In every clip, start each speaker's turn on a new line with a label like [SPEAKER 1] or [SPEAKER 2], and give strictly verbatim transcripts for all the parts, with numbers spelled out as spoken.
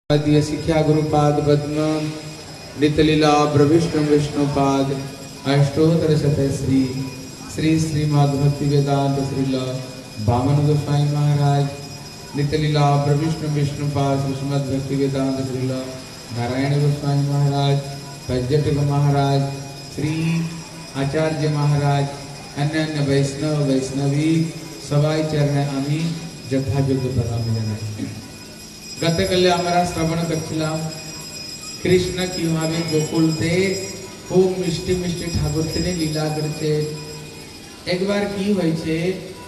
[SPEAKER 1] आदि शिक्षा गुरुपाद पद्म नितलीला प्रविष्णु विष्णुपाद अष्टोत्तर शत श्री श्री श्रीमद् भक्ति वेदांत श्रील वामन गोस्वामी महाराज नितलीला प्रविष्णु विष्णुपाद श्रीमद् भक्ति वेदांत श्रील नारायण गोस्वामी महाराज पर्यटक महाराज श्री आचार्य महाराज अन्य अन्य वैष्णव वैष्णवी सबाई चरण आमी यथायोग्य प्रणाम जानाई। गतकाले आमरा श्रवण करছিলাম কৃষ্ণ কিভাবে গোকুলতে খুব মিষ্টি মিষ্টি ঠাকুর তিনি লীলা করছে। একবার কি হয়েছে,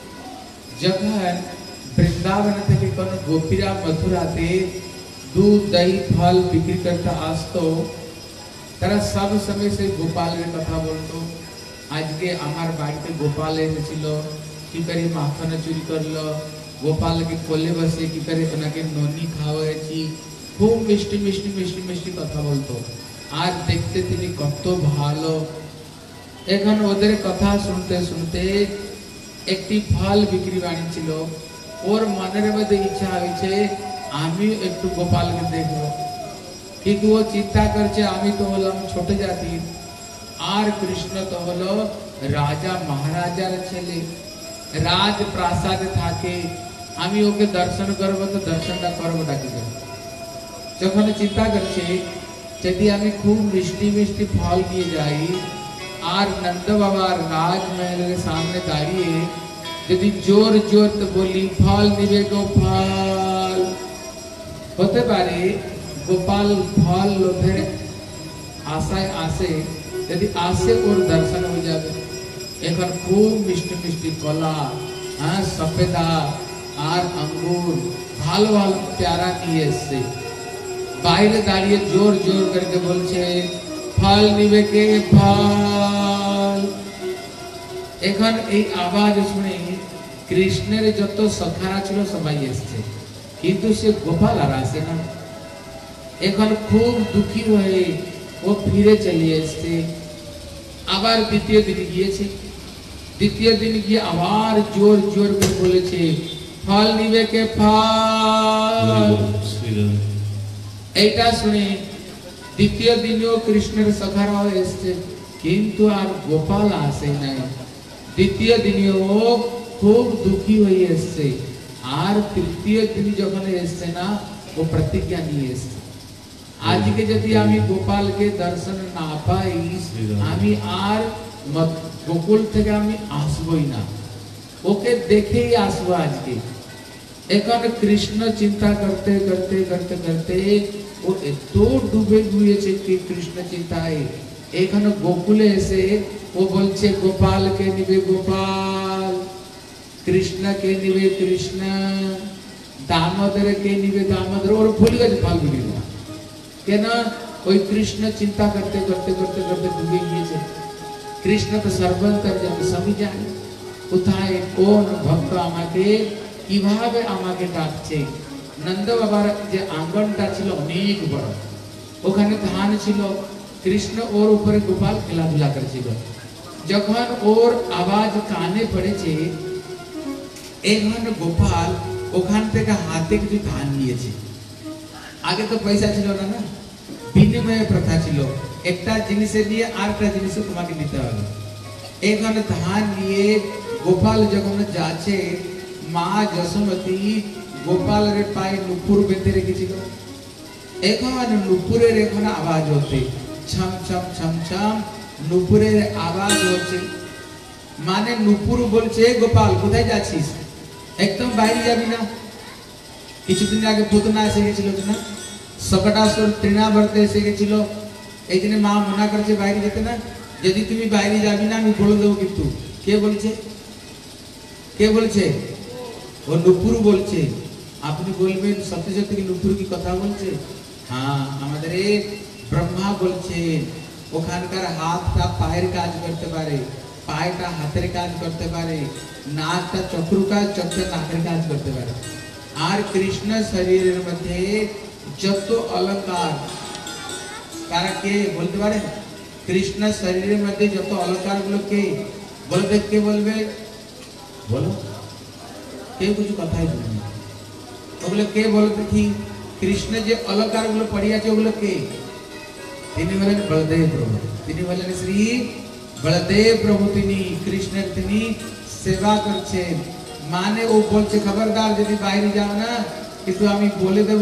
[SPEAKER 1] যখন বৃন্দাবন থেকে কোন গোপীরা মথুরাতে दूध दही फल बिक्री करता আসতো, তারা সব সময় সেই গোপালের কথা বলতো। আজকে আমার বাড়িতে গোপাল এসেছিল, কি করে মাখন চুরি করলো, गोपाल के कोले बसे की करे ओनाके नोनी खाওয়াছি, खूब मिष्टि मिष्टि मिष्टि मिष्टि कथा बोलतो। आज देखते তিনি কত ভালো। এখন ওদের কথা শুনতে শুনতে একটি ফল বিক্রি বাণী ছিল, ওর মনের মধ্যে ইচ্ছা হয়েছে আমি একটু গোপালকে দেখব, কিন্তু ও চিন্তা করছে আমি তো হলাম ছোট জাতির, আর কৃষ্ণ তো হলো রাজা মহারাজার ছেলে, রাজ প্রাসাদে থাকে, আমি ওকে দর্শন করব তো দর্শনটা করব ডাকি করে। যখন চিন্তা করছে যদি আমি খুব মিষ্টি মিষ্টি ফল নিয়ে যাই আর নন্দ বাবার রাজমহলের সামনে দাঁড়িয়ে যদি জোর জোর বলি ফল নিবে গো ফল, হতে পারে গোপাল ফল লোভের আশায় আসে, যদি আসে ওর দর্শন হয়ে যাবে। এখন খুব মিষ্টি মিষ্টি কলা, হ্যাঁ সফেদা আর আঙ্গুর ভালো ভালো প্যারা নিয়ে এসছে, বাইরে দাঁড়িয়ে জোর জোর করকে বলছে ফল নিবে কে ফল। এখন এই আওয়াজ শুনে কৃষ্ণের যত সখারা ছিল সবাই এসছে, কিন্তু সে গোপাল আর আসে না। এখন খুব দুঃখী হয়ে ও ফিরে চলে এসছে। আবার দ্বিতীয় দিন গিয়েছে, দ্বিতীয় দিন গিয়ে আবার জোর জোর করে বলেছে ফল নিবে কে ফল। এইটা শুনে দ্বিতীয় দিনও কৃষ্ণের সখারা এসছে, কিন্তু আর গোপাল আসে নাই। দ্বিতীয় দিনেও খুব দুঃখী হয়ে এসছে, আর তৃতীয় দিন যখন এসছে না ও প্রতিজ্ঞা নিয়ে এসছে আজকে যদি আমি গোপালকে দর্শন না পাই আমি আর গোকুল থেকে আমি আসবই না, ওকে দেখেই আসবো আজকে। এখন কৃষ্ণ চিন্তা করতে করতে করতে করতে ও এত ডুবে গিয়েছে কি কৃষ্ণ চিন্তায়। এখানে গোকুলে এসে ও বলছে গোপালকে নিবে গোপাল, কৃষ্ণকে নিবে কৃষ্ণ, দামোদরকে নিবে দামোদর। ওর ভুল গেছে ফল বিক্রি করা, কেন ওই কৃষ্ণ চিন্তা করতে করতে করতে করতে ডুবে গিয়েছে। কৃষ্ণ তো সর্বন্তর্যামী, সবই জানে কোথায় কোন ভক্ত আমাকে কিভাবে আমাকে ডাকছে। নন্দ বাবার যে আঙ্গনটা ছিল অনেক বড়, ওখানে ধান ছিল, কৃষ্ণ ওর উপরে গোপাল খেলাধুলা করছিল। যখন ওর আওয়াজ কানে পড়েছে, এখন গোপাল ওখান থেকে হাতে কিছু ধান নিয়েছে। আগে তো পয়সা ছিল না, না বিনিময় প্রথা ছিল, একটা জিনিসে নিয়ে আরেকটা জিনিসে তোমাকে নিতে হবে। এখানে ধান নিয়ে গোপাল যখন যাচ্ছে, মা যশোমতী গোপালের পায়ে নুপুর বেঁধে রেখেছিল। এখন নুপুরের এখন আওয়াজ হচ্ছে ছম ছম ছম ছম, নুপুরের আওয়াজ হচ্ছে, মানে নুপুর বলছে গোপাল কোথায় যাচ্ছিস, একদম বাইরে যাবি না। কিছুদিন আগে পুতনা এসে গেছিল না, সকটাসুর তৃণাবর্তে এসে গেছিল, এই জন্য মা মনা করছে বাইরে যেতে না, যদি তুমি বাইরে যাবি না আমি বলে দেবো। কিন্তু কে বলছে, কে বলছে? ও নুপুর বলছে। আপনি বলবেন সত্যি সত্যি কি নুপুর কি কথা বলছে? হ্যাঁ, আমাদের এই ব্রহ্মা বলছে ওখানকার হাতটা পায়ের কাজ করতে পারে, পায়টা হাতের কাজ করতে পারে, নাকটা চক্রু কাজ, চক্র নাকের কাজ করতে পারে। আর কৃষ্ণ শরীরের মধ্যে যত অলঙ্কার, তারা কে বলতে পারে? কৃষ্ণ শরীরের মধ্যে যত অলঙ্কার গুলো কে বলবে? কে বলবে? বলো, কেউ কিছু কথাই বলবে। ওগুলো কে বলবে? কি कृष्ण जे अलंकार गुलो पड़ी আছে ওগুলো কে তিনি বলেন বলদেব প্রভু তিনি বলেন শ্রী বলদেব প্রভু তিনি কৃষ্ণের তিনি সেবা করছেন মানে ও বলছে খবরদার যদি বাইরে যাও না কিন্তু আমি বলে দেব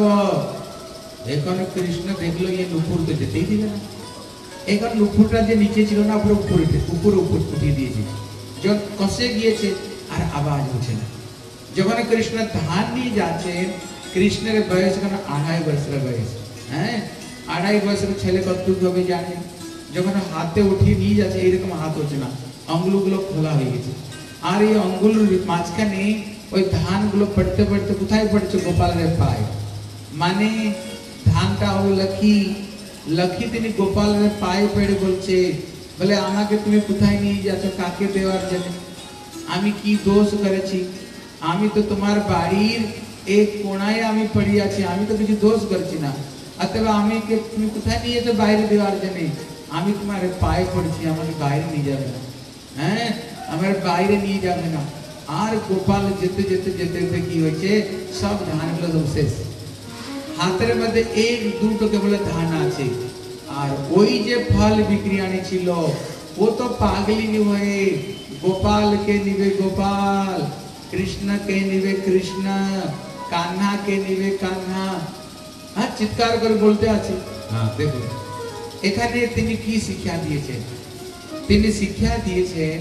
[SPEAKER 1] এখন কৃষ্ণ দেখলো ये নুপুর তো যেতেই দিবে না এখন নুপুরটা যে নিচে ছিল না পুরো উপরে উপর উপর উঠিয়ে দিয়েছে যখন কষে গিয়েছে আর আওয়াজ উঠে না যখন কৃষ্ণ ধান নিয়ে যাচ্ছেন কৃষ্ণের বয়স কেন আড়াই বছরের বয়স হ্যাঁ আড়াই বছরের ছেলে কতটুকু হবে জানেন যখন হাতে উঠিয়ে নিয়ে যাচ্ছে এইরকম হাত হচ্ছে না আঙ্গুলগুলো খোলা হয়ে গেছে আর এই আঙ্গুলের মাঝখানে ওই ধানগুলো পড়তে পড়তে কোথায় পড়ছে গোপালের পায়ে মানে ধানটা ও লক্ষ্মী লক্ষ্মী তিনি গোপালের পায়ে পড়ে বলছে বলে আমাকে তুমি কোথায় নিয়ে যাচ্ছ কাকে দেওয়ার জন্য আমি কি দোষ করেছি আমি তো তোমার বাড়ির এক কোণায় আমি পড়ে আছি আমি তো কিছু দোষ করছি না অথবা আমি কে তুমি কোথায় নিয়ে যেতে বাইরে দেওয়ার জন্য আমি তোমার পায়ে পড়ছি আমাকে বাইরে নিয়ে যাবে না হ্যাঁ আমার বাইরে নিয়ে যাবে না আর গোপাল যেতে যেতে যেতে যেতে কি হয়েছে সব ধানগুলো সব শেষ হাতের মধ্যে এক দুটো কেবল ধান আছে আর ওই যে ফল বিক্রি আনি ছিল ও তো পাগলিনী হয়ে গোপাল কে নিবে গোপাল কৃষ্ণ কে নিবে কৃষ্ণ কাन्हा কে নিবে কাन्हा হ্যাঁ চিৎকার করে বলতে আছে হ্যাঁ দেখুন এখানে তিনি কি শিক্ষা দিয়েছেন তিনি শিক্ষা দিয়েছেন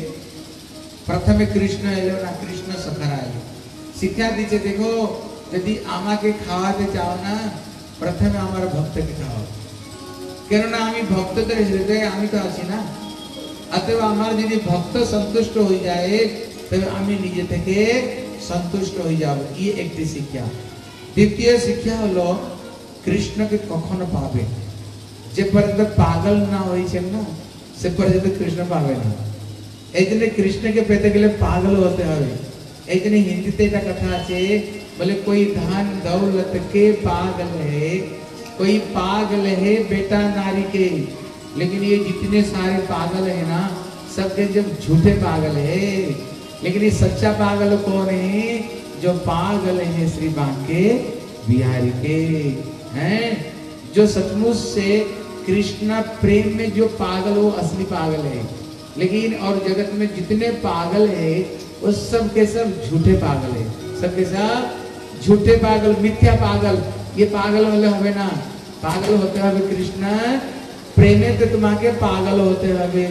[SPEAKER 1] প্রথমে কৃষ্ণ এলো না কৃষ্ণ সখরা এলো শিক্ষা দিয়েছে দেখো যদি আমাকে খাওয়াতে চাও না প্রথমে আমার ভক্তকে খাওয়াও কেননা আমি ভক্তদের হৃদয়ে আমি তো আছি না অতএব আমার যদি ভক্ত সন্তুষ্ট হয়ে যায় তবে আমি নিজে থেকে সন্তুষ্ট হয়ে যাব এই একটি শিক্ষা দ্বিতীয় শিক্ষা হলো কৃষ্ণকে কখনো পাবে যে পর্যন্ত পাগল না হয়েছেন না সে পর্যন্ত কৃষ্ণ পাবে না এই জন্য কৃষ্ণকে পেতে গেলে পাগল হতে হবে এই জন্য হিন্দিতে এটা কথা আছে बोले कोई धन दौलत के पागल है कोई पागल है बेटा नारी के लेकिन ये जितने सारे पागल है ना सबके जब झूठे पागल है लेकिन ये सच्चा पागल कौन है जो पागल है श्री बांके बिहारी के हैं जो सचमुच से कृष्ण प्रेम में जो पागल वो असली पागल है लेकिन और जगत में जितने पागल है वो सब के सब झूठे पागल है सब के सब झूठे पागल मिथ्या पागल ये पागल वाले हमें ना पागल होते हैं कृष्ण प्रेमे तो तुम्हारे पागल होते हैं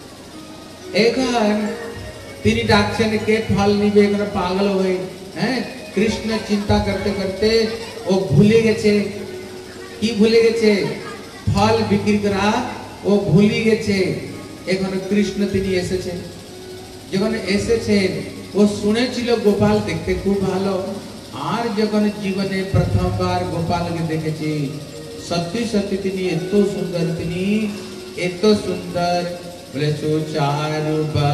[SPEAKER 1] एक तीन डाक्शन के फल निबे पागल हो गए हैं कृष्ण चिंता करते करते वो भूले गेছে কি ভুলে গেছে ফল বিক্রি করা ও ভুলে গেছে এখন কৃষ্ণ তিনি এসেছেন যখন এসেছেন ও শুনেছিল গোপাল দেখতে খুব ভালো আর যখন জীবনে প্রথমবার গোপালকে দেখেছি সত্যি সত্যি তিনি এত সুন্দর তিনি এত সুন্দর বলে সুচারু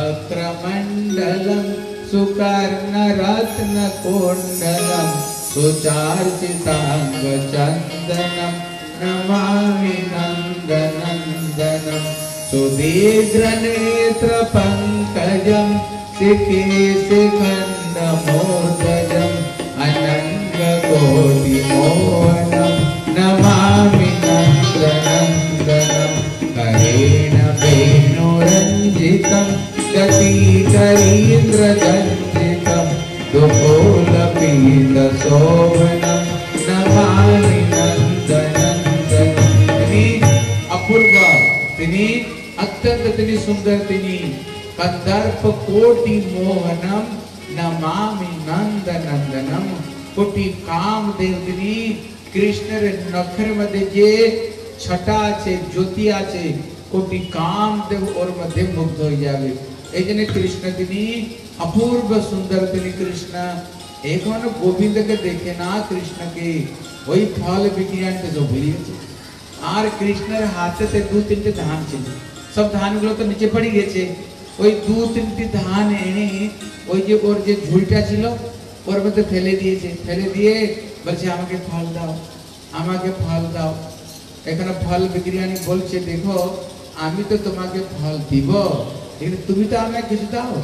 [SPEAKER 1] বক্রমণ্ডলম সুকর্ণ রত্ন কুণ্ডলম সুচার্চিতাঙ্গ চন্দনম নমামি নন্দনন্দনম সুদীর্ঘ নেত্র পঙ্কজম শিখে শিখণ্ড মোর্ধজম अनंग कोटि मोहनम नमामि नंदनंदनम करेण वेणुरंजितम गति करीन्द्र दंडितम दुकोलपीत शोभनम नमामि नंदनंदनम तिनी अपूर्व तिनी अत्यंत तिनी सुंदर तिनी कंदर्प कोटि मोहनम नमामि नंदनंदनम कोटि काम देवदिनी कृष्णर नखर मध्ये जे छटा আছে জ্যোতি আছে कोटि काम देव और मध्य मुग्ध हो जावे एजने कृष्ण तिनी अपूर्व सुंदर तिनी कृष्ण এখন গোবিন্দকে দেখে না কৃষ্ণকে ওই ফল বিক্রিয়ান তো ভুলে গেছে আর কৃষ্ণের হাতেতে দু তিনটে ধান ছিল সব ধানগুলো তো নিচে পড়ে গেছে ওই দু তিনটি ধান এনে ওই যে ওর যে ঝুলটা ছিল ওর মধ্যে ফেলে দিয়েছে ফেলে দিয়ে বলছে আমাকে ফল দাও আমাকে ফল দাও এখানে ফল বিক্রিয়ানি বলছে দেখো আমি তো তোমাকে ফল দিব কিন্তু তুমি তো আমাকে কিছু দাও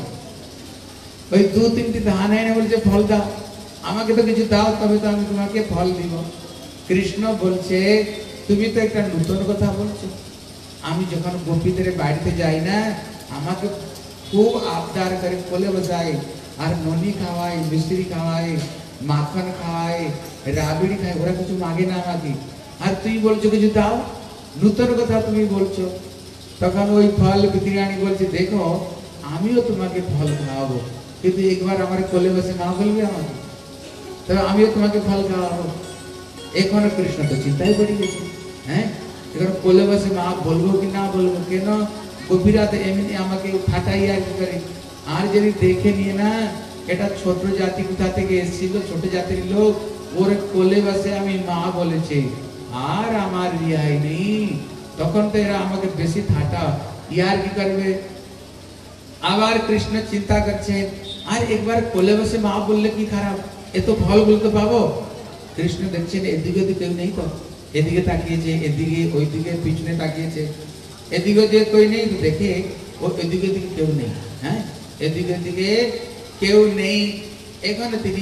[SPEAKER 1] ওই দু তিনটি ধান এনে বলছে ফল দাও আমাকে তো কিছু দাও তবে তো আমি তোমাকে ফল দিব কৃষ্ণ বলছে তুমি তো একটা নতুন কথা বলছো। আমি যখন গোপীদের বাড়িতে যাই না, আমাকে খুব আবদার করে কোলে বসায়, আর ননি খাওয়ায়, মিশ্রি খাওয়ায়, মাখন খাওয়ায়, রাবড়ি খায়, ওরা কিছু মাগে না আমাকে। আর তুই বলছো কিছু দাও, নূতন কথা তুমি বলছো। তখন ওই ফল বিক্রিয়ানি বলছে দেখো আমিও তোমাকে ফল খাওয়াবো, কিন্তু একবার আমার কোলে বসে মা বলবে আমাকে, তো আমিও তোমাকে ফল খাওয়াবো। এখন কৃষ্ণ তো চিন্তায় পড়ে গেছে, হ্যাঁ এখন কোলে বসে মা বলবো কি না বলবো, কেন গোপীরা তো এমনি আমাকে ফাটাই আর কি করে, আর যদি দেখে নিয়ে না এটা ছোট জাতি কোথা থেকে এসেছিল, ছোট জাতির লোক, ওর কোলে বসে আমি মা বলেছে আর আমার রিয়াই নেই, তখন তো এরা আমাকে বেশি ঠাটা ইয়ার কি করবে। আবার কৃষ্ণ চিন্তা করছে আর একবার কোলে বসে মা বললে কি খারাপ, এ তো ফল বলতে পাবো। কৃষ্ণ দেখছেন এদিকে তো কেউ নেই, তো এদিকে তাকিয়েছে, এদিকে ওইদিকে পিছনে তাকিয়েছে, এদিকে যে কেউ নেই, দেখে ও এদিকে দিকে কেউ নেই, হ্যাঁ এদিকে দিকে কেউ নেই। এখানে তিনি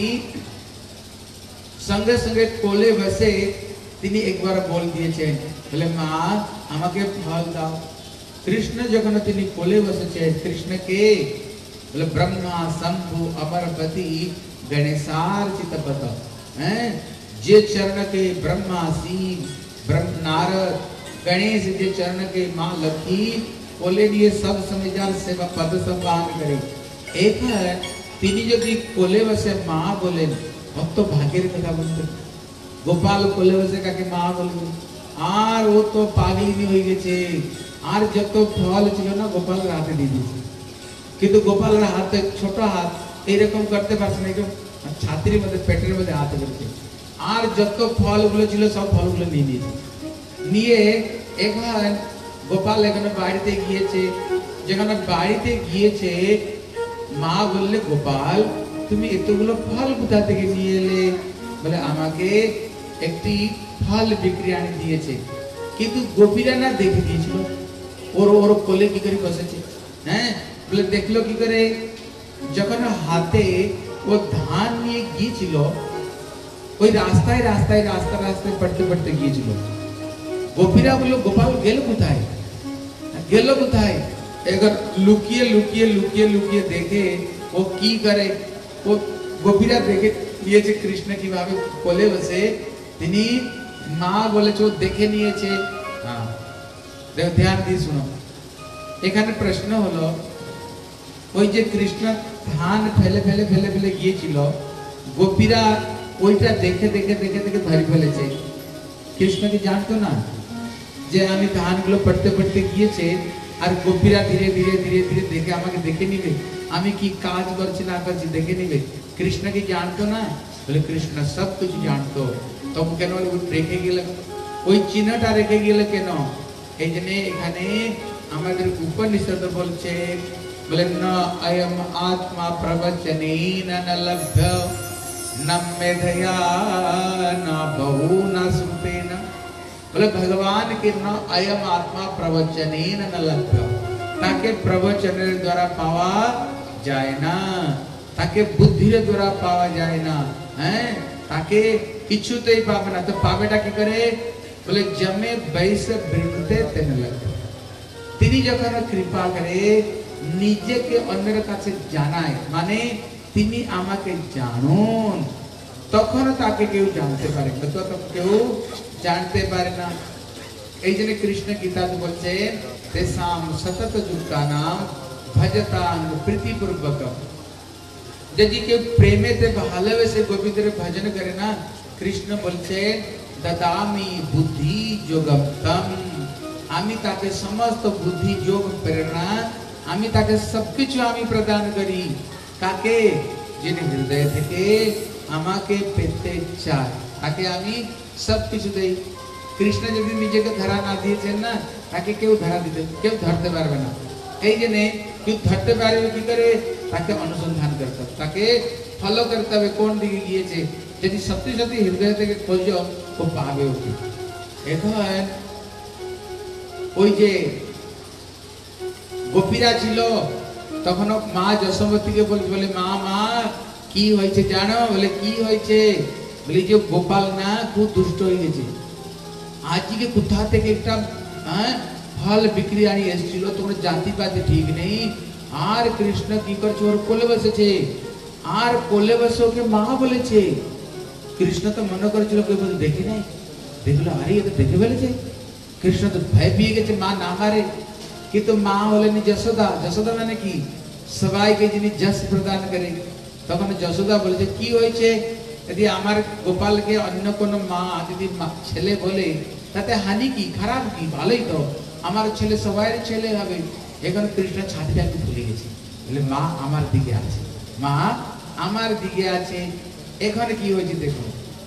[SPEAKER 1] সঙ্গে সঙ্গে কোলে বসে তিনি একবার বল দিয়েছেন, বলে মা আমাকে ফল দাও। কৃষ্ণ যখন তিনি কোলে বসেছে, কৃষ্ণকে বলে ব্রহ্মা শম্ভু অমরপতি গণेशार चितपत, हैं जे चरण के ब्रह्मा शिव ब्रह्म नारद गणेश जे चरण के मां लक्ष्मी कोले लिए सब समय जान सेवा पद सम्मान करे। एक है তিনি যদি কোলে বসে মা বলেন কত ভাগ্যের কথা বলতেন। গোপাল কোলে বসে কাকে মা বলবে, আর ও তো পাগলিনী হয়ে গেছে, আর যত ফল ছিল না গোপাল হাতে দিয়ে দিয়েছে, কিন্তু গোপালের হাতে ছোট হাত এইরকম করতে পারছে না, একদম ছাতির মধ্যে পেটের মধ্যে হাতে করছে, আর যত ফলগুলো ছিল সব ফলগুলো নিয়ে নিয়েছে। নিয়ে এখন গোপাল এখানে বাড়িতে গিয়েছে, যেখানে বাড়িতে গিয়েছে মা বললে গোপাল তুমি এতগুলো ফল কোথা থেকে নিয়ে এলে, বলে আমাকে একটি ফল বিক্রি আনি দিয়েছে, কিন্তু গোপীরা না দেখে দিয়েছিল ওর ওর কোলে কি করে বসেছে, হ্যাঁ বলে দেখলো কি করে, যখন হাতে ও ধান নিয়ে গিয়েছিল ওই রাস্তায় রাস্তায় রাস্তা রাস্তায় পড়তে পড়তে গিয়েছিল। গোপীরা বললো গোপাল গেল কোথায়, গেল কোথায়, এবার লুকিয়ে লুকিয়ে লুকিয়ে লুকিয়ে দেখে ও কি করে, ও গোপীরা দেখে নিয়েছে কৃষ্ণ কিভাবে কোলে বসে, তিনি মা বলেছে ও দেখে নিয়েছে। হ্যাঁ দেখো ধ্যান দিয়ে শুনো, এখানে প্রশ্ন হলো ওই যে কৃষ্ণ ধান ফেলে ফেলে ফেলে ফেলে গিয়েছিল, গোপীরা ওইটা দেখে দেখে দেখে দেখে ধরে ফেলেছে। কৃষ্ণ কি জানতো না যে আমি ধানগুলো পড়তে পড়তে গিয়েছে, আর গোপীরা ধীরে ধীরে ধীরে ধীরে দেখে আমাকে দেখে নিবে, আমি কি কাজ করছি না করছি দেখে নিবে। কৃষ্ণ কি জানতো না, বলে কৃষ্ণ সব কিছু জানতো, তবু কেন রেখে গেল, ওই চিহ্নটা রেখে গেল কেন। এই জন্য এখানে আমাদের উপনিষদ বলছে, বলে ন অয়ম আত্মা প্রবচনেন ন লভ্য ন মেধয়া ন বহু ন শ্রুতেন, বলে ভগবান के न अयम आत्मा प्रवचनेन न लभ्य, ताके प्रवचনের দ্বারা পাওয়া যায় না, তাকে বুদ্ধির দ্বারা পাওয়া যায় না, হ্যাঁ তাকে কিছুতেই পাবে না। তো পাবেটা কি করে, বলে জমে বৈশ বৃন্দতে তেন লভ্য, তিনি যখন কৃপা করে নিজেকে অন্যের কাছে জানায়, মানে তিনি আমাকে জানুন, তখন তাকে কেউ জানতে পারে, তো কেউ জানতে পারে না। এই জন্য কৃষ্ণ গীতাতে বলছেন তেসাম সতত যুক্তানাম ভজতাং প্রীতিপূর্বক, যদি কেউ প্রেমেতে ভালোবেসে গোপীদের ভজন করে না, কৃষ্ণ বলছেন দদামি বুদ্ধি যোগম তম, আমি তাকে সমস্ত বুদ্ধি যোগ প্রেরণা, আমি তাকে সবকিছু আমি প্রদান করি, কাকে, যিনি হৃদয় থেকে আমাকে পেতে চায় তাকে আমি সব কিছু দেই। কৃষ্ণ যদি নিজেকে ধরা না দিয়েছেন না, তাকে কেউ ধরা দিতে কেউ ধরতে পারবে না। এই জন্য কেউ ধরতে পারবে কি করে, তাকে অনুসন্ধান করতে হবে, তাকে ফলো করতে হবে কোন দিকে গিয়েছে। যদি সত্যি সত্যি হৃদয় থেকে খোঁজো ও পাবে ওকে। এখন ওই যে গোপীরা ছিল তখন মা যশোমতীকে বলছে, বলে মা মা কি হয়েছে জানো, বলে কি হয়েছে, বলি যে গোপাল না খুব দুষ্ট হয়ে গেছে, আজকে কোথা থেকে একটা হ্যাঁ ফল বিক্রি আনি এসেছিল, তোমার জাতি পাতি ঠিক নেই, আর কৃষ্ণ কি করছে ওর কোলে বসেছে, আর কোলে বসে ওকে মা বলেছে। কৃষ্ণ তো মনে করেছিল কেউ বলতে দেখি নাই, দেখলো আরে এ তো দেখে ফেলেছে। কৃষ্ণ তো ভয় পেয়ে গেছে মা না মারে, কিন্তু মা হলেন যশোদা। যশোদা মানে কি সবাইকে যিনি যশ প্রদান করে। তখন যশোদা বলেছে কি হয়েছে, যদি আমার গোপালকে অন্য কোনো মা যদি ছেলে বলে তাতে হানি কি, খারাপ কি, ভালোই তো, আমার ছেলে সবাই ছেলে হবে। এখন কৃষ্ণ ছাতিটা একটু ভুলে গেছে, বলে মা আমার দিকে আছে, মা আমার দিকে আছে। এখানে কি হয়েছে দেখো,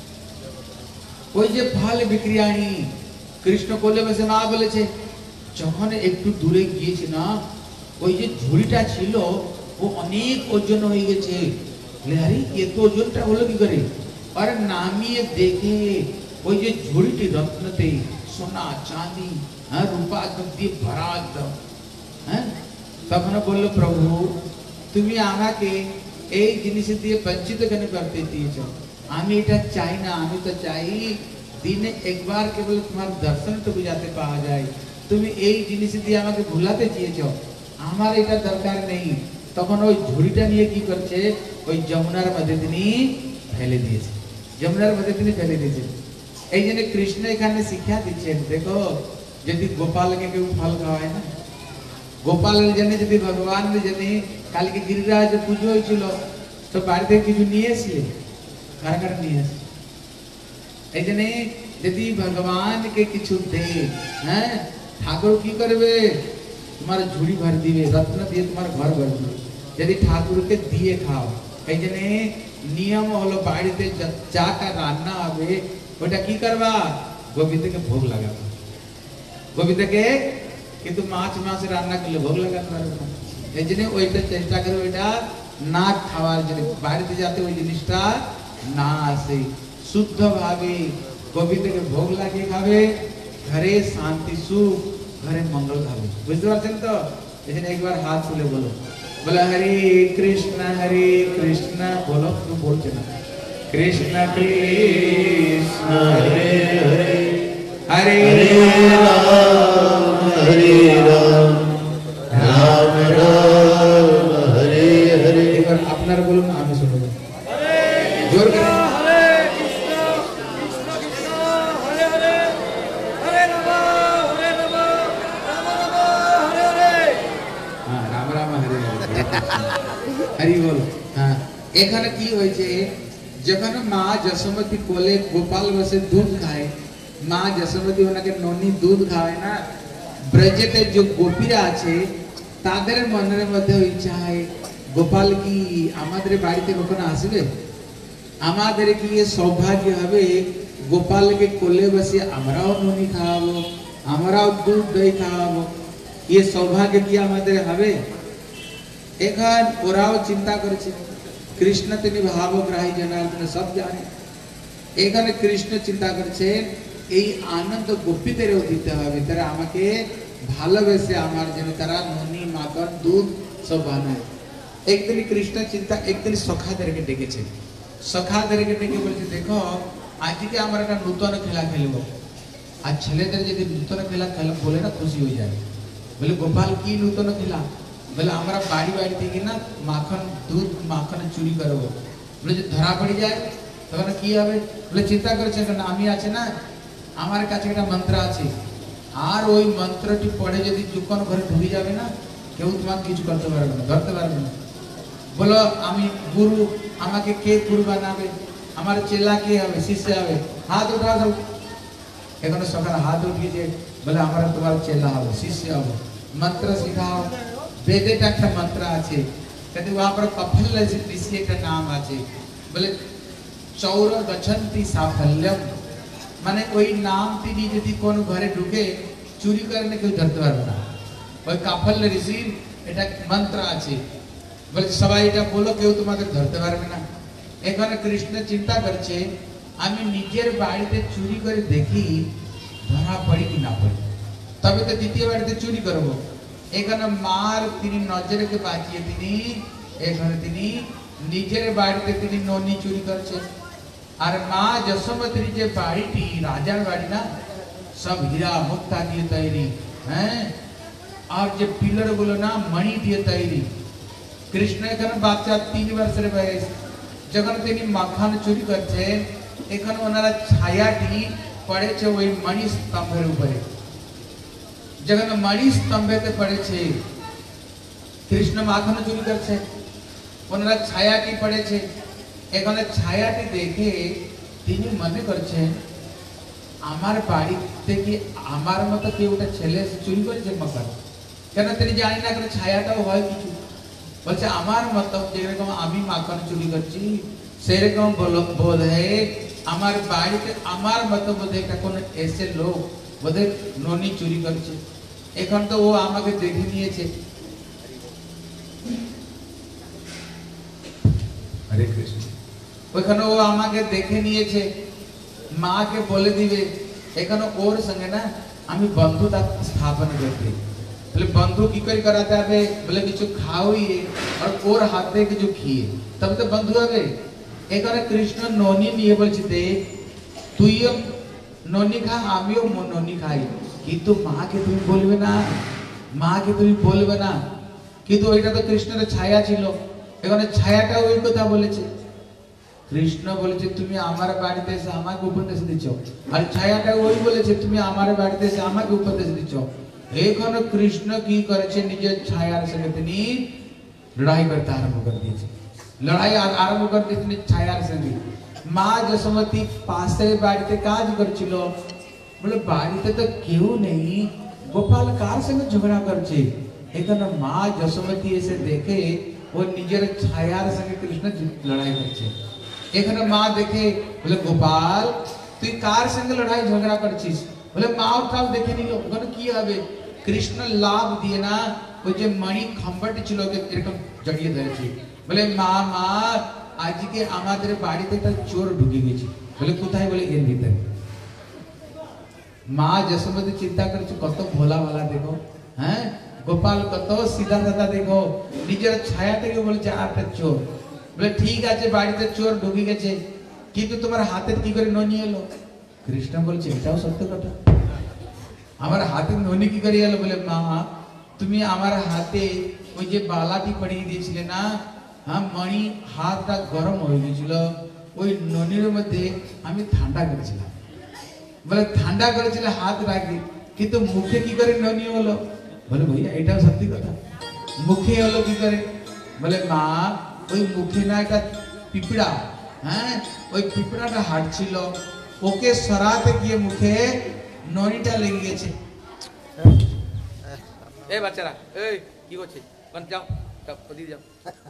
[SPEAKER 1] ওই যে ফল বিক্রি আনি কৃষ্ণ কোলে বসে মা বলেছে, যখন একটু দূরে গিয়েছে না, ওই যে ঝুড়িটা ছিল ও অনেক ওজন হয়ে গেছে। আরে এত ওজনটা হলো কি করে, আর নামিয়ে দেখে ওই যে ঝুড়িটি রত্নতে সোনা চাঁদি হ্যাঁ রূপা একদম দিয়ে ভরা একদম। হ্যাঁ তখন বললো প্রভু তুমি আমাকে এই জিনিস দিয়ে বঞ্চিত কেন করতে দিয়েছ, আমি এটা চাই না, আমি তো চাই দিনে একবার কেবল তোমার দর্শনটুকু যাতে পাওয়া যায়, তুমি এই জিনিস দিয়ে আমাকে ভুলাতে চেয়েছ, আমার এটা দরকার নেই। তখন ওই ঝুড়িটা নিয়ে কি করছে, ওই যমুনার মধ্যে তিনি ফেলে দিয়েছে, যমুনার মধ্যে তিনি ফেলে দিয়েছেন। এই জন্য কৃষ্ণ এখানে শিক্ষা দিচ্ছেন, দেখো যদি গোপালকে কেউ ফল খাওয়ায় না, গোপালের জন্য যদি ভগবানের জন্য কালকে গিরিরাজ পুজো হয়েছিল তো বাড়িতে কিছু নিয়ে এসলে, কার কার নিয়ে এসে, এই জন্য যদি ভগবানকে কিছু দে, হ্যাঁ ঠাকুর কি করবে, তোমার ঝুড়ি ভর দিবে, রত্ন দিয়ে তোমার ঘর ভর দিবে, যদি ঠাকুরকে দিয়ে খাও। এই জন্য নিয়ম হলো বাড়িতে চাটা রান্না হবে ওটা কি করবা, গোবিন্দকে ভোগ লাগাবে, গোবিন্দকে, কিন্তু মাছ মাছ রান্না করলে ভোগ লাগাতে পারবে না। এই জন্য ওইটা চেষ্টা করে ওইটা না খাওয়ার জন্য, বাড়িতে যাতে ওই জিনিসটা না আসে, শুদ্ধ ভাবে গোবিন্দকে ভোগ লাগিয়ে খাবে, ঘরে শান্তি সুখ, ঘরে মঙ্গল খাবে। বুঝতে পারছেন তো? এই জন্য একবার হাত তুলে বলো, বলে হরে কৃষ্ণ হরে কৃষ্ণ, বলো তুমি বলছে না, কৃষ্ণ কৃষ্ণ হরে হরে হরে রাম হরে রাম রাম রাম হরে হরে। এবার আপনারা বলুন আমি শুনবো, জোর করে হরে কৃষ্ণ কৃষ্ণ কৃষ্ণ হরে হরে হরে রাম হরে রাম রাম রাম হরে হরে। হ্যাঁ রাম রাম হরে হরে, হরি বল। হ্যাঁ এখানে কি হয়েছে, যখন মা যশোমতী কোলে গোপাল বসে দুধ খায়, মা যশোমতী ওনাকে ননি দুধ খাওয়ায় না, ব্রজেতে যে গোপীরা আছে তাদের মনের মধ্যে ইচ্ছা হয় গোপাল কি আমাদের বাড়িতে কখনো আসবে, আমাদের কি সৌভাগ্য হবে গোপালকে কোলে বসে আমরাও ননি খাওয়াবো, আমরাও দুধ দই খাওয়াবো, ये সৌভাগ্য কি আমাদের হবে। এখন ওরাও চিন্তা করেছে, কৃষ্ণ তিনি ভাবগ্রাহী জনার্দন সব জানে। এখানে কৃষ্ণ চিন্তা করছে এই আনন্দ গোপীদেরও দিতে হবে, তারা আমাকে ভালোবেসে আমার জন্য তারা ননি মাখন দুধ সব বানায়। একদিন কৃষ্ণ চিন্তা, একদিন সখাদেরকে ডেকেছে, সখাদেরকে ডেকে বলছে দেখো আজকে আমরা একটা নূতন খেলা খেলবো, আর ছেলেদের যদি নূতন খেলা খেলা বলে না খুশি হয়ে যায়। বলে গোপাল কি নূতন খেলা, বলে আমরা বাড়ি বাড়ি থেকে না মাখন দুধ মাখন চুরি করবো, বলে যে ধরা পড়ে যায় তখন কি হবে, বলে চিন্তা করেছে আমি আছে না আমার কাছে একটা মন্ত্র আছে, আর ওই মন্ত্রটি পড়ে যদি যখন ঘরে ঢুকে যাবে না কেউ তোমাকে কিছু করতে পারবে না, ধরতে পারবে না। বলো আমি গুরু, আমাকে কে গুরু বানাবে, আমার চেলা কে হবে, শিষ্য হবে, হাত উঠা দাও। এখানে সকালে হাত উঠিয়েছে, বলে আমরা তোমার চেলা হবে, শিষ্য হবে, মন্ত্র শিখাও। বেদেটা একটা মন্ত্র আছে, কিন্তু वहां पर कफल ऋषि একটা নাম আছে, বলে চৌর গচ্ছন্তি সাফল্যম, মানে ওই নাম তিনি যদি কোন ঘরে ঢুকে চুরি করে কেউ ধরতে পারবে না। ওই কাফল ঋষির এটা মন্ত্র আছে, বলে সবাই এটা বলো কেউ তোমাকে ধরতে পারবে না। এখানে কৃষ্ণ চিন্তা করছে আমি নিজের বাড়িতে চুরি করে দেখি ধরা পড়ি কি না পড়ি, তবে তো দ্বিতীয় বাড়িতে চুরি করব। এখানে মার তিনি নজরকে বাঁচিয়ে তিনি এখানে তিনি নিজের বাড়িতে তিনি ননি চুরি করছে। और माँ यशोमती जे बाड़ी राजार बाड़ी ना सब हीरा मुक्ता दिए तैरी हैं और जे पिलर गुलो ना मणि दिए तैरी कृष्ण एखन बाच्चा तीन वर्ष रे बयस जखन तिनी माखन चुरी करछे एखन ओनारा छायाटी पड़े छे ओई मणि स्तंभेर उपरे जखन मणि स्तंभेते पड़े छे कृष्ण माखन चुरी करछे ओनारा छायाटी पड़े छे एखन छायाटी देखे तिनी मने करछे आमार बाड़ीते कि आमार मतो केउ ओटा छेले चुरी करेछे माखन केन तिनी जानि ना करे छायाटाও হয় কিছু বলছে আমার মত যেরকম আমি মাখন চুরি করছি সেরকম বোধ হয় আমার বাড়িতে আমার মত বোধ একটা কোন এসে লোক বোধ ননি চুরি করছে এখন তো ও আমাকে দেখে নিয়েছে হরে কৃষ্ণ ওখানে ও আমাকে দেখে নিয়েছে মাকে বলে দিবে এখানে ওর সঙ্গে না আমি বন্ধুতা স্থাপন করতে बोले बंधु की करी कराते आबे बोले किछु खाओई और ओर हाथे के जो खिए तब तो बंधु आबे एकारे कृष्ण नोनी निये बोलछिते तुइयो नोनी खा आमियो नोनी खाई किंतु माँ के तुम बोलबे ना माँ के तुम बोलबे ना किंतु ओइटा तो कृष्णर छाया छिलो एखाने छायाटा ओई कथा बोलेছে कृष्ण बोलेছে তুমি আমার বাড়িতে এসে আমাকে উপদেশ দিছো আর ছায়াটা ওই বলেছে তুমি আমার বাড়িতে এসে আমাকে উপদেশ দিছো এখন कृष्ण की करेছে নিজের ছায়ার সঙ্গে তিনি লড়াই করতে আরম্ভ করে দিয়েছে লড়াই আরম্ভ করে দিয়েছে ছায়ার সঙ্গে মা যশোমতী পাশে বাড়িতে কাজ করছিল বলে বাড়িতে তো কেউ নেই গোপাল কার সঙ্গে ঝগড়া করছে এখন মা যশোমতী এসে দেখে ও নিজের ছায়ার সঙ্গে কৃষ্ণ লড়াই করছে এখানে মা দেখে বলে গোপাল তুই কার সঙ্গে লড়াই ঝগড়া করছিস বলে মা ওটাও দেখে নিল ওখানে কি হবে কৃষ্ণ লাভ দিয়ে না ওই যে মণি খম্বটি ছিল ওকে এরকম জড়িয়ে ধরেছে বলে মা মা আজকে আমাদের বাড়িতে একটা চোর ঢুকে গেছে বলে কোথায় বলে এর ভিতরে মা যশোমতী চিন্তা করছে কত ভোলা ভালা দেখো হ্যাঁ গোপাল কত সিধা সাদা দেখো নিজের ছায়াটাকে বলছে একটা চোর বলে ঠিক আছে বাড়িতে চোর ঢুকে গেছে কিন্তু তোমার হাতে কি করে ননি এলো কৃষ্ণ বলছে এটাও সত্য কথা আমার হাতে ননি কি করে এলো বলে মা তুমি আমার হাতে ওই যে বালাটি পড়িয়ে দিয়েছিলে না হ্যাঁ মণি হাতটা গরম হয়ে গিয়েছিল ওই ননির মধ্যে আমি ঠান্ডা করেছিলাম বলে ঠান্ডা করেছিল হাত রাখি কিন্তু মুখে কি করে ননি হলো বলে ভাইয়া এটাও সত্যি কথা মুখে হলো কি করে বলে মা ওই মুখে না একটা পিঁপড়া হ্যাঁ ওই পিঁপড়াটা হাঁটছিল ওকে সরাতে গিয়ে মুখে ননিটা লেগে গেছে এই বাচ্চারা এই কি করছে কোন যাও যাও ওদিকে যাও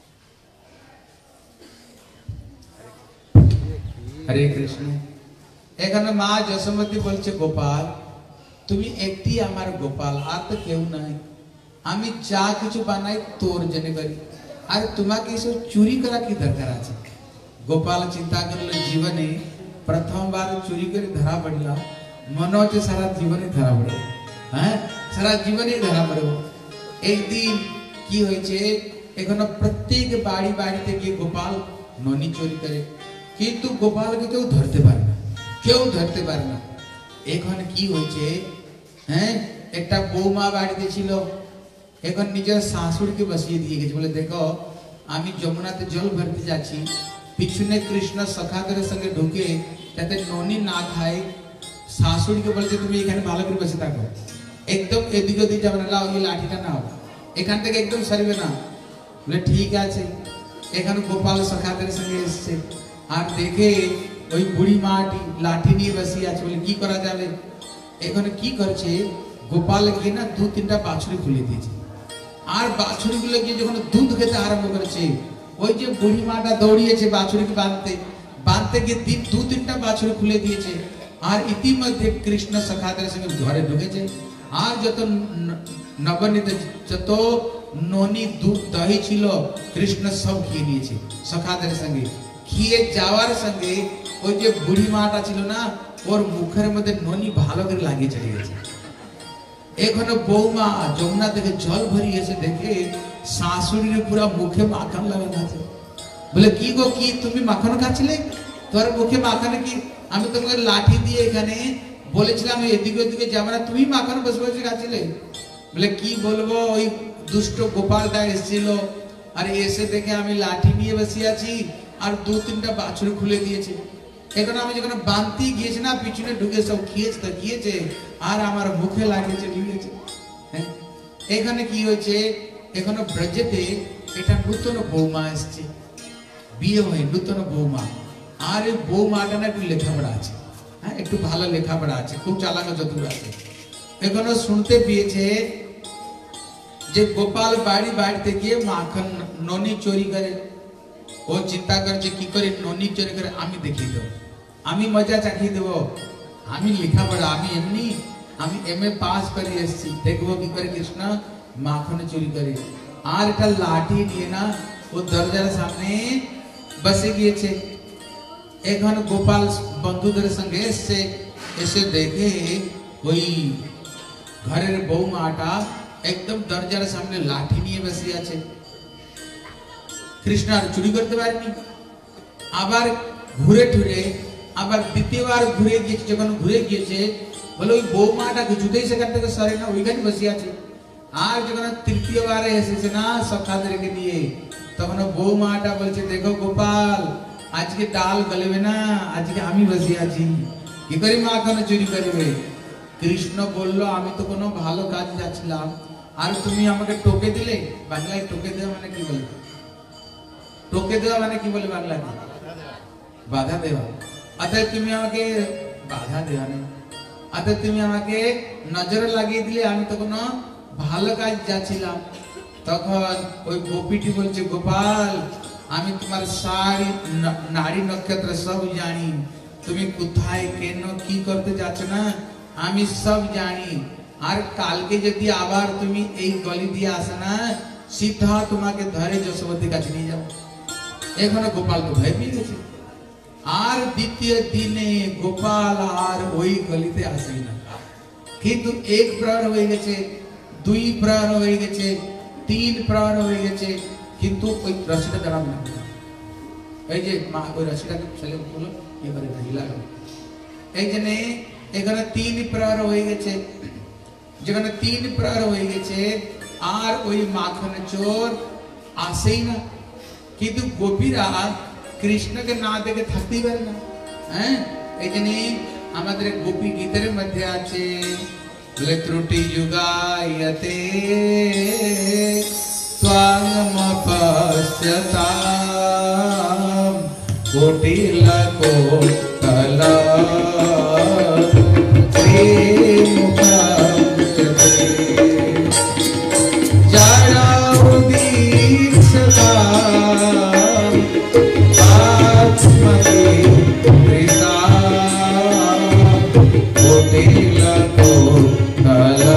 [SPEAKER 1] হরে কৃষ্ণ এখানে মা যশোমতী বলছে গোপাল তুমি একটি আমার গোপাল আর তো কেউ নাই আমি যা কিছু বানাই তোর জন্য করি আর তোমাকে এসব চুরি করা কি দরকার আছে গোপাল চিন্তা করলো জীবনে प्रथम बार चोरी कर धरा पड़ला मन होते सारा जीवन ही धरा पड़े हैं सारा जीवन ही धरा पड़े एक दिन की होय छे एखनो प्रत्येक बाड़ी बाड़ी ते गিয়ে गोपाल ननी चोरी करे किंतु गोपाल के केउ धरते पारे ना केउ धरते पारे ना एखन की होय छे हैं एकटा बौमा बाड़ीते छिलो एखन निजेर शाশুড়ি के बसिए दिए गेছে बोले देखो आमी যমুনাতে जल भरते যাচ্ছি पिछने कृष्ण सखाদের संगे ঢুকে যাতে ননি না খায় শাশুড়িকে বলছে তুমি এখানে ভালো করে বসে থাকো একদম এদিকে ওদিকে যাবে না লাও এই লাঠিটা নাও এখান থেকে একদম সরবে না বলে ঠিক আছে এখানে গোপাল সখাদের সঙ্গে এসেছে আর দেখে ওই বুড়ি মাটি লাঠি নিয়ে বসে আছে বলে কি করা যাবে এখানে কি করছে গোপাল গিয়ে না দু তিনটা বাছুরি খুলে দিয়েছে আর বাছুরিগুলো গিয়ে যখন দুধ খেতে আরম্ভ করেছে ওই যে বুড়ি মাটা দৌড়িয়েছে বাছুরিকে বাঁধতে বাঁধতে গিয়ে দু তিনটা বাছুরি খুলে দিয়েছে আর ইতিমধ্যে কৃষ্ণ সখাদের সঙ্গে ঘরে ঢুকেছে আর যত নবনীত যত ননি দুধ দহি ছিল কৃষ্ণ সব খেয়ে নিয়েছে সখাদের সঙ্গে খেয়ে যাওয়ার সঙ্গে ওই যে বুড়ি মাটা ছিল না ওর মুখের মধ্যে ননি ভালো করে লাগিয়ে চলে গেছে এখনো বৌমা যমুনা থেকে জল ভরিয়ে এসে দেখে শাশুড়ির পুরো মুখে মাখন লাগানো আছে বলে কি গো কি তুমি মাখন খাচ্ছিলে তোর মুখে মাখানো কি? আমি তোমাকে লাঠি দিয়ে এখানে বলেছিলাম এদিকে ওদিকে যাবে না, তুমি মাখানো বসে বসে খাচ্ছিলে। বলে কি বলবো, ওই দুষ্ট গোপালটা এসেছিল, আর এসে দেখে আমি লাঠি নিয়ে বসে আছি আর দু তিনটা বাছুর খুলে দিয়েছে। এখন আমি যখন বানতে গিয়েছি না, পিছনে ঢুকে সব খেয়েছে তো খেয়েছে, আর আমার মুখে লাগিয়েছে ঢুকেছে। হ্যাঁ, এখানে কি হয়েছে, এখানে ব্রজেতে এটা নূতন বৌমা এসছে, বিয়ে হয়ে নূতন বৌমা। আর এই বৌমাটা না একটু লেখাপড়া আছে, হ্যাঁ একটু ভালো লেখাপড়া আছে, খুব চালাক চতুর আছে। এখানে শুনতে পেয়েছে যে গোপাল বাড়ি বাড়িতে গিয়ে মাখন ননি চুরি করে। ও চিন্তা করছে কি করে ননি চুরি করে আমি দেখিয়ে দেবো, আমি মজা চাখিয়ে দেবো, আমি লেখাপড়া, আমি এমনি আমি এম এ পাস করে এসেছি, দেখবো কি করে কৃষ্ণ মাখন চুরি করে। আর এটা লাঠি নিয়ে না ও দরজার সামনে বসে গিয়েছে। এখন গোপাল বন্ধুদের সঙ্গে এসছে, এসে দেখে ওই ঘরের বৌমাটা একদম দরজার সামনে লাঠি নিয়ে বসে আছে। কৃষ্ণ আর চুরি করতে পারেনি। আবার ঘুরে ঠুরে আবার দ্বিতীয়বার ঘুরে গিয়েছে, যখন ঘুরে গিয়েছে বলে ওই বৌমাটা কিছুতেই সেখান থেকে সরে না, ওইখানে বসে আছে। আর যখন তৃতীয়বার এসেছে না সখাদেরকে নিয়ে, তখন বৌমাটা বলছে দেখো গোপাল আজকে ডাল গলবে না, আজকে আমি বসে আছি, কি করে মাখন চুরি করবে। কৃষ্ণ বলল আমি তো কোনো ভালো কাজ যাচ্ছিলাম আর তুমি আমাকে টোকে দিলে। বাংলায় টোকে দেওয়া মানে কি বলে? টোকে দেওয়া মানে কি বলে বাংলায়? বাধা দেওয়া। অর্থাৎ তুমি আমাকে বাধা দেওয়া নেই, অর্থাৎ তুমি আমাকে নজরে লাগিয়ে দিলে, আমি তো কোনো ভালো কাজ যাচ্ছিলাম। তখন ওই গোপীটি বলছে গোপাল আমি তোমার সারি নারী নক্ষত্র সব জানি, তুমি কোথায় কেন কি করতে যাচ্ছ না আমি সব জানি। আর কালকে যদি আবার তুমি এই গলি দিয়ে আসে না, সিধা তোমাকে ধরে যশোবতীর কাছে নিয়ে যাও। এখন গোপাল তো ভয় পেয়ে গেছে। আর দ্বিতীয় দিনে গোপাল আর ওই গলিতে আসে না। কিন্তু এক প্রহর হয়ে গেছে, দুই প্রহর হয়ে গেছে, তিন প্রহর হয়ে গেছে, কিন্তু ওই রশিটা দাঁড়াবে না। এই যে মা ওই রশিটাকে ছেলে বলো এবারে ঢিলা গেল। এই জন্যে এখানে তিন প্রহর হয়ে গেছে। যেখানে তিন প্রহর হয়ে গেছে আর ওই মাখন চোর আসেই না। কিন্তু গোপীরা কৃষ্ণকে না দেখে থাকতেই পারে না। হ্যাঁ, এই জন্য আমাদের গোপী গীতের মধ্যে আছে ত্রুটি যুগায়তে ত্বংমপশ্যতাম কোটিলকোটলা শ্রীমুখম জড়াউদীক্ষতাম আত্মনি ত্রিতাম কোটিলকোটলা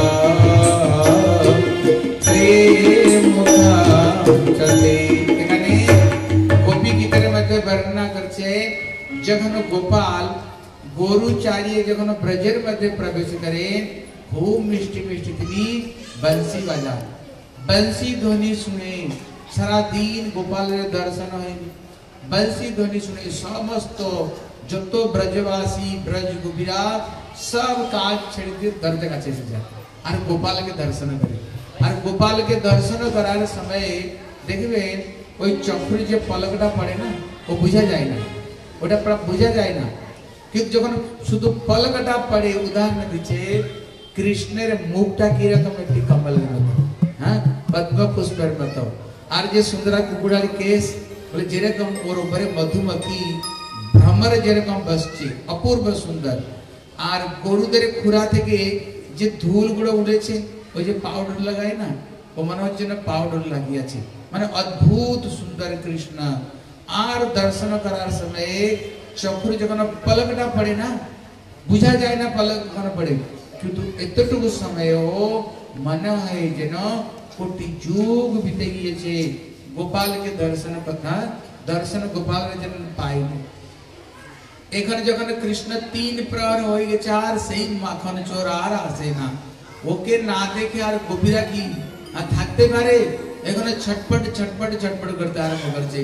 [SPEAKER 1] वर्णना करছে যখন গোপাল গরু চারিয়ে যখন ব্রজের মধ্যে প্রবেশ করে, খুব মিষ্টি মিষ্টি তিনি বংশী বাজা, বংশী ধ্বনি শুনে সারা দিন গোপালের দর্শন হয়নি। বংশী ধ্বনি শুনে সমস্ত যত ব্রজবাসী ব্রজ গোপীরা সব কাজ ছেড়ে দিয়ে দরজা কাছে এসে যায় আর গোপালকে দর্শন করে। আর গোপালকে দর্শন করার সময় দেখবেন ওই চক্ষুর যে পলকটা পড়ে না ও বোঝা যায় না, ওটা বোঝা যায় না। কিন্তু যখন শুধু পলকটা পড়ে, উদাহরণ দিচ্ছে কৃষ্ণের মুখটা কিরকম একটি কমলের মতো, হ্যাঁ পদ্ম পুষ্পের মতো। আর যে সুন্দরা কুকুড়ার কেস বলে যেরকম ওর উপরে মধুমক্ষী ভ্রমর যেরকম বসছে, অপূর্ব সুন্দর। আর গরুদের খুরা থেকে যে ধুলগুলো উঠেছে, ওই যে পাউডার লাগায় না, ও মনে হচ্ছে না পাউডার লাগিয়েছে, মানে অদ্ভুত সুন্দর কৃষ্ণ। আর দর্শন করার সময় চক্ষুর যখন পলকটা পড়ে না, বুঝা যায় না পলক কখন পড়ে, কিন্তু এতটুকু সময়ও মনে হয় যেন কোটি যুগ বিতে গিয়েছে গোপালকে দর্শন কথা, দর্শন গোপালের যেন পাইনি। এখানে যখন কৃষ্ণ তিন প্রহর হয়ে গেছে আর সেই মাখন চোর আর আসে না, ওকে না দেখে আর গোপীরা কি আর থাকতে পারে? এখানে ছটপট ছটপট ছটপট করতে আরম্ভ করছে।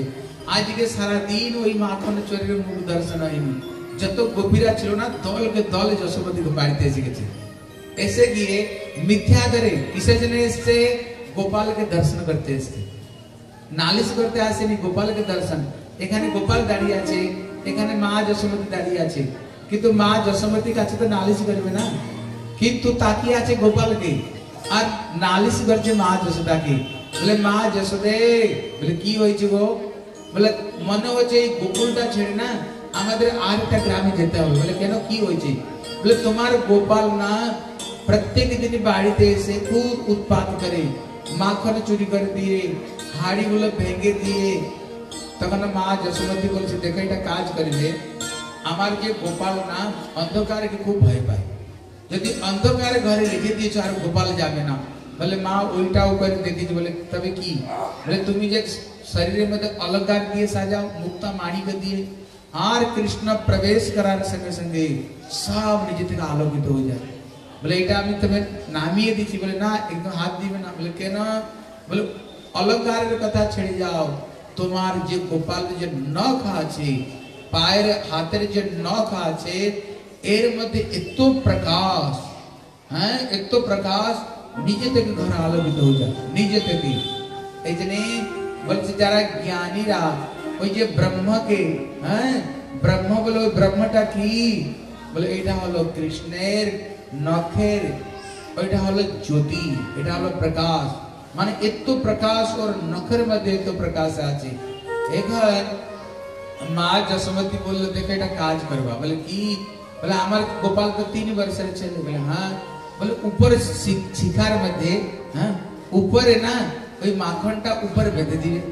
[SPEAKER 1] आज के सारा दिन वही माखन चोरी मुख दर्शन हईनी जत गोपीरा छिलो ना दल के दल यशोमती को बाड़ीते एसे गेছে ऐसे किए मिथ्या करे किसे जने से गोपाल के दर्शन करते इसके नालिश करते आसे नहीं गोपाल के दर्शन এখানে গোপাল দাঁড়িয়ে আছে এখানে মা যশোমতী দাঁড়িয়ে আছে কিন্তু মা যশোমতীর কাছে তো নালিশ করবে না কিন্তু তাকিয়ে আছে গোপালকে আর নালিশ করছে মা যশোদাকে বলে মা যশোদে বলে কি হয়েছে গো বলে মনে হচ্ছে এই গোকুলটা ছেড়ে না আমাদের আর একটা গ্রামে যেতে হবে বলে কেন কি হয়েছে বলে তোমার গোপাল না প্রত্যেক দিন বাড়িতে এসে খুব উৎপাত করে মাখন চুরি করে দিয়ে হাড়িগুলো ভেঙে দিয়ে তখন মা যশোমতী বলছে দেখো এটা কাজ করিলে আমার যে গোপাল না অন্ধকারকে খুব ভয় পায় যদি অন্ধকার ঘরে রেখে দিয়েছো আর গোপাল যাবে না বলে মা ওইটাও করে দেখেছি বলে তবে কি বলে তুমি যে শরীরের মধ্যে অলঙ্কার দিয়ে সাজাও মুক্তা মাণিক দিয়ে আর কৃষ্ণ প্রবেশ করার সঙ্গে সঙ্গে সব নিজে থেকে আলোকিত হয়ে যায় বলে এটা আমি তুমি নামিয়ে দিচ্ছি বলে না একদম হাত দিবে না বলে কেন বলে অলঙ্কারের কথা ছেড়ে যাও তোমার যে গোপাল যে নখ আছে পায়ের হাতের যে নখ আছে এর মধ্যে এত প্রকাশ হ্যাঁ এত প্রকাশ নিজে থেকে ঘর আলোকিত হয়ে যায় নিজে থেকে এই জন্য বলছে যারা জ্ঞানীরা ওই যে ব্রহ্মকে হ্যাঁ ব্রহ্ম বলে ব্রহ্মটা কি বলে এটা হলো কৃষ্ণের নখের ওইটা হলো জ্যোতি এটা হলো প্রকাশ মানে এত প্রকাশ और নখের মধ্যে এত প্রকাশ আছে এখন মা যশোমতী বলল দেখো এটা কাজ করবা বলে কি বলে আমার গোপাল তো तीन বছরের ছেলে বলে হ্যাঁ বলে উপরে শিখার মধ্যে হ্যাঁ উপরে না ওই মাখনটা উপরে বেঁধে দিবে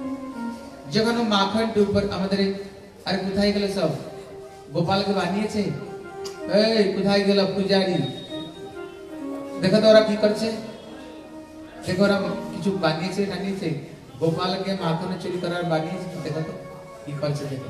[SPEAKER 1] যখন মাখনটা উপর আমাদের আরে কোথায় গেল সব গোপালকে বানিয়েছে এই কোথায় গেল পূজারি দেখো তো ওরা কি করছে দেখো ওরা কিছু বানিয়েছে বানিয়েছে গোপালকে মাখনে চুরি করার বানিয়েছে দেখো তো কি করছে দেখো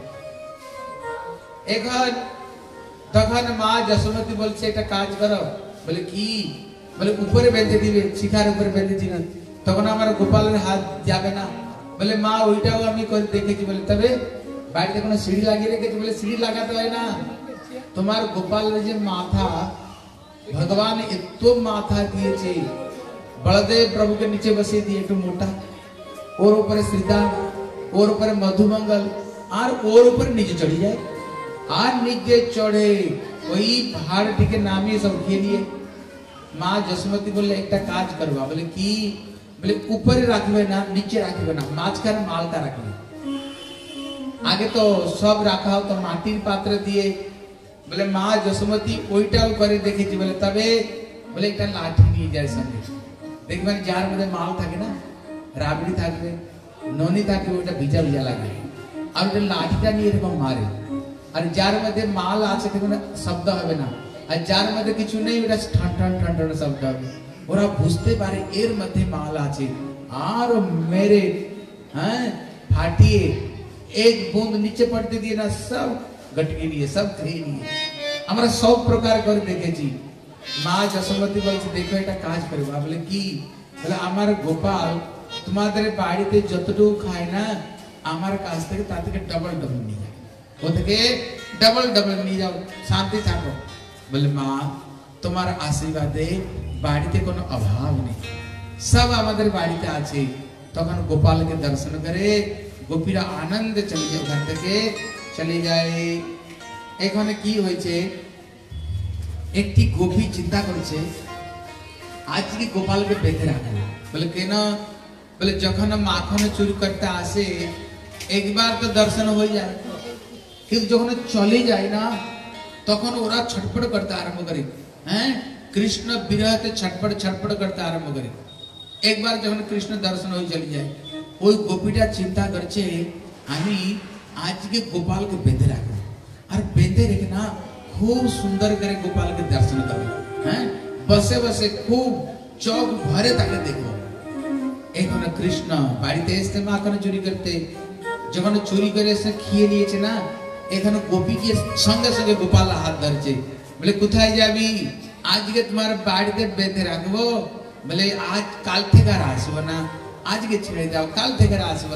[SPEAKER 1] এখন তখন মা যশোমতী বলছে এটা কাজ করো বলে কি বলে উপরে বেঁধে দিবে শিখার উপরে বেঁধে দিবে তখন আমার গোপালের হাত যাবে না বলে মা ওইটাও আমি করে দেখেছি বলে তবে বাড়িতে কোনো সিঁড়ি লাগিয়ে রেখেছি বলে সিঁড়ি লাগাতে হয় না তোমার গোপালের যে মাথা ভগবান এত মাথা দিয়েছে बलदेव प्रभु के नीचे बसे दिए एक मोटा और ऊपर श्रीधाम और ऊपर मधुमंगल और और ऊपर नीचे चढ़ी जाए और नीचे चढ़े वही पहाड़ टिके नामी सब खेलिए माँ जसमती बोले एक काज करवा बोले की बोले ऊपर रखबे ना नीचे रखबे ना माछखान मालटा रखबे आगे तो सब रखा तो माटिर पात्र दिए बोले माँ जसमती ओइटाও করে দেখেছি বলে তবে বলে একটা লাঠি নিয়ে যায় সঙ্গে দেখবেন যার মধ্যে মাল থাকে না রাবড়ি থাকবে ননি থাকবে ওটা ভিজা ভিজা লাগে আর ওটা লাঠিটা নিয়ে এরকম মারে আর যার মধ্যে মাল আছে দেখবেন শব্দ হবে না আর যার মধ্যে কিছু নেই ওটা ঠান ঠান ঠান ঠান শব্দ হবে ওরা বুঝতে পারে এর মধ্যে মাল আছে আর মেরে হ্যাঁ ফাটিয়ে एक बूंद नीचे पड़ते दिए ना सब गटके लिए सब खेয়ে নিয়ে আমরা সব প্রকার করে দেখেছি মা যশোমতী বলছে দেখো এটা কাজ করবা বলে কি বলে আমার গোপাল তোমাদের বাড়িতে যতটুকু খায় না আমার কাছ থেকে তার থেকে ডাবল ডাবল নিয়ে যায় ও থেকে ডাবল ডাবল নিয়ে যাও শান্তি থাকো বলে মা তোমার আশীর্বাদে বাড়িতে কোনো অভাব নেই সব আমাদের বাড়িতে আছে তখন গোপালকে দর্শন করে গোপীরা আনন্দে চলে যায় ওখান থেকে চলে যায় এখানে কি হয়েছে একটি গোপী চিন্তা করছে আজকে গোপালকে বেঁধে রাখবো বলে কেন বলে যখন মাখন চুরি করতে আসে একবার তো দর্শন হয়ে যায় কিন্তু যখন চলে যায় না তখন ওরা ছটফট করতে আরম্ভ করে হ্যাঁ কৃষ্ণ বিরহতে ছটফট ছটফট করতে আরম্ভ করে একবার যখন কৃষ্ণ দর্শন হয়ে চলে যায় ওই গোপীটা চিন্তা করছে আমি আজকে গোপালকে বেঁধে রাখবো আর বেঁধে রেখে না खूब सुंदर करे गोपाल के दर्शन करो हैं बसे बसे खूब चौक भरे ताके देखो এখন কৃষ্ণ বাড়িতে এসে মাখন চুরি করতে যখন চুরি করে এসে খেয়ে নিয়েছে না এখানে গোপীকে সঙ্গে সঙ্গে গোপাল হাত ধরছে বলে কোথায় যাবি আজকে তোমার বাড়িতে বেঁধে রাখবো বলে আজ কাল থেকে আর আসবো না আজকে ছেড়ে দাও কাল থেকে আর আসবো না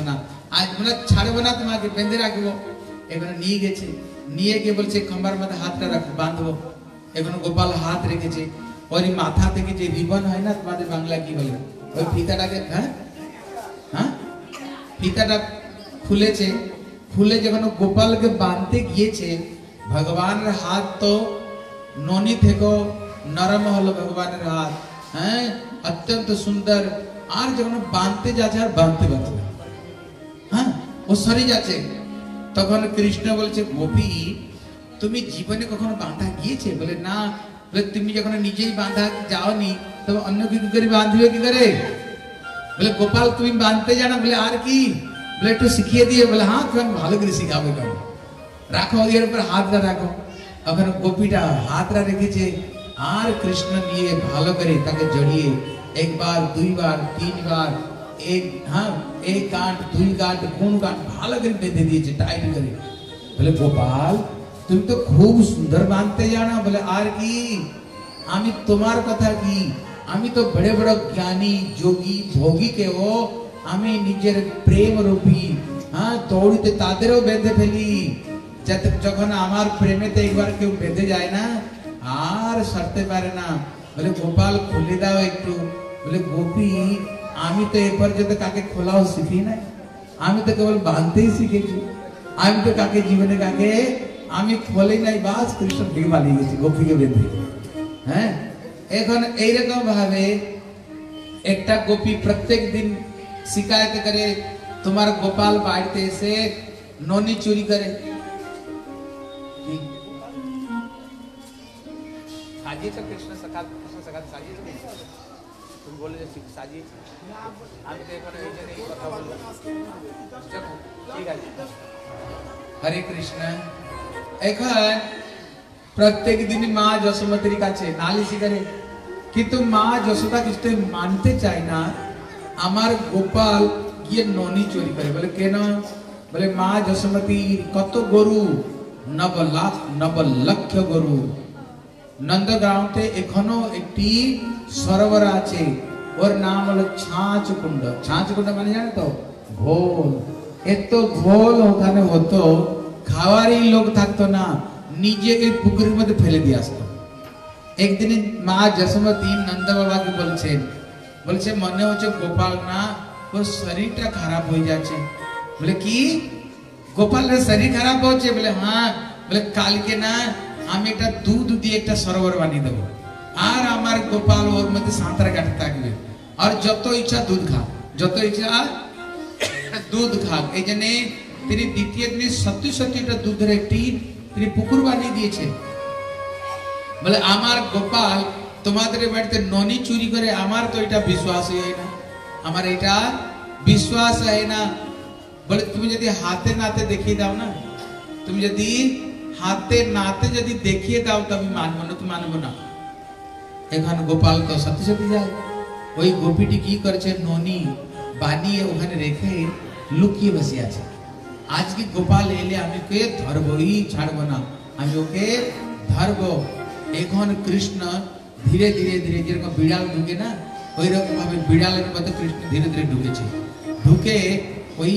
[SPEAKER 2] আজ বলে ছাড়বো না তোমাকে, বেঁধে রাখবো। এখন নিয়ে গেছে, নিয়ে গিয়ে বলছে খাম্বার মধ্যে হাতটা রাখো, বাঁধবো। এখন গোপাল হাত রেখেছে, ওই মাথা থেকে যে রিবন হয় না, তোমাদের বাংলা কি বলে, ওই ফিতাটাকে, হ্যাঁ হ্যাঁ ফিতাটা খুলেছে। খুলে যখন গোপালকে বাঁধতে গিয়েছে, ভগবানের হাত তো ননি থেকে নরম হলো, ভগবানের হাত, হ্যাঁ অত্যন্ত সুন্দর। আর যখন বাঁধতে যাচ্ছে, আর বাঁধতে পারছে না, হ্যাঁ ও সরে যাচ্ছে। তখন কৃষ্ণ বলছে, গোপী তুমি জীবনে কখনো বাঁধা গিয়েছে? বলে না। বলে তুমি যখন নিজেই বাঁধা যাওনি, তবে অন্য কি করে বাঁধবে কি করে? বলে গোপাল তুমি বাঁধতে জানো? বলে আর কি? বলে একটু শিখিয়ে দিয়ে। বলে হ্যাঁ তুমি ভালো করে শিখাবে, কেন রাখো এর উপর হাতটা রাখো। ওখানে গোপীটা হাতটা রেখেছে, আর কৃষ্ণ নিয়ে ভালো করে তাকে জড়িয়ে একবার দুইবার তিনবার, এক হ্যাঁ এক গাঁট দুই গাঁট কোন গাঁট ভালো করে বেঁধে দিয়েছে, টাইট করে। বলে গোপাল তুমি তো খুব সুন্দর বাঁধতে জানো। বলে আর কি? আমি তোমার কথা কি, আমি তো বড় বড় জ্ঞানী যোগী ভোগী কেও আমি নিজের প্রেম রূপী হ্যাঁ দৌড়িতে তাদেরও বেঁধে ফেলি। যখন আমার প্রেমেতে একবার কেউ বেঁধে যায় না, আর সরতে পারে না। বলে গোপাল খুলে দাও একটু। বলে গোপী আমি তো এ পর্যন্ত কাকে খোলাও শিখি নাই, আমি তো কেবল বাঁধতেই শিখেছি। আমি তো কাকে জীবনে কাকে আমি খোলে নাই, বাস কৃষ্ণ থেকে পালিয়ে গেছি গোপীকে বেঁধে। হ্যাঁ এখন এইরকম ভাবে একটা গোপী প্রত্যেক দিন শিকায়ত করে, তোমার গোপাল বাড়িতে এসে ননি চুরি করে। সাজিয়েছো কৃষ্ণ সকাল, কৃষ্ণ সকাল সাজিয়েছো, তুমি বলে যে সাজিয়েছি, আমি তো এখন এই জন্য এই কথা বললাম। ঠিক আছে, হরে কৃষ্ণ। এখন প্রত্যেক দিন মা যশোমতীর কাছে নালিশি করে, কিন্তু মা যশোদা কিছু মানতে চায় না, আমার গোপাল গিয়ে ননি চুরি করে। বলে কেন? বলে মা যশোমতীর কত গরু, নব লাখ নব লক্ষ গরু। নন্দগাঁওতে এখনো একটি সরোবর আছে, ওর নাম হলো ছাঁচ কুণ্ড। ছাঁচ কুণ্ড মানে জানো তো? ঘোল। এত ঘোল ওখানে হতো, খাওয়ারই লোক থাকতো না, নিজে এই পুকুরের মধ্যে ফেলে দিয়ে আসতো। একদিন মা যশোমতী নন্দ বাবাকে বলছেন, বলছে মনে হচ্ছে গোপাল না ওর শরীরটা খারাপ হয়ে যাচ্ছে। বলে কি গোপালের শরীর খারাপ হচ্ছে? বলে হ্যাঁ। বলে কালকে না আমি একটা দুধ দিয়ে একটা সরোবর বানিয়ে দেবো, আর আমার গোপাল ওর মধ্যে সাঁতার কাটতে থাকবে, আর যত ইচ্ছা দুধ খা, যত ইচ্ছা দুধ খা। এই জন্য তিনি দ্বিতীয় দিনে সত্যি সত্যি একটা দুধের একটি তিনি পুকুর বানিয়ে দিয়েছেন। বলে আমার গোপাল তোমাদের বাড়িতে ননি চুরি করে, আমার তো এটা বিশ্বাসই হয় না, আমার এটা বিশ্বাস হয় না। বলে তুমি যদি হাতে নাতে দেখিয়ে দাও না, তুমি যদি হাতে নাতে যদি দেখিয়ে দাও তো আমি মানবো না, তুমি মানবো না। এখন গোপাল তো সত্যি সত্যি যায়। ওই গোপীটি কি করেছে, ননি বানিয়ে ওখানে রেখে লুকিয়ে বসে আছে। আজকে গোপাল এলে আমি ওকে ধরবই, ছাড়বো না, আমি ওকে ধরবো। এখন কৃষ্ণ ধীরে ধীরে ধীরে যেরকম বিড়াল ঢুকে না, ওই রকম ভাবে বিড়ালের মতো কৃষ্ণ ধীরে ধীরে ঢুকেছে। ঢুকে ওই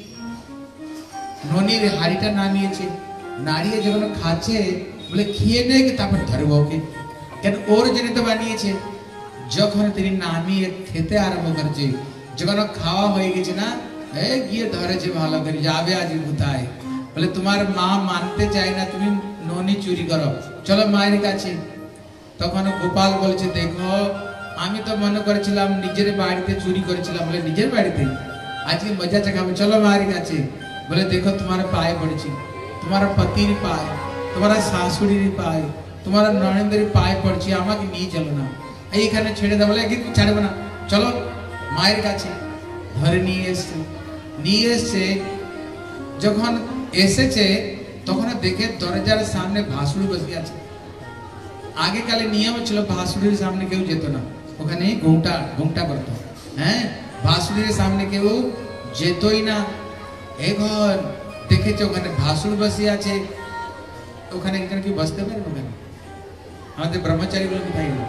[SPEAKER 2] ননির হাড়িটা নামিয়েছে, নাড়িয়ে যখন খাচ্ছে, বলে খেয়ে নেই তারপর ধরবো ওকে, কেন ওর জন্য তো বানিয়েছে। যখন তিনি নামিয়ে খেতে আরম্ভ করেছে, যখন খাওয়া হয়ে গেছে না, গিয়ে ধরেছে ভালো করে, যাবে আজ কোথায়? বলে তোমার মা মানতে চায় না তুমি ননি চুরি করো, চলো মায়ের কাছে। তখন গোপাল বলছে, দেখো আমি তো মনে করেছিলাম নিজের বাড়িতে চুরি করেছিলাম। বলে নিজের বাড়িতে? আজকে মজা চাকাবে, চলো মায়ের কাছে। বলে দেখো তোমার পায়ে পড়েছি, তোমার পতির পায়ে, তোমার শাশুড়ির পায়ে, তোমার নরেন্দ্রের পায়ে পড়ছি, আমাকে নিয়ে চলো না, এইখানে ছেড়ে দাও। বলে একদিন ছাড়বে না, চলো মায়ের কাছে। ধরে নিয়ে এসছে, নিয়ে এসছে। যখন এসেছে তখন দেখে দরজার সামনে ভাসুড়ি বসে আছে। আগেকালে নিয়ম ছিল ভাসুড়ির সামনে কেউ যেত না, ওখানে ঘুমটা ঘুমটা করতো। হ্যাঁ, ভাসুড়ির সামনে কেউ যেতই না। এখন দেখেছে ওখানে ভাসুড় বসে আছে, ওখানে এখানে কি বসতে পারে? ওখানে আমাদের ব্রহ্মচারী গুলো কোথায় গেল?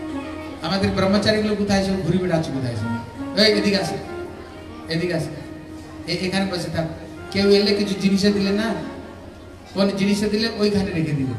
[SPEAKER 2] আমাদের ব্রহ্মচারী গুলো কোথায় আছে? ঘুরি বেড়াচ্ছে কোথায়? এই এদিকে আসে, এদিকে আসে। এখানে বসে থাক, কেউ এলে কিছু জিনিস দিলে না, কোন জিনিস দিলে ওইখানে রেখে দিবে।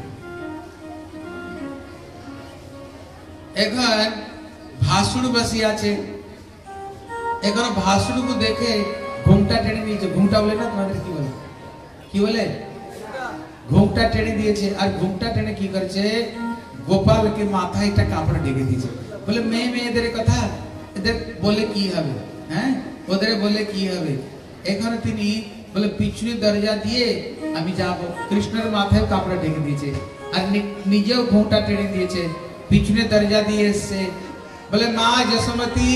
[SPEAKER 2] এখন ভাসুর বসে আছে, এখন ভাসুরকে দেখে ঘুমটা টেনে নিয়েছে। ঘুমটা বলে না তোমাদের কি বলে, কি বলে? ঘুমটা টেনে দিয়েছে। আর ঘুমটা টেনে কি করেছে, গোপালকে মাথায় একটা কাপড় ঢেকে দিয়েছে। বলে মেয়ে মেয়েদের কথা, এদের বলে কি হবে, হ্যাঁ ওদের বলে কি হবে। এখানে তিনি বলে পিছনে দরজা দিয়ে আমি যাব। কৃষ্ণের মাথায় কাপড় ঢেকে দিয়েছে আর নিজেও ঘুমটা টেনে দিয়েছে, পিছনে দরজা দিয়ে এসছে। বলে মা যশোমতী।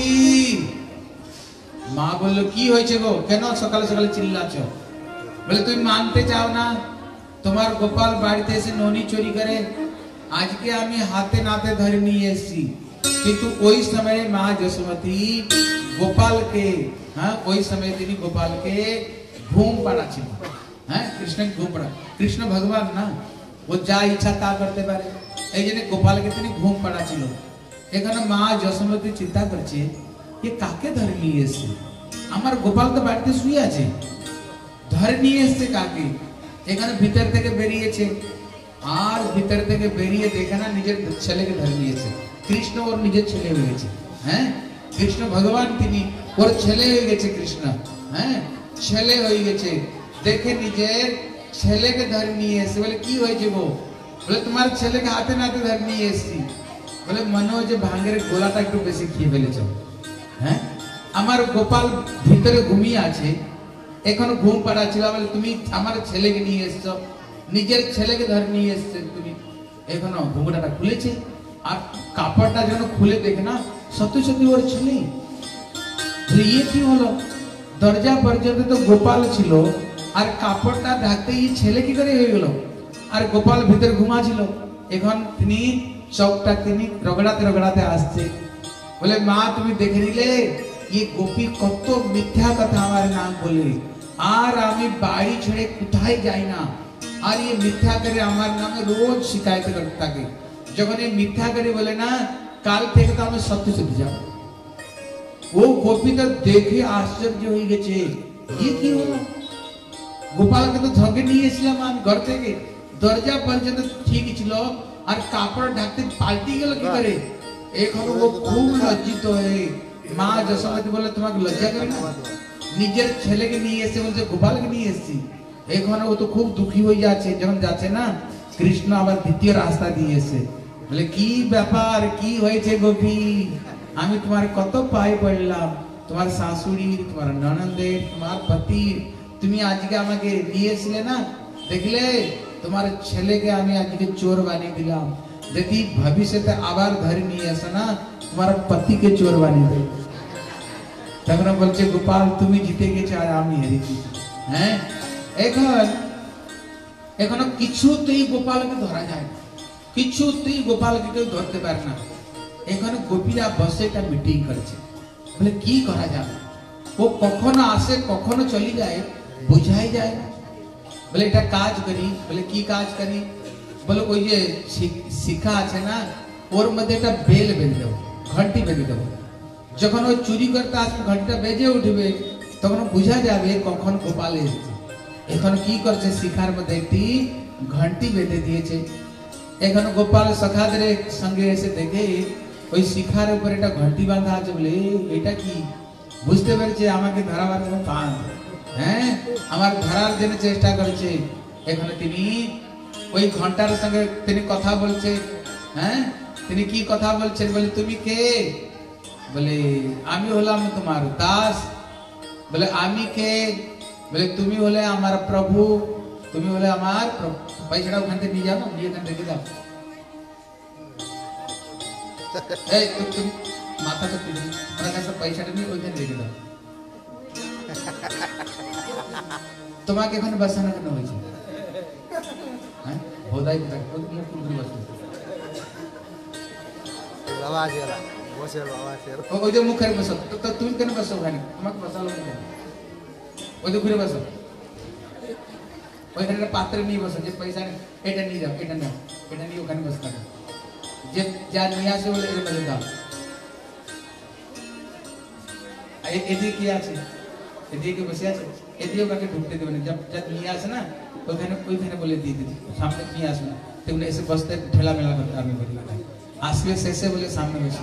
[SPEAKER 2] মা বললো কি হয়েছে গো, কেন সকালে সকালে চিল্লাচ্ছ? বলে তুমি মানতে চাও না তোমার গোপাল বাড়িতে এসে ননি চুরি করে, আজকে আমি হাতে নাতে ধরে নিয়ে এসেছি। কিন্তু ওই সময় মা যশোমতী গোপালকে, হ্যাঁ ওই সময় তিনি গোপালকে ঘুম পাড়াচ্ছিল। হ্যাঁ কৃষ্ণ ঘুম পাড়া, কৃষ্ণ ভগবান না, ও যা ইচ্ছা তা করতে পারে, এই জন্য গোপালকে তিনি ঘুম পাড়াচ্ছিল। এখানে মা যশোমতী চিন্তা করছে এ কাকে ধরে নিয়ে এসছে, আমার গোপাল তো বাড়িতে শুয়ে আছে, ধরে নিয়ে এসছে কাকে। এখানে ভিতর থেকে বেরিয়েছে, আর ভিতর থেকে বেরিয়ে দেখে না নিজের ছেলেকে ধরে নিয়েছে। কৃষ্ণ ওর নিজের ছেলে হয়ে গেছে। হ্যাঁ কৃষ্ণ ভগবান তিনি ওর ছেলে হয়ে গেছে। কৃষ্ণ হ্যাঁ ছেলে হয়ে গেছে, দেখে নিজের ছেলেকে ধরে নিয়ে এসে। বলে কি হয়েছে গো? বলে তোমার ছেলেকে হাতে নাতে ধরে নিয়ে এসছি। বলে মনে হয় যে ভাঙের গোলাটা একটু বেশি খেয়ে ফেলেছ। হ্যাঁ আমার গোপাল ভিতরে ঘুমিয়ে আছে, এখনো ঘুম পাড়াচ্ছিল। বলে তুমি আমার ছেলেকে নিয়ে এসছো, নিজের ছেলেকে ধরে নিয়ে এসছে তুমি। এখনো ঘুমটাটা খুলেছে আর কাপড়টা যেন খুলে দেখে না সত্যি সত্যি ওর ছেলে। ইয়ে কি হলো, দরজা পর্যন্ত তো গোপাল ছিল আর কাপড়টা ঢাকতে এই ছেলে কি করে হয়ে গেল? আর গোপাল ভিতরে ঘুমা ছিল। এখন তিনি চোখটা তিনি রগড়াতে রগড়াতে আসছে। বলে মা তুমি দেখে নিলে ये गोपी কত মিথ্যা কথা আমার নাম বলে, আর আমি বাড়ি ছেড়ে কোথায় যাই না, আর ये মিথ্যা করে আমার নামে রোজ শিকায়ত করতে থাকে। যখন এই মিথ্যা করে বলে না কাল থেকে তো আমি সত্যি সত্যি যাব। ও গোপী তো দেখে আশ্চর্য হয়ে গেছে, ये কি হলো? গোপালকে তো ধরে নিয়ে এসেছিলাম আমি ঘর থেকে, দরজা পর্যন্ত ঠিক ছিল আর কাপড় ঢাকতে পাল্টি গেল কি করে। এখন ও খুব লজ্জিত হয়ে মা যশোমতী বলে তোমাকে লজ্জা করে না, নিজের ছেলেকে নিয়ে এসে বলছে গোপালকে নিয়ে এসেছি। এখন ও তো খুব দুঃখী হয়ে যাচ্ছে। যখন যাচ্ছে না কৃষ্ণ আবার দ্বিতীয় রাস্তা দিয়ে এসে বলে কি ব্যাপার, কি হয়েছে গোপী? আমি তোমার কত পায়ে পড়লাম, তোমার শাশুড়ি, তোমার ননদের, তোমার পতি, তুমি আজকে আমাকে নিয়ে এসলে না, দেখলে তোমার ছেলেকে আমি আজকে চোর বানিয়ে দিলাম, যদি ভবিষ্যতে আবার ধরে নিয়ে আসে না তোমার পতিকে চোর বানিয়ে দেবে। তখন বলছে গোপাল তুমি জিতে গেছো আর আমি হেরেছি। হ্যাঁ এখন এখনো কিছুতেই গোপালকে ধরা যায় না, কিছুতেই গোপালকে কেউ ধরতে পারে না। এখানে গোপীরা বসে একটা মিটিং করেছে, বলে কি করা যাবে, ও কখনো আসে কখনো চলে যায়, বোঝাই যায় না। বলে এটা কাজ করি। বলে কি কাজ করি? বলে ওই যে শিখা আছে না ওর মধ্যে একটা বেল বেঁধে দেবো, ঘন্টি বেঁধে দেবো। যখন ও চুরি করতে আসবে ঘন্টিটা বেজে উঠবে, তখন বোঝা যাবে কখন গোপাল এসেছে। এখন কি করছে, শিখার মধ্যে একটি ঘন্টি বেঁধে দিয়েছে। এখন গোপাল সখাদের সঙ্গে এসে দেখে ওই শিখার উপর একটা ঘন্টি বাঁধা আছে। বলে এটা কি? বুঝতে পেরেছে আমাকে ধরাবার জন্য পান, হ্যাঁ আমার ধরার জন্য চেষ্টা করেছে। এখানে তিনি ওই ঘন্টার সঙ্গে তিনি কথা বলছে। হ্যাঁ তিনি কি কথা বলছেন? বলে তুমি কে? বলে আমি হলাম তোমার দাস। বলে আমি কে? বলে তুমি হলে আমার প্রভু, তুমি হলে আমার প্রভু। পয়সাটা ওখান থেকে নিয়ে যাও না, নিয়ে এখান থেকে যাও। এই তুমি মাথা তো তুলি ওনার কাছে পয়সাটা নিয়ে ওইখানে রেখে দাও। তোমাকে এখানে বসানো কেন হয়েছে? হ্যাঁ বোধাই মুখ খুলে বসে বাবা গেলা বসে বাবা সে ওই যে মুখের বসো। তো তুমি কেন বসো ওখানে? তোমাকে বসালো কেন? ওই যে ঘুরে বসো, ওইখানে পাত্রে নিয়ে বসো। যে পয়সা এটা নিয়ে যাও, এটা নাও, এটা নিয়ে ওখানে বসতে হবে। যে যা নিয়ে আসে বলে এটা বলে দাও। এদিকে কি আছে? এদিকে বসে আছে, এদিকে কাকে ঢুকতে দেবে না। জব জব নিয়ে আসে না ওখানে ওইখানে বলে দিয়ে দিদি সামনে নিয়ে আসবে না, তেমনি এসে বসতে ঠেলা মেলা করতে আমি বলি না আসবে শেষে বলে সামনে বসে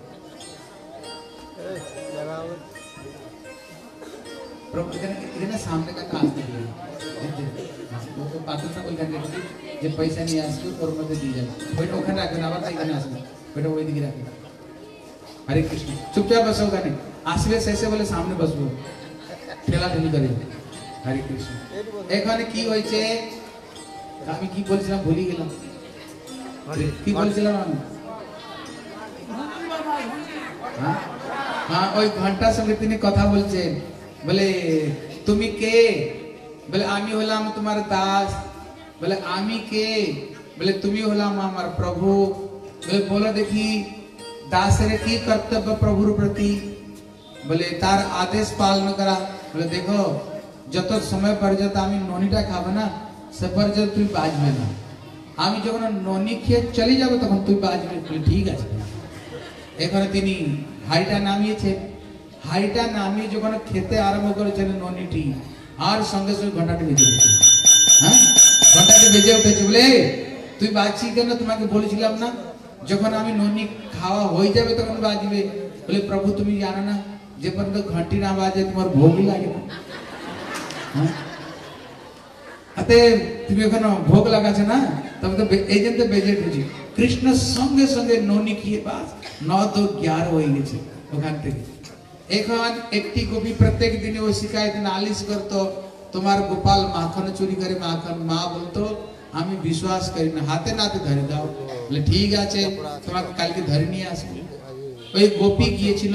[SPEAKER 2] প্রভু এখানে এখানে সামনে का काज दिए वो तो पात्र था ওইখানে রেখে যে পয়সা নিয়ে আসবে ওর মধ্যে দিয়ে যাবে ওইটা ওখানে রাখবেন আবার এখানে আসবে ওইটা ওই দিকে রাখবেন। हरे कृष्ण चुपचाप बसो ওখানে আসবে শেষে বলে সামনে বসবো ঠেলা ঠেলি করে। हरे कृष्ण এখানে কি হয়েছে আমি কি বলছিলাম ভুলে গেলাম কি বলছিলাম আমি হ্যাঁ হ্যাঁ ওই ঘন্টার সঙ্গে তিনি কথা বলছেন বলে তুমি কে বলে আমি হলাম তোমার দাস বলে আমি কে বলে তুমি হলাম আমার প্রভু বলে বলো দেখি দাসের কি কর্তব্য প্রভুর প্রতি বলে তার আদেশ পালন করা বলে দেখো যত সময় পর্যন্ত আমি ননিটা খাবো না সে পর্যন্ত তুই বাজবে না আমি যখন ননি খেয়ে চলে যাব তখন তুই বাজবে বলে ঠিক আছে। এখানে তিনি হাড়িটা নামিয়েছে হাড়িটা নামিয়ে যখন খেতে আরম্ভ করেছেন ননিটি আর সঙ্গে সঙ্গে ঘন্টাটি বেজে উঠেছে। হ্যাঁ ঘন্টাটি বেজে উঠেছে বলে তুই বাজছি কেন তোমাকে বলেছিলাম না যখন আমি ননি খাওয়া হয়ে যাবে তখন বাজবে বলে প্রভু তুমি জানো না যে পর্যন্ত ঘন্টি না বাজে তোমার ভোগই লাগে না। হ্যাঁ अते তুমি এখনো ভোগ লাগাছে না তবে তো এই জন্য বেজে উঠেছে কৃষ্ণ সঙ্গে সঙ্গে ননি খেয়ে বাস নয় তো গ্যারো হয়ে গেছে ওখান থেকে। এখন একটি গোপী প্রত্যেক দিনে ও শিকায়ত নালিশ করতো তোমার গোপাল মাখন চুরি করে মাখন মা বলতো আমি বিশ্বাস করি না হাতে নাতে ধরে দাও বলে ঠিক আছে তোমাকে কালকে ধরে নিয়ে আসবে। ওই গোপী গিয়েছিল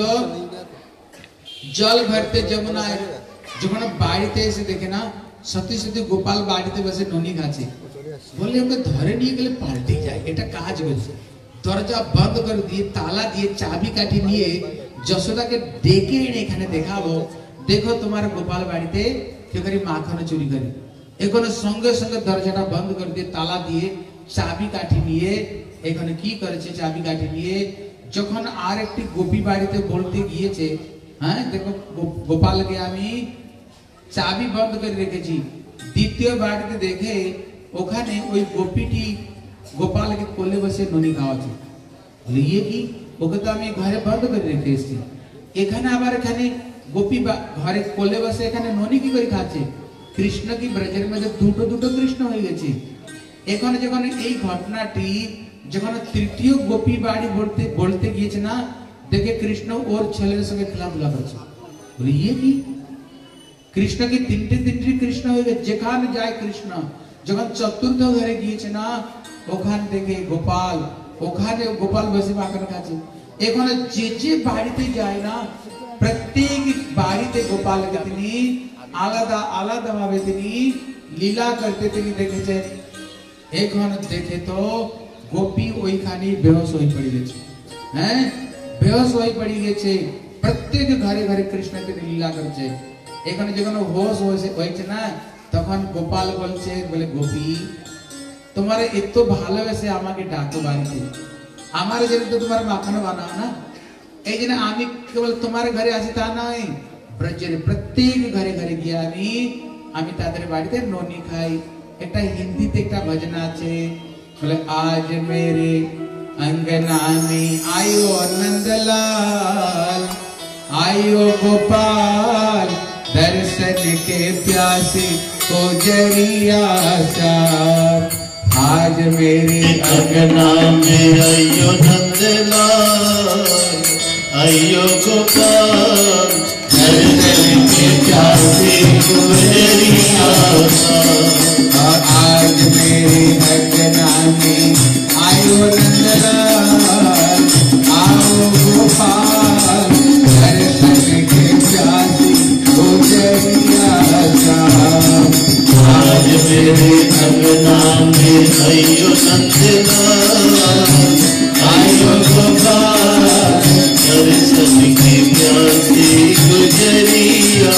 [SPEAKER 2] জল ভরতে যমুনায় যখন বাড়িতে এসে দেখে না সত্যি সত্যি গোপাল বাড়িতে বসে ননি খাচ্ছে বলে ওকে ধরে নিয়ে গেলে পাল্টে যায় এটা কাজ বলছে দরজা বন্ধ করে দিয়ে তালা দিয়ে চাবি কাঠি নিয়ে যশোদাকে ডেকে এনে এখানে দেখাবো দেখো তোমার গোপাল বাড়িতে কেউ করে মাখন চুরি করে। এখন সঙ্গে সঙ্গে দরজাটা বন্ধ করে দিয়ে তালা দিয়ে চাবি কাঠি নিয়ে এখানে কি করেছে চাবি কাঠি নিয়ে যখন আর একটি গোপী বাড়িতে বলতে গিয়েছে হ্যাঁ দেখো গোপালকে আমি চাবি বন্ধ করে রেখেছি দ্বিতীয় বাড়িতে দেখে ওখানে ওই গোপীটি গোপালকে কোলে বসে ননি খাওয়াচ্ছে বলে ইয়ে কি ওকে তো আমি ঘরে বন্ধ করে রেখে এসেছি এখানে আবার এখানে গোপী ঘরে কোলে বসে এখানে ননি কি করে খাচ্ছে কৃষ্ণ কি ব্রজের মধ্যে দুটো দুটো কৃষ্ণ হয়ে গেছে। এখন যখন এই ঘটনাটি যখন তৃতীয় গোপী বাড়ি বলতে বলতে গিয়েছে না দেখে কৃষ্ণ ওর ছেলের সঙ্গে খেলাধুলা করছে বলে ইয়ে কি কৃষ্ণ কি তিনটে তিনটে কৃষ্ণ হয়ে গেছে যেখানে যায় কৃষ্ণ যখন চতুর্থ ঘরে গিয়েছে না ওখান থেকে গোপাল ওখানে গোপাল বসে মাখন খাচ্ছে। এখন যে যে বাড়িতে যায় না প্রত্যেক বাড়িতে গোপালকে তিনি আলাদা আলাদা ভাবে তিনি লীলা করতে তিনি দেখেছেন। এখন দেখে তো গোপী ওইখানে বেহোশ হয়ে পড়ে গেছে হ্যাঁ বেহোশ হয়ে পড়ে গেছে প্রত্যেক ঘরে ঘরে কৃষ্ণ তিনি লীলা করছে। এখানে যখন হোশ হয়েছে না তখন গোপাল বলছে বলে গোপী তোমার এত ভালোবেসে আমাকে ডাকো বাড়িতে আমার জন্য তো তোমার মাখন বানাও না এই জন্য আমি কেবল তোমার ঘরে আসি তা নয় ব্রজের প্রত্যেক ঘরে ঘরে গিয়ে আমি আমি তাদের বাড়িতে ননি খাই। একটা হিন্দিতে একটা ভজন আছে বলে আজ মেরে अंगना में आयो नंदलाल आयो गोपाल दर्शन के प्यासे को जरिया सा आज मेरे
[SPEAKER 3] अंगना में आयो नंदलाल आयो गोपाल दर्शन के प्यासे को जरिया सा
[SPEAKER 1] आज मेरे अंगना में आयो नंदलाल आओ गोपाल दर्शन के प्यासे को जरिया सा
[SPEAKER 3] आज मेरे अंगना में आयो नंदलाल आयो गोपाल दर्शन के प्यासे गुजरिया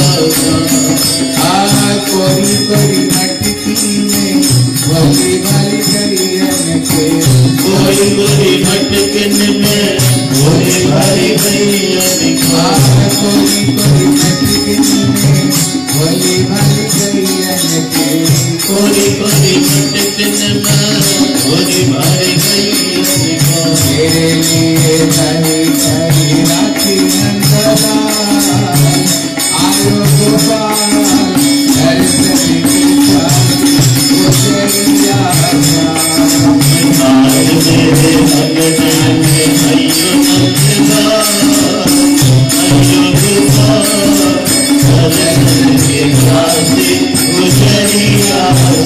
[SPEAKER 1] कोरी कोरी मटकी में भोली भाली गरियन के
[SPEAKER 3] कोई कोई भटकन में कोई भारी गरियन के
[SPEAKER 1] कोरी कोरी मटकी में हरि हरि राखी नंदना आयो गोपाल हरि सभी के गुजरिया
[SPEAKER 3] आज मेरे अंगना में अयो नंदना अयो गोपाल हरि सभी के गुजरिया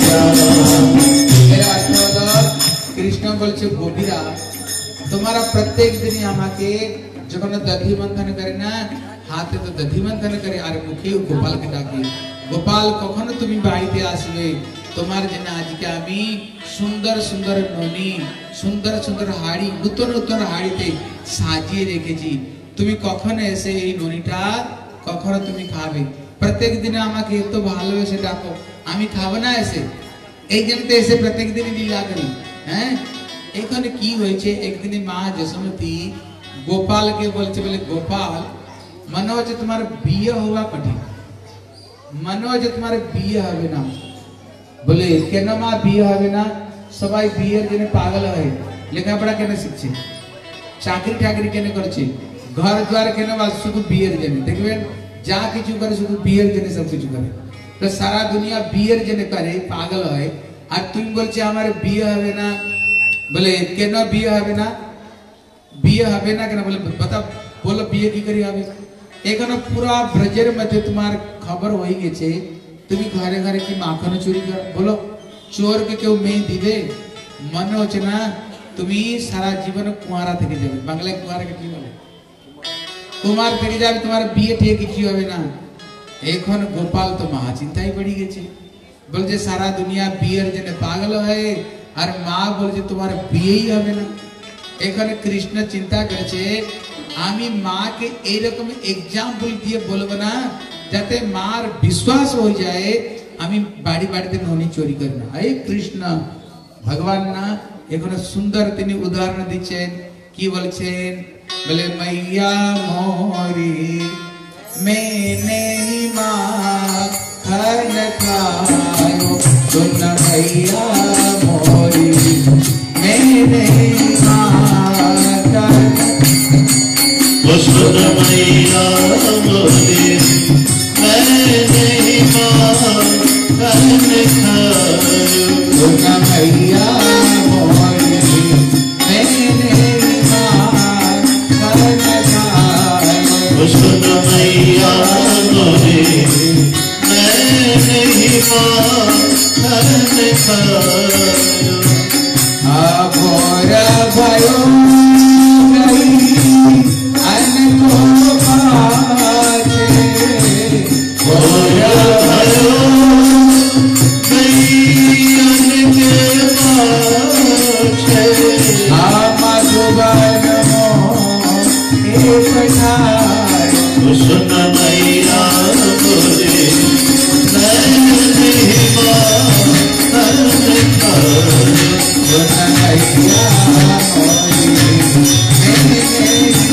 [SPEAKER 1] कृष्ण बोलছে गोपीरा तुम्हारा प्रत्येक दिन আমাকে যখন দধি মন্থন করে না হাতে তো দধি মন্থন করে আর মুখে গোপাল কে ডাকে গোপাল কখনো তুমি বাড়িতে আসবে তোমার জন্য আজকে আমি সুন্দর সুন্দর ননি সুন্দর সুন্দর হাড়ি নতুন নতুন হাড়িতে সাজিয়ে রেখেছি তুমি কখনো এসে এই ননিটা কখনো তুমি খাবে প্রত্যেক দিন আমাকে এত ভালোবেসে ডাকো আমি খাবো না এসে এই জন্য এসে প্রত্যেক দিন লীলা করি হ্যাঁ এখানে কি হয়েছে একদিন মা যশোমতী গোপালকে বলছে বলে গোপাল মনে হচ্ছে তোমার বিয়ে হওয়া কঠিন মনে হচ্ছে তোমার বিয়ে হবে না বলে কেন মা বিয়ে হবে না সবাই বিয়ের জন্য পাগল হয় লেখাপড়া কেন শিখছে চাকরি টাকরি কেন করছে ঘর দ্বার কেন শুধু বিয়ের জন্য দেখবেন যা কিছু করে শুধু বিয়ের জন্য সব কিছু করে তো সারা দুনিয়া বিয়ের জন্য করে পাগল হয় আর তুমি বলছে আমার বিয়ে হবে না বলে কেন বিয়ে হবে না বিয়ে হবে না কেন বলে বতা বলো বিয়ে কি করি হবে এখানে পুরো ব্রজের মধ্যে তোমার খবর হয়ে গেছে তুমি ঘরে ঘরে কি মাখন চুরি কর বলো চোর কে কেউ মেয়ে দিবে মনে হচ্ছে না তুমি সারা জীবন কুয়ারা থেকে যাবে বাংলায় কুয়ারা কে কি বলে কুমার থেকে যাবে তোমার বিয়ে ঠিক কিছু হবে না এখন গোপাল তো মহা চিন্তায় পড়ে গেছে বলছে সারা দুনিয়া বিয়ের জন্য পাগল হয় আর মা বলছে তোমার বিয়েই হবে না এখানে কৃষ্ণ চিন্তা করেছে আমি মাকে এইরকম এক্সাম্পল দিয়ে বলবো না যাতে মার বিশ্বাস হয়ে যায় আমি বাড়ি বাড়িতে ননি চুরি করি না এই কৃষ্ণ ভগবান না এখানে সুন্দর তিনি উদাহরণ দিচ্ছেন কি বলছেন বলে मैया मोरी मैंने माखन खायो सुन मैया मोरी मैंने माखन
[SPEAKER 3] सुन मैया मोरी मैंने माखन खायो
[SPEAKER 1] सुन मैया मोरी मैंने
[SPEAKER 3] सुन मैया मोरे मैंने माखन खायो
[SPEAKER 1] अघोर भयो गई अनको पाछे
[SPEAKER 3] घोर भयो गई अनके पाछे
[SPEAKER 1] मधुबन
[SPEAKER 3] सुन मैया मोरे मैंने माखन खायो
[SPEAKER 1] सुन मैया मोरी मैंने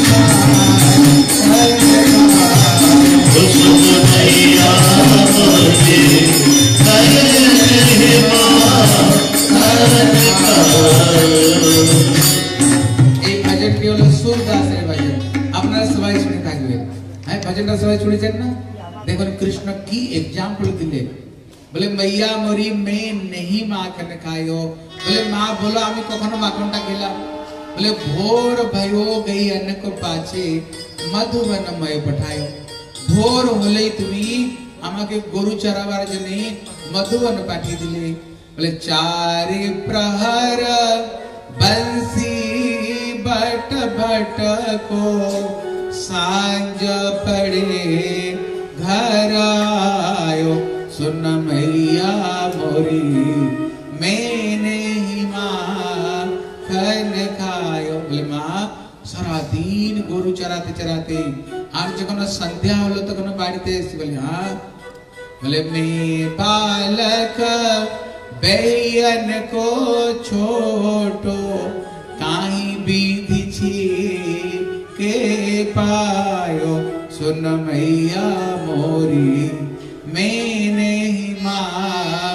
[SPEAKER 1] माखन खायो
[SPEAKER 3] सुन मैया मोरे मैंने माखन खायो
[SPEAKER 1] এই ভজনটি হলো সুরদাসের ভজন আপনারা সবাই শুনে থাকবেন হ্যাঁ ভজনটা সবাই শুনেছেন না দেখুন কৃষ্ণ কি एग्जांपल দিলে বলে मैया मोरी मैं नहीं माखन खायो বলে মা বলো আমি কখনো মাখনটা খেলাম বলে ভোর भयो गई अन्न को पाछे मधुबन मय पठायो ভোর হলেই তুমি আমাকে গরু চরাবার জন্য মধুবন পাঠিয়ে দিলে বলে চারে প্রহর बंसी बट बट को सांझ पड़े घर आयो सुन मैया मोरी मैंने ही माखन खायो बोले माँ सारा दिन গরু চরাতে চরাতে আর যখন সন্ধ্যা হলো তখন বাড়িতে এসে বলে हाँ बोले मैं बालक बैयन को छोटो काई विधि छी के पायो सुन मैया मोरी मैंने ही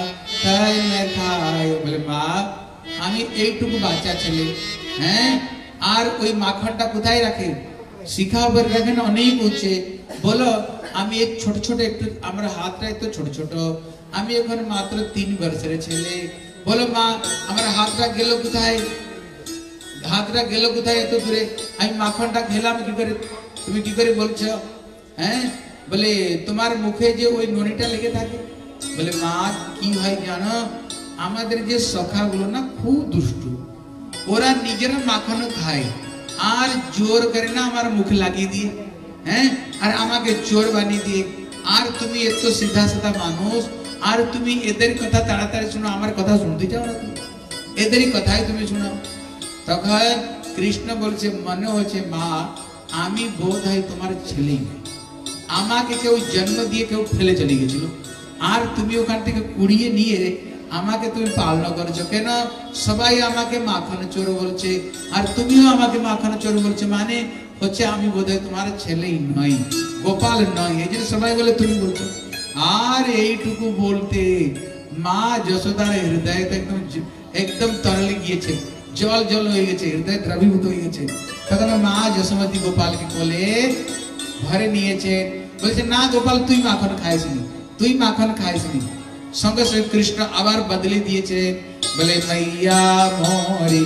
[SPEAKER 1] माखन खायो बोले माँ আমি এইটুকু বাচ্চা ছেলে হ্যাঁ
[SPEAKER 2] আর ওই মাখনটা কোথায় রাখে? শিখা উপরে রাখেন অনেক উঁচে। বলো আমি এক ছোট ছোট একটু আমার হাতটা একটু ছোট ছোট, আমি এখন মাত্র তিন বছরের ছেলে। বলো মা আমার হাতটা গেল কোথায়? হাতটা গেল কোথায় এত দূরে? আমি মাখনটা খেলাম কি করে? তুমি কি করে বলছো? হ্যাঁ বলে তোমার মুখে যে ওই ননিটা লেগে থাকে। বলে মা কি হয় জানো, আমাদের যে সখাগুলো না খুব দুষ্টু, ওরা নিজেরা মাখনও খায় আর জোর করে না আমার মুখে লাগিয়ে দিয়ে, হ্যাঁ আর আমাকে চোর বানিয়ে দিয়ে। আর তুমি এত সিধা সাধা মানুষ, আর তুমি এদের কথা তাড়াতাড়ি শোনো, আমার কথা শুনতে চাও না? তুমি এদেরই কথাই তুমি শোনো। তখন কৃষ্ণ বলছে মনে হচ্ছে মা আমি বোধ হয় তোমার ছেলেই নই, আমাকে কেউ জন্ম দিয়ে কেউ ফেলে চলে গেছিল, আর তুমি ওখান থেকে কুড়িয়ে নিয়ে আমাকে তুমি পালনা করেছো। কেন সবাই আমাকে মাখন চোর বলছে, আর তুমিও আমাকে মাখন চোর বলছো, মানে হচ্ছে আমি বোধহয় তোমার ছেলেই নই, গোপাল নয়, এই জন্য সবাই বলে তুমি বলছো। আর এইটুকু বলতে মা যশোদার হৃদয় একদম একদম তরলে গিয়েছে, জল জল হয়ে গেছে, হৃদয় দ্রবীভূত হয়ে গেছে। তখন মা যশোমতী গোপালকে বলে ঘরে নিয়েছে, বলছে না গোপাল তুই মাখন খাইসনি, তুই মাখন খাইসনি। সঙ্গে সঙ্গে কৃষ্ণ আবার বদলে দিয়েছে, বলে মাইয়া মোরি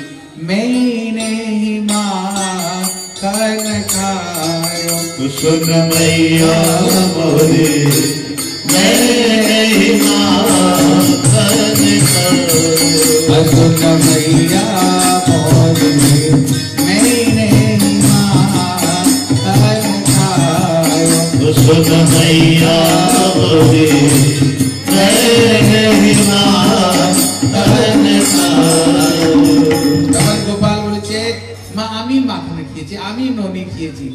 [SPEAKER 2] मैंने ही माखन खायो।
[SPEAKER 3] सुन मैया मोरे मैंने ही माखन खायो।
[SPEAKER 2] सुन मैया मोरे मैंने ही माखन खायो।
[SPEAKER 3] सुन मैया मोरे मैंने ही माखन खायो।
[SPEAKER 2] গোপাল বলেছে মা আমি মাখন খেয়েছি, আমি ননি খেয়েছি।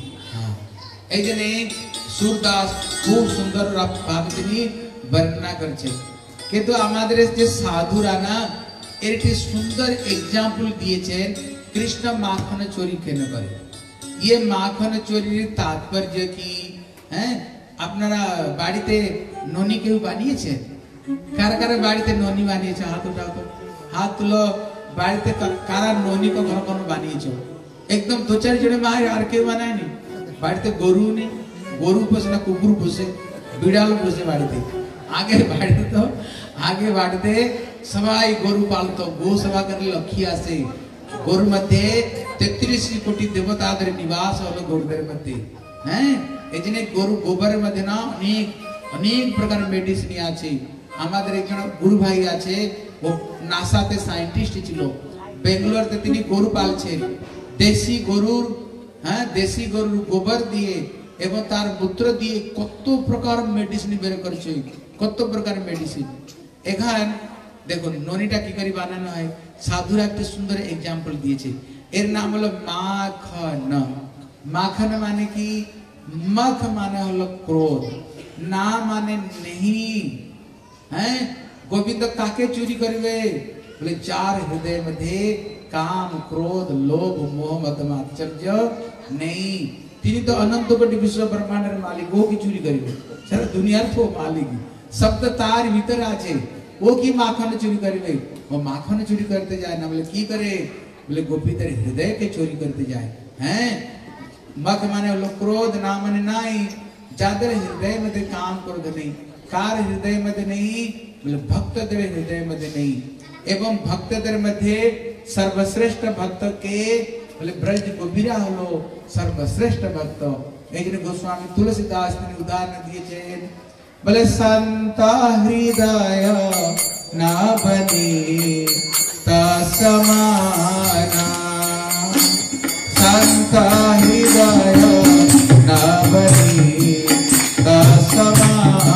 [SPEAKER 2] এই জন্য সুরদাস খুব সুন্দর ভাবে তিনি বর্ণনা করছে। কিন্তু আমাদের যে সাধুরা না এর একটি সুন্দর এক্সাম্পল দিয়েছেন কৃষ্ণ মাখন চুরি কেন করে। ইয়ে মাখন চুরির তাৎপর্য কি? হ্যাঁ আপনারা বাড়িতে ননি কেউ বানিয়েছেন? কার কার বাড়িতে ননি বানিয়েছে? হাত উঠাও তো, হাত তুলো। বাড়িতে কারা ননি কখনো কখনো বানিয়েছ? একদম দু চার জনে মা, আর কেউ বানায়নি। বাড়িতে গরু নেই, গরু পোষে না, কুকুর পোষে, বিড়াল পোষে বাড়িতে। আগে বাড়িতে তো আগে বাড়িতে সবাই গরু পালতো, গো সেবা করে লক্ষ্মী আসে। গরুর মধ্যে তেত্রিশ কোটি দেবতাদের নিবাস হলো গরুদের মধ্যে। হ্যাঁ এই জন্য গরু গোবরের মধ্যে না অনেক অনেক প্রকার মেডিসিন আছে। আমাদের এখানে গুরু ভাই আছে, ও নাসাতে সায়েন্টিস্ট ছিল, বেঙ্গালোরতে তিনি গরু পালছেন। দেশি গরুর হ্যাঁ দেশি গরুর গোবর দিয়ে এবং তার মূত্র দিয়ে কত প্রকার মেডিসিন বের করছে, কত প্রকার মেডিসিন। এখন দেখুন ননিটা কি করে বানানো হয়, সাধুরা একটা সুন্দর এক্সাম্পল দিয়েছে। এর নাম হলো মাখন। মাখন মানে কি? মখ মানে হলো ক্রোধ, না মানে নেই। হ্যাঁ গোবিন্দ কাকে চুরি করবে? বলে যার হৃদয় মধ্যে কাম ক্রোধ লোভ মোহ মদ মাৎসর্য নেই, তিনি তো অনন্ত কোটি বিশ্ব ব্রহ্মাণ্ডের মালিক। ও কি চুরি করবে? সারা দুনিয়ার তো মালিক, সব তো তার ভিতরে আছে। ও কি মাখন চুরি করবে? ও মাখন চুরি করতে যায় না। বলে কি করে? বলে গোপীদের হৃদয় কে চুরি করতে যায়। হ্যাঁ মখ মানে হলো ক্রোধ, না মানে নাই। যাদের হৃদয় মধ্যে কাম ক্রোধ নেই, কার হৃদয় মধ্যে নেই? বলে ভক্তদের হৃদয় মধ্যে নেই। এবং ভক্তদের মধ্যে সর্বশ্রেষ্ঠ ভক্ত কে? বলে ব্রজ গোপীরা হলো সর্বশ্রেষ্ঠ ভক্ত। এই জন্য গোস্বামী তুলসীদাস তিনি উদাহরণ দিয়েছেন, বলে সন্ত হৃদয় না বনে তসমানা। সন্ত হৃদয় না বনে তসমানা।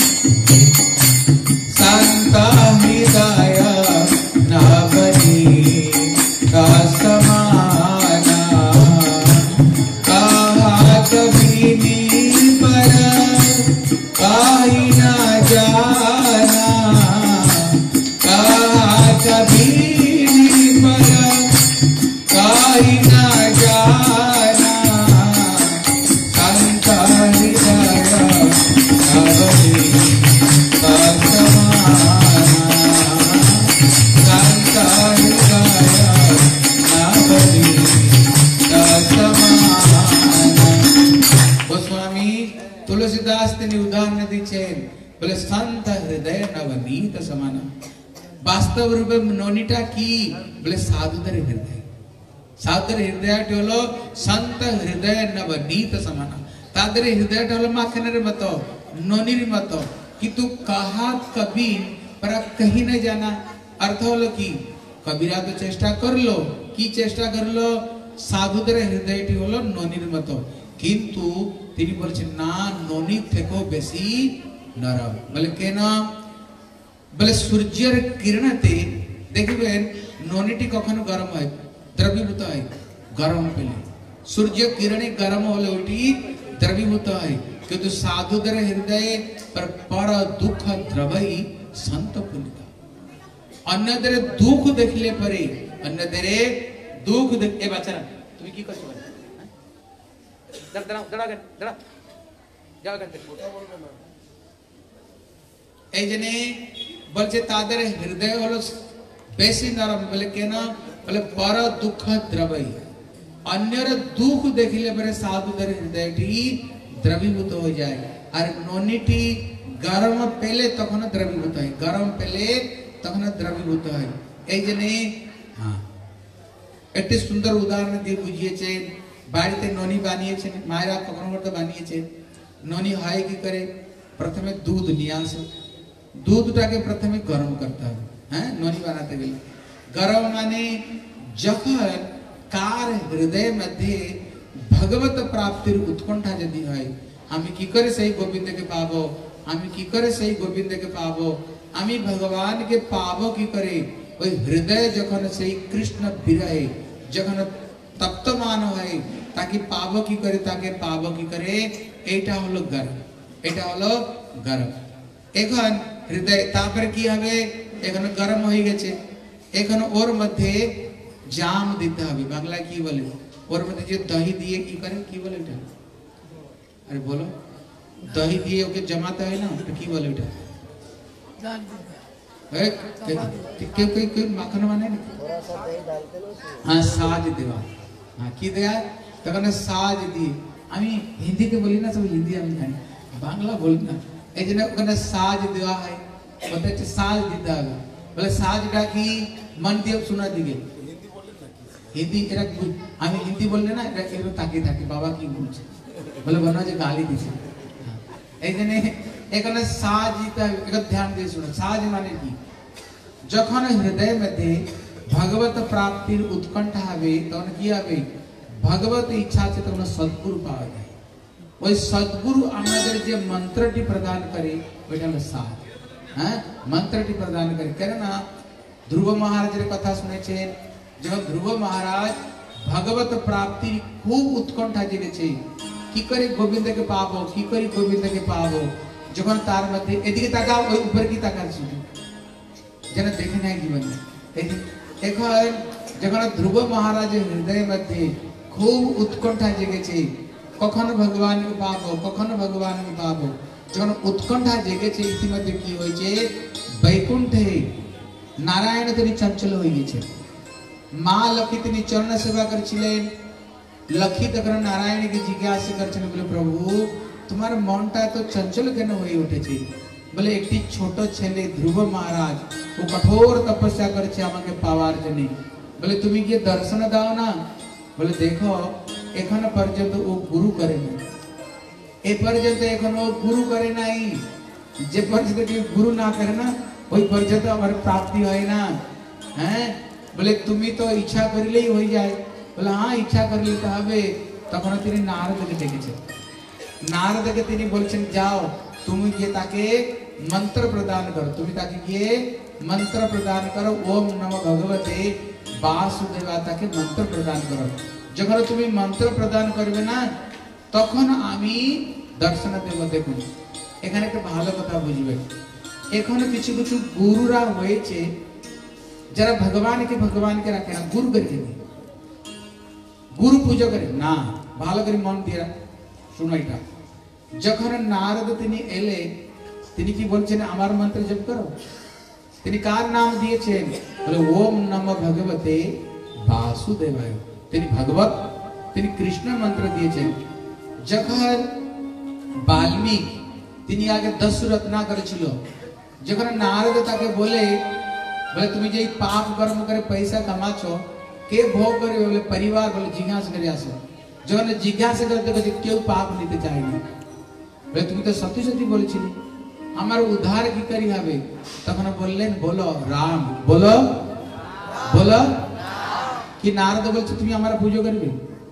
[SPEAKER 2] संत हृदय न बने समाना। कहा कभी पर काई न जाना। कहा कभी पर काई न जाना।
[SPEAKER 1] তিনি উদাহরণ দিচ্ছেন বলে শান্ত হৃদয় নবনীত সমান। বাস্তব রূপে ননীটা কি বলে সাধুদের হৃদয়। সাধুদের হৃদয়টি হলো শান্ত হৃদয় নবনীত সমান। তাদের হৃদয়টা হলো মাখনের মতো, ননির মতো, কিন্তু কাহা কবি পরা কহি না জানা। अर्थ हलो कि कबीरा तो चेष्टा करलो कि चेष्टा करलो साधुदेर हृदयटी हलो ननिर मतो किन्तु तिनि बोलछेन ना ननि थेको बेशी नरम बोले केन बोले सूर्यर किरणते देखिबेन ननिटी कखनो गरम হয় द्रवीभूत হয় गरम पेले सूर्य किरणे गरम होले ओटी द्रवीभूत হয় किन्तु साधुदेर हृदय पर पर दुख द्रवई संत पुनिता अन्यदेर दुख देखले परे अन्यदेर दुख देख ए बाचारा তুমি কি করছো দাঁড়া দাঁড়া দাঁড়া দাঁড়া যাও কেন বলবে না এই জন্য বলছে তাদের হৃদয় হলো বেশি নরম বলে কেন বলে পর দুঃখ দ্রবই अन्यर दुख देखले परे साधुदेर हृदयटी द्रवीभूत हो जाए और ननिटी गरम पेले तखन द्रवीभूत হয় गरम पेले तखन द्रवीभूत হয় এই জন্য হ্যাঁ একটি সুন্দর উদাহরণ দিয়ে বুঝিয়েছেন বাড়িতে ননি বানিয়েছেন মায়েরা কখনো কখনো বানিয়েছেন ননি হয় কি করে প্রথমে দুধ নিয়ে আসে দুধটাকে প্রথমে গরম করতে হবে হ্যাঁ ননি বানাতে গেলে গরম মানে যখন कार हृदय मध्ये भगवत प्राप्तिर उत्कंठा यदि है आमी की करे सही गोविंद के पाबो आमी की करे सही गोविंद के पाबो आमी भगवान के पाबो की करे ओई हृदय जखन सही कृष्ण विरहे जखन तप्तमान है ताकि पाबो की करे ताके पाबो की करे एटा हलो गरम एटा हलो गरम एखन हृदय तापर की हबे एखन गरम होई गेছে एखन ओर मध्य जाम दिते हबे बांग्ला की बोले और मध्य जो दही दिए की करे की बोले এটা अरे बोलो दही दिए ओके जमाता है ना तो की बोले এটা जान है के कोई कोई माखन बने थोड़ा सा दही डालते लो हां साज देवा हां की देया तखन साज दी আমি হিন্দিতে বলি না সব হিন্দি আমি জানি বাংলা বলি না এইজন্য ওখানে সাজ দেওয়া হয় বলতে হচ্ছে সাজ দিতে হবে বলে সাজটা কি মন দিয়ে শোনা দিবে हिंदी এরা আমি হিন্দি বললে না এরা এর তাকিয়ে থাকে বাবা কি বলছে বলে বনা যে গালি দিছে এইজন্য এখানে সাজিতা এক ধ্যান দিয়ে শুনো সাজ মানে কি যখন হৃদয় মধ্যে ভগবত প্রাপ্তির উৎকণ্ঠা হবে তখন কি হবে ভগবত ইচ্ছা আছে তখন সদ্গুরু পাওয়া যায় ওই সদ্গুরু আমাদের যে মন্ত্রটি প্রদান করে ওইটা হলো সাজ হ্যাঁ মন্ত্রটি প্রদান করে কেন না ধ্রুব মহারাজের কথা শুনেছেন जब ध्रुव महाराज भगवत प्राप्ति खूब उत्कंठा जेगेছে কি করে গোবিন্দ के पाबो কি করে গোবিন্দ के पाबो যখন তার মধ্যে এদিকে তাকাও ওই উপরে কি তাকাচ্ছ যেন দেখে নাই জীবন এখন যখন ধ্রুব মহারাজের হৃদয় মধ্যে খুব উৎকণ্ঠা জেগেছে কখন ভগবানকে পাবো কখন ভগবানকে পাবো যখন উৎকণ্ঠা জেগেছে ইতিমধ্যে কি হয়েছে বৈকুণ্ঠে নারায়ণ তিনি চঞ্চল হয়ে গেছে माँ लखी तिनी चरण सेवा करछिलेन लखी तखन नारायण की जिज्ञासा करछिलेन बोले प्रभु तुम्हार मनटा तो चंचल केन होई उठेছে बोले एकटी छोट छेले ध्रुव महाराज वो कठोर तपस्या करছে আমাকে পাওয়ার জন্য बोले তুমি কি दर्शन দাও না बोले देखो এখন পর্যন্ত ও গুরু করে না এই পর্যন্ত এখন ও গুরু করে নাই যে পর্যন্ত কি গুরু না করে না ওই পর্যন্ত আমার প্রাপ্তি হয় না हैं बोले तुम्ही तो इच्छा करिलेই হয়ে যায় बोले हां इच्छा करले তো হবে তখন তিনি নারদকে ডেকেছেন নারদকে তিনি বলছেন যাও তুমি গিয়ে তাকে মন্ত্র প্রদান করো তুমি তাকে গিয়ে মন্ত্র প্রদান করো ওম নমো ভগবতে বাসুদেবা তাকে মন্ত্র প্রদান করো যখন তুমি মন্ত্র প্রদান করবে না তখন আমি দর্শন দেব দেখুন এখানে একটা ভালো কথা বুঝবেন এখানে কিছু কিছু গুরুরা হয়েছে जरा भगवान के भगवान के रखे ना गुरु करके गुरु पूजा करे ना भालो करे मन दिया सुनो এটা যখন নারদ তিনি এলে তিনি কি বলছেন আমার মন্ত্র জপ করো তিনি কার নাম দিয়েছেন বলে ওম নমো ভগবতে বাসুদেবায় তিনি ভগবত তিনি কৃষ্ণ মন্ত্র দিয়েছেন যখন বাল্মীকি
[SPEAKER 2] তিনি আগে দশ রত্না করেছিল। যখন নারদ তাকে বলে বলে তুমি যে পাপ কর্ম করে পয়সা কামাছো কে ভোগ করে বলে পরিবার বলে জিজ্ঞাসা করে আসো। যখন জিজ্ঞাসা করতে করতে কেউ পাপ নিতে চায় না, বলে তুমি তো সত্যি সত্যি বলেছিলে আমার উদ্ধার কি করি হবে। তখন বললেন বলো রাম, বলো বলো কি নারদ বলছে তুমি আমার পুজো করবে।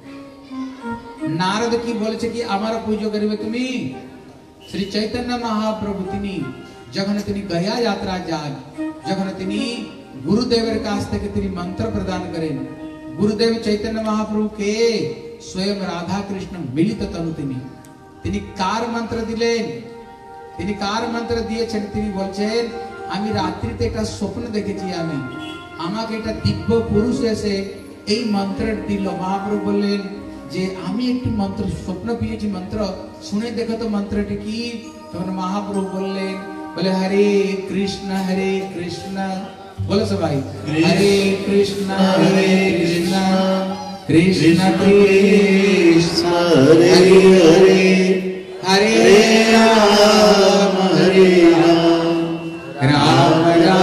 [SPEAKER 2] নারদ কি বলেছে কি আমার পুজো করবে তুমি। শ্রী চৈতন্য মহাপ্রভু তিনি যখন তিনি গয়া যাত্রা যান, যখন তিনি গুরুদেবের কাছ থেকে তিনি মন্ত্র প্রদান করেন, গুরুদেব চৈতন্য মহাপ্রভু কে স্বয়ং রাধা কৃষ্ণ মিলিত তনু তিনি তিনি কার মন্ত্র দিলেন, তিনি কার মন্ত্র দিয়েছেন। তিনি বলছেন আমি রাত্রিতে একটা স্বপ্ন দেখেছি, আমি আমাকে একটা দিব্য পুরুষ এসে এই মন্ত্র দিল। মহাপ্রভু বললেন যে আমি একটি মন্ত্র স্বপ্ন পেয়েছি, মন্ত্র শুনে দেখো তো মন্ত্রটি কি। তখন মহাপ্রভু বললেন বলে হরে কৃষ্ণ হরে কৃষ্ণ, বলো সবাই হরে কৃষ্ণ হরে কৃষ্ণ কৃষ্ণ কৃষ্ণ হরে হরে হরে রাম হরে রাম রাম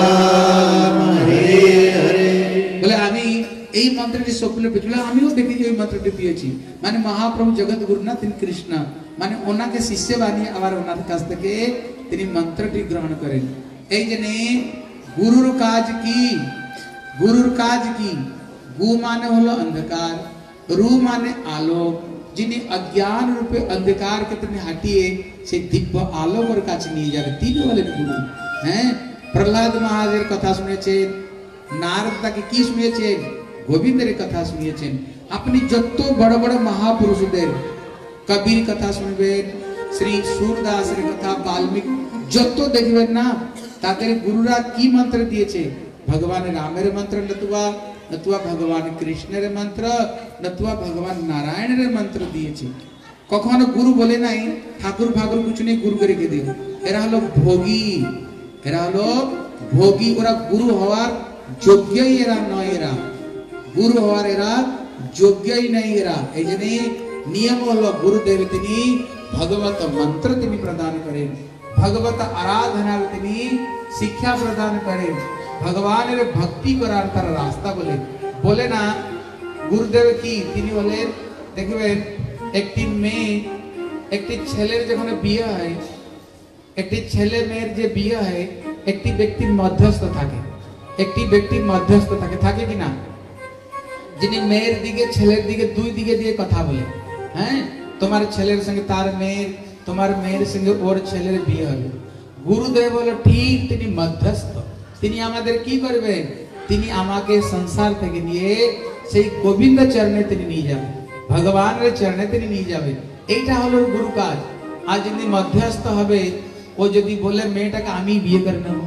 [SPEAKER 2] রাম হরে হরে। বলে আমি এই মন্ত্রটি স্বপ্নে পেয়েছি, আমিও দেখেছি ওই মন্ত্রটি পেয়েছি। মানে মহাপ্রভু জগৎ গুরু না তিনি কৃষ্ণ, মানে ওনাকে শিষ্য বানিয়ে আবার ওনার কাছ থেকে তিনি মন্ত্রটি গ্রহণ করেন। এই জন্যে গুরুর কাজ কি, গুরুর কাজ কি। গু মানে হলো অন্ধকার, রু মানে আলোক। যিনি অজ্ঞান রূপে অন্ধকারকে তিনি হাঁটিয়ে সেই দিব্য আলোকের কাছে নিয়ে যাবে, তিনি হলেন গুরু। হ্যাঁ, প্রহ্লাদ মহারাজের কথা শুনেছেন, নারদ তাকে কি শুনিয়েছেন, গোবিন্দের কথা শুনিয়েছেন। আপনি যত বড় বড় মহাপুরুষদের কবির কথা শুনবেন, শ্রী সুরদাসের কথা, বাল্মীকি যত দেখবেন না তাদের গুরুরা কি মন্ত্র দিয়েছে। ভগবান রামের মন্ত্র নতুবা নতুবা ভগবান কৃষ্ণের মন্ত্র নতুবা ভগবান নারায়ণের মন্ত্র দিয়েছে। কখনো গুরু বলে নাই ঠাকুর ফাকুর কিছু নেই গুরুকে রেখে দিও। এরা হলো ভোগী, এরা হলো ভোগী, ওরা গুরু হওয়ার যোগ্যই এরা নয়, এরা গুরু হওয়ার এরা যোগ্যই নাই এরা। এই জন্য নিয়ম হলো গুরুদেব তিনি ভগবত মন্ত্র তিনি প্রদান করেন, ভগবত আরাধনা তিনি শিক্ষা প্রদান করেন, ভগবানের ভক্তি করার তার রাস্তা বলে বলে না। গুরুদেব কি তিনি বলেন দেখবেন একটি মেয়ে একটি ছেলের যখন বিয়ে হয়, একটি ছেলে মেয়ের যে বিয়ে হয় একটি ব্যক্তির মধ্যস্থ থাকে, একটি ব্যক্তির মধ্যস্থ থাকে থাকে কিনা, যিনি মেয়ের দিকে ছেলের দিকে দুই দিকে দিয়ে কথা বলে। হ্যাঁ, তোমার ছেলের সঙ্গে তার মেয়ের, তোমার মেয়ের সঙ্গে ওর ছেলের বিয়ে হবে। গুরুদেব হলো ঠিক তিনি মধ্যস্থ, তিনি আমাদের কি করবেন, তিনি আমাকে সংসার থেকে নিয়ে সেই গোবিন্দ চরণে তিনি নিয়ে যাবেন, ভগবানের চরণে তিনি নিয়ে যাবেন। এইটা হলো গুরু কাজ। আর যদি মধ্যস্থ হবে, ও যদি বলে মেয়েটাকে আমি বিয়ে করে নেব,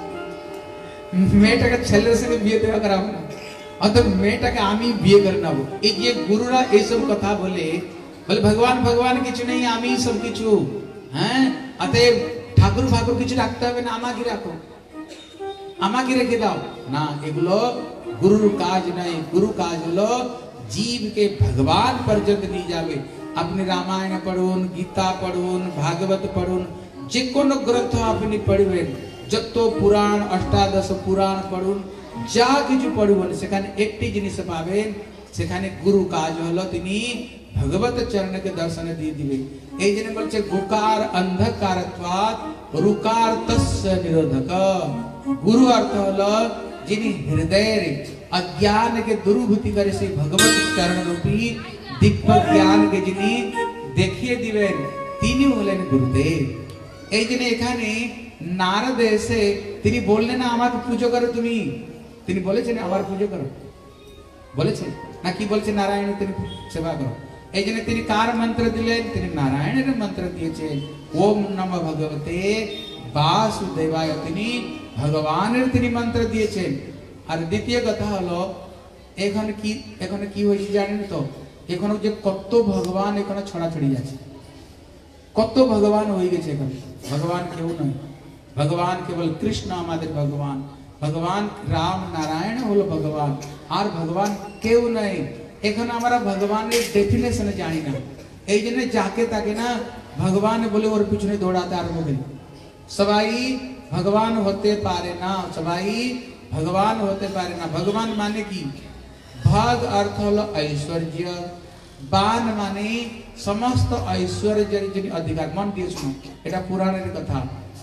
[SPEAKER 2] মেয়েটাকে ছেলের সঙ্গে বিয়ে দেওয়া করাবো না, অর্থাৎ মেয়েটাকে আমি বিয়ে করে নেব। এই যে গুরুরা এইসব কথা বলে বলে ভগবান ভগবান কিছু নেই, আমি সব কিছু। হ্যাঁ, অতএব ঠাকুর ফাকুর কিছু রাখতে হবে না, আমাকে রাখো, আমাকে রেখে দাও না, এগুলো গুরুর কাজ নাই। গুরু কাজ হলো জীবকে ভগবান পর্যন্ত নিয়ে যাবে। আপনি রামায়ণ পড়ুন, গীতা পড়ুন, ভাগবত পড়ুন, যে কোনো গ্রন্থ আপনি পড়বেন, যত পুরাণ অষ্টাদশ পুরাণ পড়ুন, যা কিছু পড়বেন সেখানে একটি জিনিস পাবেন, সেখানে গুরু কাজ হলো তিনি ভগবত চরণকে দর্শন দিয়ে দিবে। এই জন্য বলছে গুকার অন্ধকারত্বাৎ রুকার তস্য নিরোধক। গুরু অর্থ হলো যিনি হৃদয়ের অজ্ঞানকে দূরীভূতি করে সেই ভগবত চরণ রূপী দিব্য জ্ঞানকে যিনি দেখিয়ে দিবেন, তিনি হলেন গুরুদেব। এই জন্য এখানে নারদ এসে তিনি বললেন না আমাকে পুজো করো তুমি, তিনি বলেছেন আমার পুজো করো, বলেছেন না কি বলছে নারায়ণ তিনি সেবা করো। এই জন্য তিনি কার মন্ত্র দিলেন, তিনি নারায়ণের মন্ত্র দিয়েছেন, ওম নমঃ ভগবতে বাসুদেবায়, তিনি ভগবানের তিনি মন্ত্র দিয়েছেন। আর দ্বিতীয় কথা হলো এখন কি এখন কি হয়েছে জানেন তো, এখন যে কত ভগবান এখন ছড়াছড়ি যাচ্ছে, কত ভগবান হয়ে গেছে। এখন ভগবান কেউ নয়, ভগবান কেবল কৃষ্ণ আমাদের ভগবান, ভগবান রাম নারায়ণ হলো ভগবান, আর ভগবান কেউ নাই। এখন আমরা ভগবানের ডেফিনেশনে জানি না, এই জন্য যাকে তাকে না
[SPEAKER 1] भगवान बोले और पिछने दौड़ाते आरंभ करी सबाई भगवान होते पारे ना सबाई भगवान होते पारे ना। भगवान माने की भाग अर्थ हलो ऐश्वर्य बान माने समस्त ऐश्वर्य जिन अधिकार मन दिए सुनो एटा पुराण कथा।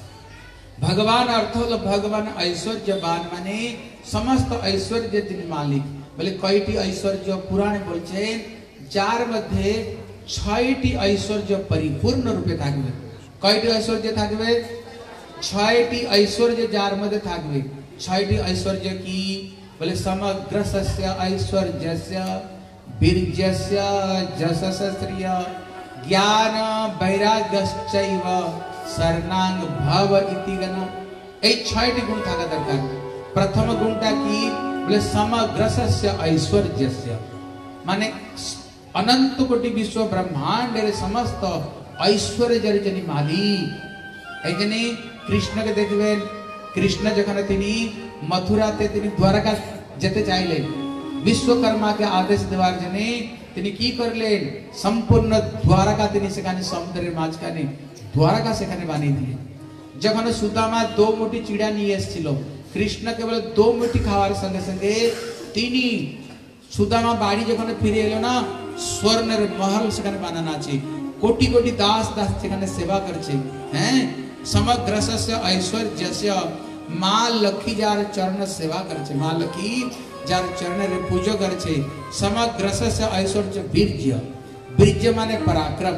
[SPEAKER 1] भगवान अर्थ हलो भगवान ऐश्वर्य बान माने समस्त ऐश्वर्य जिन मालिक बोले कईटी ऐश्वर्य पुराण बोलছে जार मध्य छयटी ऐश्वर्य परिपूर्ण रूपे थाकबे। कईटी ऐश्वर्य थाकबे छयटी ऐश्वर्य जार मध्य थाकबे। छयटी ऐश्वर्य की बोले समग्र सस्य ऐश्वर्यस्य वीर्यस्य जशस्य श्रिय ज्ञान वैराग्यश्चैव शरणांग भव इति गण ए छयटी गुण थाका दरकार। प्रथम गुणटा की बोले समग्र सस्य ऐश्वर्यस्य माने अनंत कोटि विश्व ब्रह्मांड रे समस्त ऐश्वर्य जनि मालिक एजने कृष्ण के देखबे कृष्ण जखन तिनी मथुरा ते तिनी द्वारका जेते चाइले विश्वकर्मा के आदेश देवार जने तिनी की करले संपूर्ण द्वारका तिनी सेखाने समुद्रेर माझखाने द्वारका सेखाने बानिये दिले। जखन सुदामा दो मुठी चिड़ा निये एसेछिलो कृष्ण केवल दो मुठी खावार संगे संगे तिनी सुदामा बाड़ी जखन फिरे एलो ना स्वर्णेर महल सेखाने बानानो आछे कोटी कोटी दास दास सेखाने सेवा करछे हैं समग्र सस्य ऐश्वर्यस्य माँ लक्ष्मी जार चरण सेवा करछे माँ लक्ष्मी जार चरण रे पूजा करछे। समग्र सस्य ऐश्वर्य वीर्य वीर्य माने पराक्रम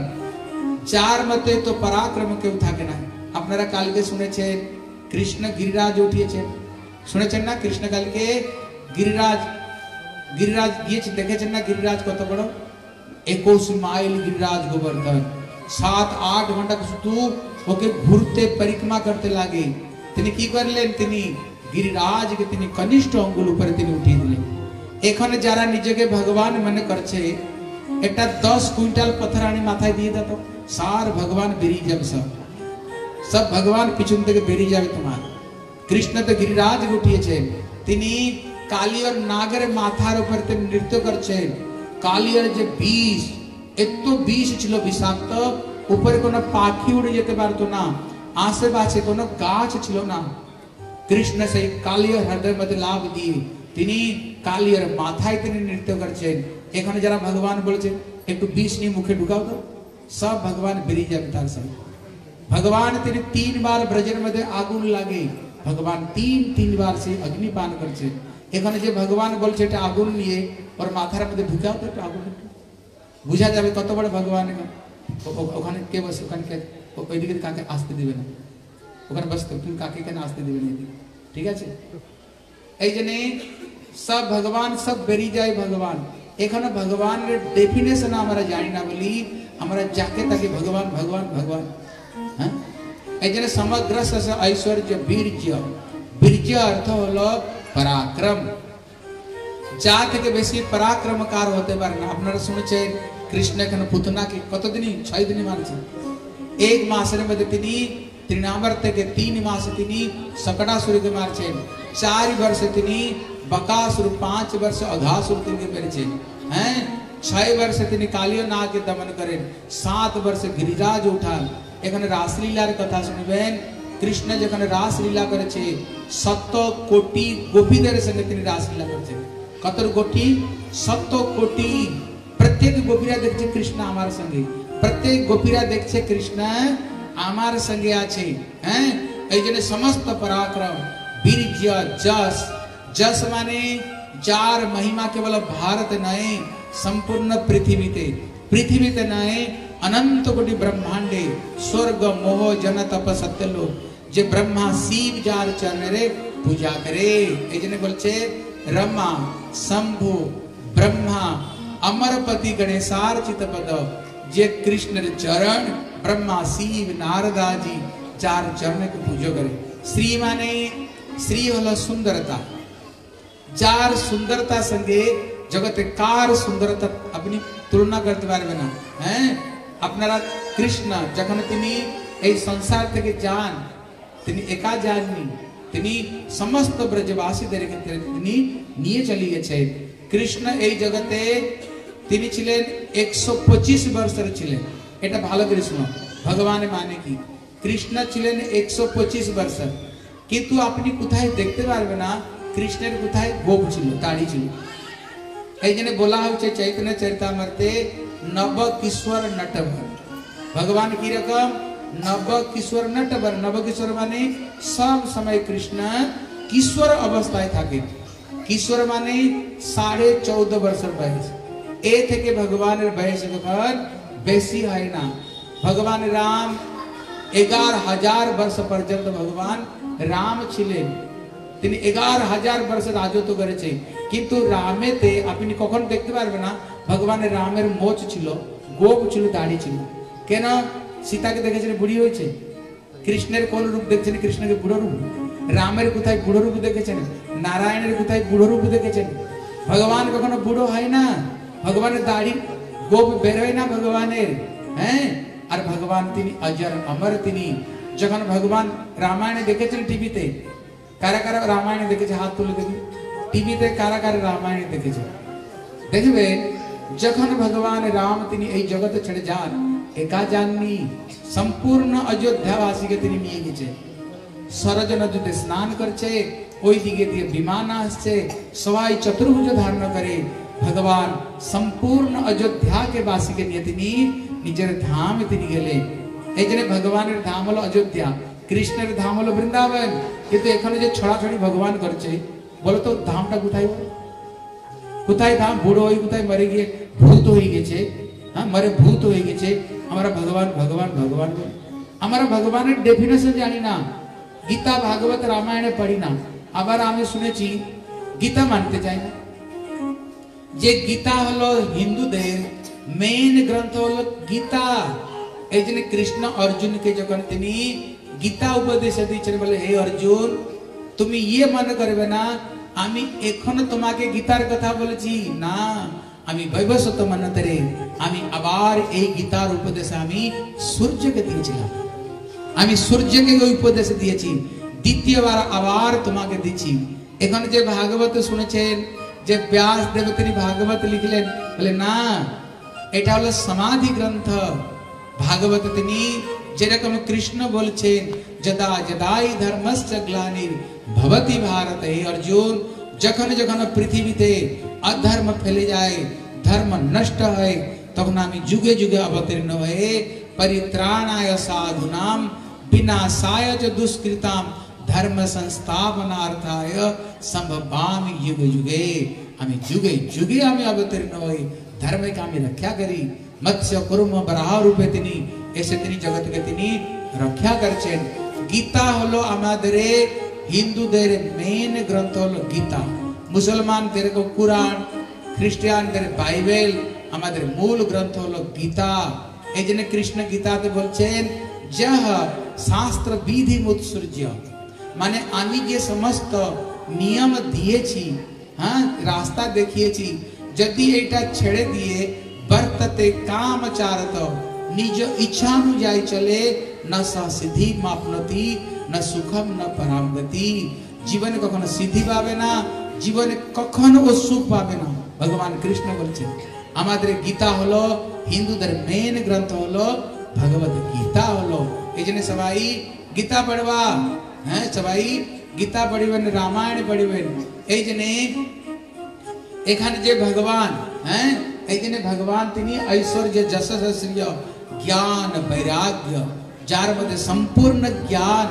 [SPEAKER 1] चार मते तो पराक्रम केउ थाके ना। आपनारा कालके शुनेछे कृष्ण गिरिराज उठिएछे शुनेछेन ना कृष्ण कालके गिरिराज गिरिराज গিয়েছে দেখেছেন না गिरिराज কত বড় একুশ মাইল गिरिराज गोवर्धन सात आठ घंटा शुधु ओके घूरते परिक्रमा करते लागे তিনি কি করলেন তিনি गिरिराज के তিনি कनिष्ठ अंगुल ऊपर তিনি উঠিয়ে দিলেন। এখানে যারা নিজেকে ভগবান মনে করছে এটা दस কুইন্টাল পাথর আনি মাথায় দিয়ে দাও তো সার ভগবান বেরিয়ে যাবে সব सब भगवान पिछन থেকে বেরিয়ে যাবে তোমার। কৃষ্ণ তো गिरिराज উঠিয়েছেন তিনি काली और नागर माथार ऊपर ते नृत्य करछे काली और जे बीस एतो बीस छिलो विषाक्त ऊपर कोनो पाखी उड़े जेते पारतो ना आशेपाशे कोनो गाछ छिलो ना। कृष्ण से काली और हृदय मध्य लाभ दिए तिनी काली और माथाय तिनी नृत्य करछेन। एखाने যারা भगवान বলেছে একটু বিষ নিয়ে মুখে ঢুকাও তো सब भगवान বেরিয়ে যাবে তার সঙ্গে। भगवान तिनी तीन बार ब्रजेर मध्य आগুন লাগে भगवान तीन तीन बार से अग्निपान करछे। এখানে যে ভগবান বলছে এটা আগুন নিয়ে ওর মাথার মধ্যে ঢুকাও তো আগুন বুঝা যাবে কত বড় ভগবান। ওখানে কে বসে ওখানে কে ওইদিকে কাকে আসতে দিবে না ওখানে বসতে তুমি কাকে কেন আসতে দিবে না ঠিক আছে। এই জন্য সব ভগবান সব বেরিয়ে যায় ভগবান। এখানে ভগবানের ডেফিনেশন আমরা জানি না বলি আমরা যাকে তাকে ভগবান ভগবান ভগবান হ্যাঁ। এই জন্য সমগ্র ঐশ্বর্য বীর্য বীর্য অর্থ হলো पराक्रम जा থেকে বেশি পরাক্রমকার হতে পারে না। আপনারা শুনেছেন কৃষ্ণ কেন পুতনাকে কতদিনই ছয় দিনই মারছে এক মাসের মধ্যে তিনি তৃণাবর থেকে তিন মাস তিনি सकटासुरকে মারছেন चार वर्ष তিনি बकासुर पांच वर्ष अघासुर তিনি মেরেছেন हैं छह वर्ष তিনি কালিয় নাগকে দমন করেন सात वर्ष गिरिराज उठान। এখানে রাসলীলার কথা শুনবেন कृष्ण যেখানে রাসলীলা করেছে सत्त कोटी गोपीদের संगे তিনি রাসলীলা করছেন কত কোটি सत्त कोटी प्रत्येक गोपीरा দেখছে কৃষ্ণ আমার সঙ্গে प्रत्येक गोपीरा দেখছে কৃষ্ণ আমার সঙ্গে আছে हैं। এই জন্য সমস্ত পরাক্রম वीर्य जस जस माने जार महिमा केवल भारत नए संपूर्ण पृथ्वीते पृथ्वीते नए अनंत कोटि ब्रह्मांडे स्वर्ग मोह जन तप सत्य लोक जे ब्रह्मा शिव जार चरण रे पूजा करे एजने बोलछे रमा शंभु ब्रह्मा अमरपति गणेशार्चित पद जे कृष्ण रे चरण ब्रह्मा शिव नारदा जी चार चरण के पूजा करे। श्री माने श्री हलो सुंदरता जार सुंदरता संगे जगत कार सुंदरता अपनी तुलना करते पारबे ना हैं। अपनारा कृष्ण जखन तिनी এই संसार থেকে যান তিনি একা যাননি তিনি সমস্ত ব্রজবাসীদের ক্ষেত্রে তিনি নিয়ে চলে গেছেন। কৃষ্ণ এই জগতে তিনি ছিলেন একশো পঁচিশ বছরের ছিলেন এটা ভালো করে শুনো भगवान माने की कृष्ण छिलेन एक सौ पच्चीस वर्ष किंतु अपनी कोथाय देखते पारबे ना कृष्णेर कोथाय गोप छिलो दाढ़ी छिलो এই জন্য বলা হচ্ছে চৈতন্য চরিতামৃতে নব কিশোর নটবর भगवान की रकम नव किशोर नटवर नव किशोर माने सब समय कृष्ण किशोर अवस्थाয় থাকে किशोर माने साढ़े चौदह वर्षर बयस ए থেকে ভগবানের বয়স যখন বেশি হয় না ভগবান রাম এগারো হাজার वर्ष পর্যন্ত ভগবান রাম ছিলেন তিনি এগারো হাজার वर्ष রাজত্ব করেছে কিন্তু রামেতে আপনি কখন দেখতে পারবেন না ভগবানের রামের মোচ ছিল গোপ ছিল দাড়ি ছিল কেন সীতাকে দেখেছেন বুড়ি হয়েছে কৃষ্ণের কোন রূপ দেখছেন কৃষ্ণকে বুড়ো রূপ রামের কোথায় বুড়ো রূপ দেখেছেন নারায়ণের কোথায় বুড়ো রূপ দেখেছেন ভগবান কখনো বুড়ো হয় না ভগবানের দাড়ি গোপ বের হয় না ভগবানের হ্যাঁ আর ভগবান তিনি অজর অমর তিনি যখন ভগবান রামায়ণে দেখেছেন টিভিতে কারা কারা রামায়ণে দেখেছে হাত তুলে দেখুন টিভিতে কারা কারা রামায়ণে দেখেছে দেখবেন যখন ভগবান রাম তিনি এই জগতে ছেড়ে যান একা যাননি সম্পূর্ণ অযোধ্যাবাসীকে তিনি নিয়ে গেছে সরজ নদীতে স্নান করছে ওই দিকে দিয়ে বিমান আসছে সবাই চতুর্ভুজ ধারণ করে ভগবান সম্পূর্ণ অযোধ্যাকে বাসীকে নিয়ে তিনি নিজের ধামে তিনি গেলেন এই জন্য ভগবানের ধাম হলো অযোধ্যা কৃষ্ণের ধাম হলো বৃন্দাবন কিন্তু এখানে যে ছড়াছড়ি ভগবান করছে বলো তো ধামটা কোথায় কোথায় ধাম বুড়ো হয়ে কোথায় মরে গিয়ে ভূত হয়ে গেছে হ্যাঁ মরে ভূত হয়ে গেছে আমরা ভগবান ভগবান ভগবান আমরা ভগবানের ডেফিনেশন জানি না গীতা ভাগবত রামায়ণে পড়ি না আবার আমি শুনেছি গীতা মানতে চাই না যে গীতা হলো হিন্দুদের মেইন গ্রন্থ হলো গীতা এই জন্য কৃষ্ণ অর্জুনকে যখন তিনি গীতা উপদেশ দিয়েছেন বলে হে অর্জুন তুমি ইয়ে মনে করবে না আমি এখনো তোমাকে গীতার কথা বলেছি না আমি বৈবস্বত মন্বন্তরে আমি আবার এই গীতার উপদেশ আমি সূর্যকে দিয়েছিলাম আমি সূর্যকে ওই উপদেশ দিয়েছি দ্বিতীয়বার আবার তোমাকে দিচ্ছি এখানে যে ভাগবত শুনেছেন যে ব্যাস দেব তিনি ভাগবত লিখলেন বলে না এটা হলো সমাধি গ্রন্থ ভাগবত তিনি যেরকম কৃষ্ণ বলছেন যদা যদাই ধর্মস্য গ্লানির ভবতি ভারত হে অর্জুন যখন যখন পৃথিবীতে অধর্ম ফেলে যায় ধর্ম নষ্ট হয় তখন আমি যুগে যুগে অবতীর্ণ হয়ে পরিত্রাণায় সাধুনাম বিনাশায় চ দুষ্কৃতাম ধর্ম সংস্থাপনার্থায় সম্ভবামি যুগে যুগে আমি যুগে যুগে আমি অবতীর্ণ হই ধর্মকে আমি রক্ষা করি মৎস্য কুর্ম বরাহ রূপে তিনি এসে তিনি জগৎকে তিনি রক্ষা করছেন গীতা হলো আমাদের হিন্দুদের মেইন গ্রন্থ হলো গীতা মুসলমানদের কুরআন খ্রিস্টানদের বাইবেল আমাদের মূল গ্রন্থ হলো গীতা এই জন্য কৃষ্ণ গীতাতে বলছেন যহ শাস্ত্র বিধি মুৎসর্য মানে আমি যে সমস্ত নিয়ম দিয়েছি হ্যাঁ রাস্তা দেখিয়েছি যদি এটা ছেড়ে দিয়ে বর্ততে কামচারত নিজ ইচ্ছানুযায়ী চলে না সিদ্ধি মাপনতি না সুখম না পরামগতি জীবনে কখনো সিদ্ধি পাবে না জীবনে কখনো ও সুখ পাবে না ভগবান কৃষ্ণ বলছেন আমাদের গীতা হলো হিন্দুদের মেইন গ্রন্থ হলো ভগবত গীতা হলো এই জন্য সবাই গীতা পড়বা হ্যাঁ সবাই গীতা পড়িবেন রামায়ণ পড়িবেন এই জন্য এখানে যে ভগবান হ্যাঁ এই জন্য ভগবান তিনি ঐশ্বর্য যশ শ্রেয় জ্ঞান বৈরাগ্য যার মধ্যে সম্পূর্ণ জ্ঞান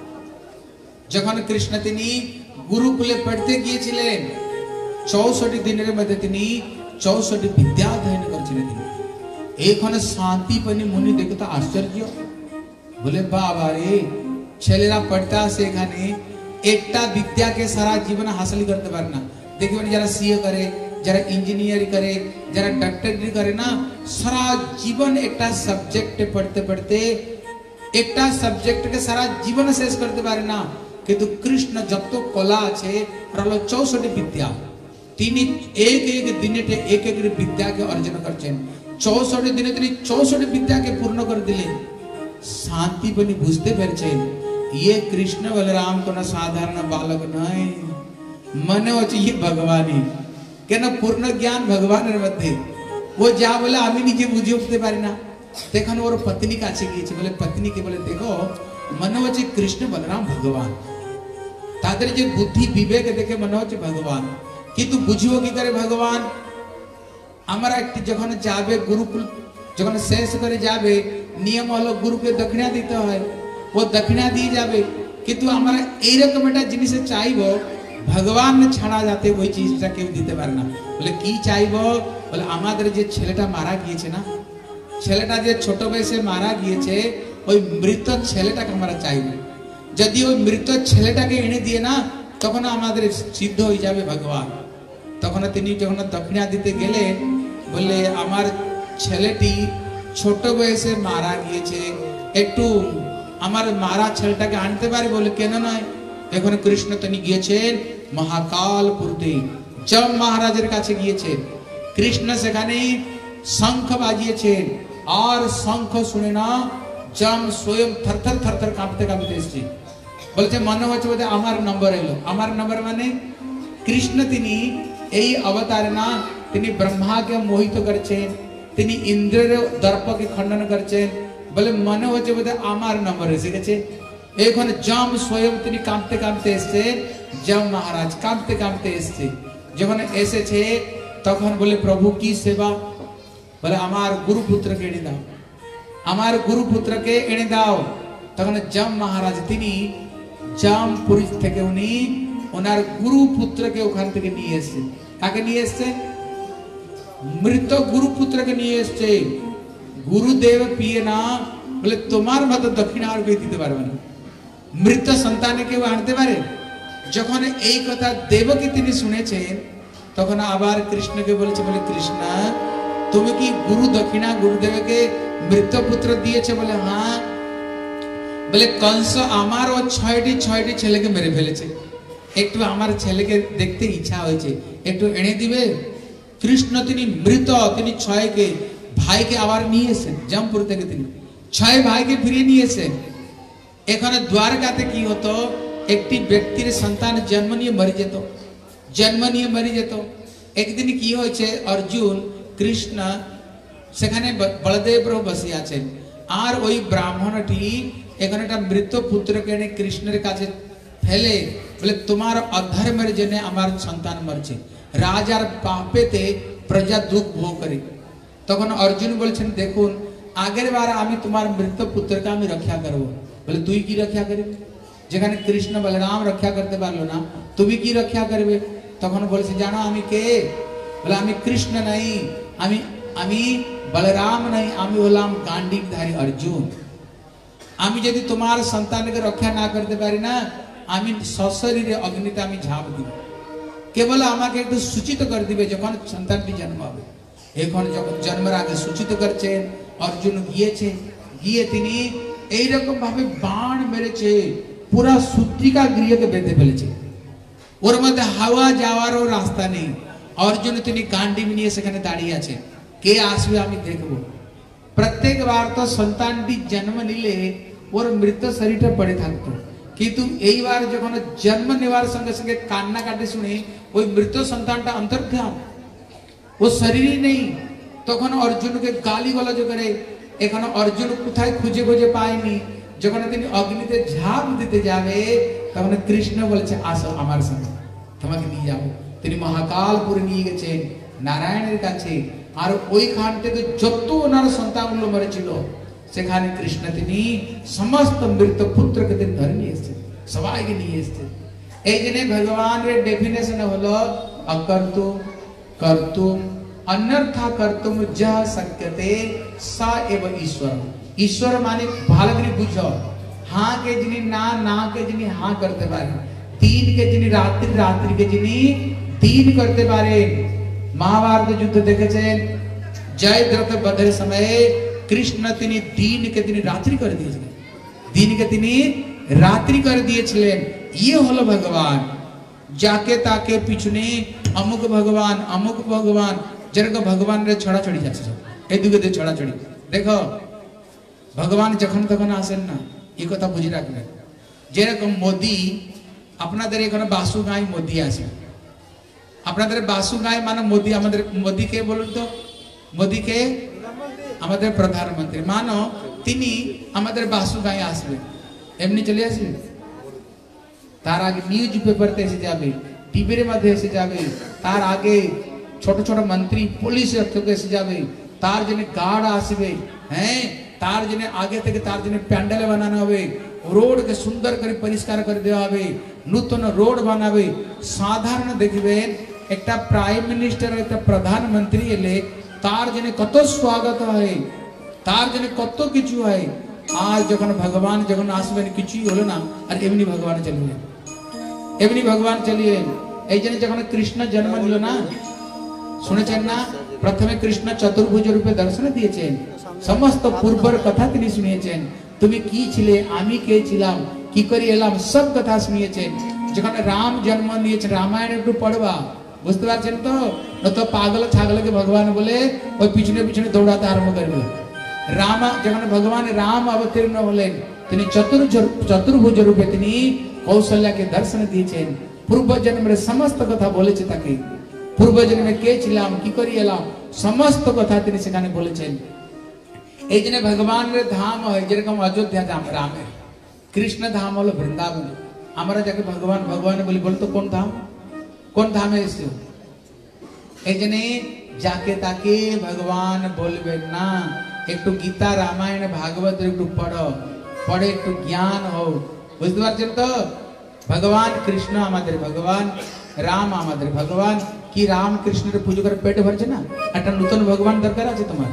[SPEAKER 1] যখন কৃষ্ণ তিনি গুরুকুলে পড়তে গিয়েছিলেন চৌষট্টি দিনের মধ্যে তিনি চৌষট্টি বিদ্যা অধ্যয়ন করেছিলেন এখানে শান্তিপনি মুনি দেখে তো আশ্চর্য বলে বাবা রে ছেলেরা পড়তে আসে এখানে একটা বিদ্যাকে সারা জীবন হাসিল করতে পারে না দেখবেন যারা সিএ করে যারা ইঞ্জিনিয়ারিং করে যারা ডক্টরি করে না সারা জীবন একটা সাবজেক্ট পড়তে পড়তে একটা সাবজেক্ট के सारा जीवन शेष करते पारे ना কিন্তু কৃষ্ণ যত কলা আছে হলো চৌষট্টি বিদ্যা তিনি এক এক দিনেতে এক এক বিদ্যাকে অর্জন করছেন চৌষট্টি দিনে তিনি চৌষট্টি বিদ্যাকে পূর্ণ করে দিলেন শান্তি বনি বুঝতে পারছেন ये कृष्ण बलराम को ना साधारण बालक नहीं मने হচ্ছে ये ভগবানই কেন পূর্ণ জ্ঞান ভগবানের মধ্যে ও যা বলে আমি নিজে বুঝে উঠতে পারি না
[SPEAKER 2] तखन ओर पत्नी काছে গিয়েছে বলে पत्नी के बोले देखो মনে হচ্ছে কৃষ্ণ বলরাম ভগবান তাদের যে বুদ্ধি বিবেক দেখে মনে হচ্ছে ভগবান কিন্তু বুঝিও কি করে ভগবান আমরা একটি যখন যাবে গুরুকুল যখন শেষ করে যাবে নিয়ম হলো গুরুকে দক্ষিণা দিতে হয় ও দক্ষিণা দিয়ে যাবে কিন্তু আমরা এই রকম একটা জিনিস চাইবো ভগবান ছাড়া যাতে ওই জিনিসটা কেউ দিতে পারে না বলে কি চাইবো বলে আমাদের যে ছেলেটা মারা গিয়েছে না ছেলেটা যে ছোট বয়সে মারা গিয়েছে ওই মৃত ছেলেটাকে আমরা চাইবো যদি ওই মৃত ছেলেটাকে এনে দিয়ে না তখন আমাদের সিদ্ধ হয়ে যাবে ভগবান তখন তিনি যখন দক্ষিণা দিতে গেলে বলে আমার ছেলেটি ছোট বয়সে মারা গিয়েছে একটু আমার মারা ছেলেটাকে আনতে পারে বলে কেন নয় এখন কৃষ্ণ তিনি গিয়েছেন মহাকাল পুরতে যম মহারাজের কাছে গিয়েছেন কৃষ্ণ সেখানে শঙ্খ বাজিয়েছেন আর শঙ্খ শুনে না যম স্বয়ং থরথর থরথর কাঁপতে কাঁপতে এসেছে বলছে মনে হচ্ছে বোধহয় আমার নম্বর এলো আমার নম্বর মানে কৃষ্ণ তিনি এই অবতারে না তিনি ব্রহ্মাকে মোহিত করেছেন তিনি ইন্দ্রের দর্পকে খণ্ডন করেছেন বলে মনে হচ্ছে বোধহয় আমার নম্বর এসে গেছে এখন যম স্বয়ং তিনি কাঁপতে কাঁপতে এসছে যম মহারাজ কাঁপতে কাঁপতে এসছে যখন এসেছে তখন বলে প্রভু কি সেবা বলে আমার গুরুপুত্রকে এনে দাও আমার গুরুপুত্রকে এনে দাও তখন যম মহারাজ তিনি জামপুরি থেকে উনি ওনার গুরুপুত্রকে ওখান থেকে নিয়ে এসেছে কাকে নিয়ে এসেছে মৃত গুরুপুত্রকে নিয়ে এসেছে গুরুদেব পিয়ে না বলে তোমার মতো দক্ষিণা আর কেউ দিতে পারবে না মৃত সন্তানে কেউ আনতে পারে যখন এই কথা দেবকী তিনি শুনেছেন তখন আবার কৃষ্ণকে বলেছে বলে কৃষ্ণ তুমি কি গুরু দক্ষিণা গুরুদেবকে মৃত পুত্র দিয়েছে বলে হ্যাঁ বলে কংস আমার ও ছয়টি ছয়টি ছেলেকে মেরে ফেলেছে একটু আমার ছেলেকে দেখতে ইচ্ছা হয়েছে একটু এনে দিবে কৃষ্ণ তিনি মৃত তিনি ছয়কে ভাইকে আবার নিয়ে এসেছেন জামপুর থেকে তিনি ছয় ভাইকে ফিরিয়ে নিয়ে এসেছেন এখানে দ্বারকাতে কি হতো একটি ব্যক্তির সন্তান জন্ম নিয়ে মরে যেত জন্ম নিয়ে মরে যেত একদিন কি হয়েছে অর্জুন কৃষ্ণ সেখানে বলদেব প্রভু বসে আছেন আর ওই ব্রাহ্মণটি এখানে একটা মৃত পুত্রকে এনে কৃষ্ণের কাছে ফেলে বলে তোমার অধর্মের জন্য আমার সন্তান মরছে রাজার পাপেতে প্রজা দুঃখ ভোগ করে তখন অর্জুন বলছেন দেখুন আগের বার আমি তোমার মৃত পুত্রকে আমি রক্ষা করব বলে তুই কি রক্ষা করবি যেখানে কৃষ্ণ বলরাম রক্ষা করতে পারলো না তুমি কি রক্ষা করবে তখন বলছে জানো আমি কে বলে আমি কৃষ্ণ নাই আমি আমি বলরাম নাই আমি হলাম গান্ডীবধারী অর্জুন আমি যদি তোমার সন্তানকে রক্ষা না করতে পারি না আমি সশরীরে অগ্নিতে আমি ঝাঁপ দিব কেবল আমাকে একটু সূচিত করে দিবে যখন সন্তানটি জন্ম হবে এখন যখন জন্মের আগে সূচিত করছেন অর্জুন গিয়েছে গিয়ে তিনি এইরকম ভাবে বাণ মেরেছে পুরা সূত্রিকা গৃহকে বেঁধে ফেলেছে ওর মধ্যে হাওয়া যাওয়ারও রাস্তা নেই অর্জুন তিনি গান্ডীব নিয়ে সেখানে দাঁড়িয়ে আছে কে আসবে আমি দেখবো প্রত্যেক বার তো সন্তানটি জন্ম নিলে ওর মৃত শরীরটা পড়ে থাকতো কিন্তু এইবার যখন জন্ম নেওয়ার সঙ্গে সঙ্গে কান্নাকাটি শুনে ওই মৃত সন্তানটা অন্তর্ধান ও শরীরই নেই তখন অর্জুনকে গালি গলজ করে এখানে অর্জুন কোথায় খুঁজে খুঁজে পায়নি যখন তিনি অগ্নিতে ঝাঁপ দিতে যাবে তখন কৃষ্ণ বলেছে আসো আমার সঙ্গে তোমাকে নিয়ে যাবো তিনি মহাকালপুরে নিয়ে গেছেন নারায়ণের কাছে আর ওইখান থেকে যত ওনার সন্তানগুলো মরেছিল সেখানে কৃষ্ণ তিনি সমস্ত মৃত পুত্রকে তিনি ধরে নিয়ে এসেছেন সবাইকে নিয়ে এসেছেন এই জন্য ভগবানের ডেফিনেশন হলো অকর্তু কর্তু অনর্থা কর্তুম যহ শক্যতে স এব ঈশ্বর ঈশ্বর মানে ভালো করে বুঝো হাঁ কে যিনি না না কে যিনি হাঁ করতে পারেন দিন কে যিনি রাত্রি রাত্রি কে যিনি দিন করতে পারেন महाभारत युद्ध দেখেছেন জয়দ্রথ বধের সময়ে কৃষ্ণ তিনি দিন কে তিনি রাত্রি করে দিয়েছিলেন দিন কে তিনি রাত্রি করে দিয়েছিলেন ये হলো ভগবান যাকে তাকে পিছনে অমুক ভগবান অমুক ভগবান যেরকম ভগবান রে ছড়া ছড়ি যাচ্ছে এই দুগে দে ছড়া ছড়ি দেখো ভগবান যখন তখন আসেন না এই কথা বুঝি রাখবেন যেরকম মোদি আপনাদের এখানে বাসুগাঁই মোদি আসে আপনাদের বাসুগাঁই মানে মোদি আমাদের মোদি কে বলুন তো মোদি কে
[SPEAKER 1] আমাদের প্রধানমন্ত্রী মানো তিনি আমাদের বাসুগাঁয়ে আসবেন এমনি চলে আসবেন তার আগে নিউজ পেপারতে এসে যাবে টিভির মধ্যে এসে যাবে তার আগে ছোট ছোট মন্ত্রী পুলিশ থেকে এসে যাবে তার জন্য গার্ড আসবে হ্যাঁ তার জন্য আগে থেকে তার জন্য প্যান্ডেল বানানো হবে रोड के सुंदर कर परिष्कार कर देवा হবে নতুন রোড বানাবে সাধারণ দেখবেন একটা প্রাইম মিনিস্টার একটা প্রধানমন্ত্রী এলে তার জন্য কত স্বাগত হয় তার জন্য কত কিছু হয় আর যখন ভগবান যখন আসবেন কিছুই হলো না আর এমনি ভগবান চলিয়ে এমনি ভগবান চলিয়ে এই জন্য যখন কৃষ্ণ জন্ম নিল না শুনেছেন না প্রথমে কৃষ্ণ চতুর্ভুজ রূপে দর্শন দিয়েছেন সমস্ত পূর্বর কথা তিনি শুনিয়েছেন তুমি কি ছিলে আমি কে ছিলাম কি করে এলাম সব কথা শুনিয়েছেন যখন রাম জন্ম নিয়েছেন রামায়ণ একটু পড়বা বুঝতে পারছেন তো না তো পাগল ছাগলকে ভগবান বলে ওই পিছনে পিছনে দৌড়াতে আরম্ভ করবে রাম যখন ভগবান রাম অবতীর্ণ হলেন তিনি চতুর্ভুজ চতুর্ভুজ রূপে তিনি কৌশল্যাকে দর্শন দিয়েছেন পূর্ব জন্মের সমস্ত কথা বলেছে তাকে পূর্ব জন্মে কে ছিলাম কি করে এলাম সমস্ত কথা তিনি সেখানে বলেছেন এই জন্য ভগবানের ধাম হয় যেরকম অযোধ্যা ধাম রামের কৃষ্ণ ধাম হলো বৃন্দাবন আমরা যাকে ভগবান ভগবান বলি বলতো কোন ধাম কোন ধামে এসেছো এই জন্য যাকে তাকে ভগবান বলবেন না একটু গীতা রামায়ণ ভাগবত একটু পড়ো পড়ে একটু জ্ঞান হও বুঝতে পারছেন তো ভগবান কৃষ্ণ আমাদের ভগবান রাম আমাদের ভগবান কি রাম কৃষ্ণের পুজো করে পেট ভরছে না একটা নতুন ভগবান দরকার আছে তোমার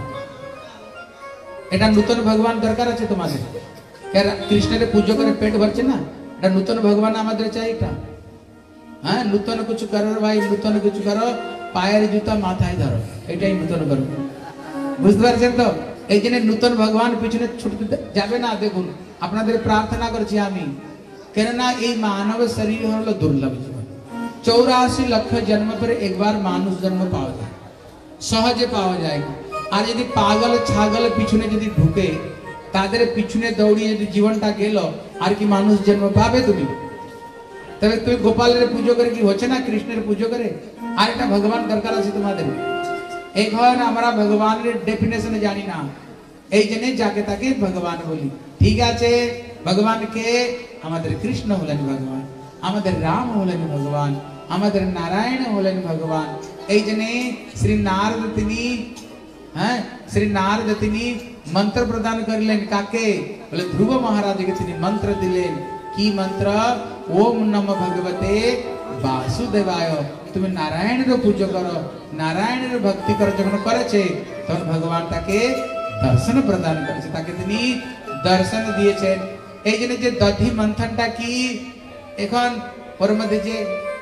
[SPEAKER 1] এটা নতুন ভগবান দরকার আছে তোমাদের কৃষ্ণের পুজো করে পেট ভরছে না এটা নতুন ভগবান আমাদের চাই এটা হ্যাঁ নতুন কিছু করো ভাই নতুন কিছু করো পায়ের জুতা মাথায় ধরো এটাই নতুন করো বুঝতে পারছেন তো এই জন্য নতুন ভগবান পিছনে ছুটতে যাবে না দেখুন আপনাদের প্রার্থনা করছি আমি কেননা এই মানব শরীর হলো দুর্লভ জীবন চৌরাশি লক্ষ জন্ম পরে একবার মানুষ জন্ম পাওয়া যায় সহজে পাওয়া যায় না আর যদি পাগল ছাগল পিছনে যদি ঢুকে তাদের পিছনে দৌড়িয়ে যদি জীবনটা গেল আর কি মানুষ জন্ম পাবে তুমি তবে তুমি গোপালের পুজো করে কি হচ্ছে না কৃষ্ণের পুজো করে আর একটা ভগবান দরকার আছে তোমাদের এখন আমরা ভগবানের ডেফিনেশন জানি না এই জন্য যাকে তাকে ভগবান বলি ঠিক আছে ভগবান কে আমাদের কৃষ্ণ হলেন ভগবান আমাদের রাম হলেন ভগবান আমাদের নারায়ণ হলেন ভগবান এই জন্য শ্রী নারদ তিনি হ্যাঁ শ্রী নারদ তিনি मंत्र प्रदान करलेन काके बोले ध्रुव महाराज के তিনি मंत्र दिलेन की मंत्र ओम नमो भगवते वासुदेवाय তুমি নারায়ণের পূজা করো নারায়ণের ভক্তি করো যখন করেছে তখন ভগবান তাকে দর্শন প্রদান করেছে তাকে তিনি দর্শন দিয়েছেন এই জন্য যে দধি মন্থনটা কি এখন ওর মধ্যে যে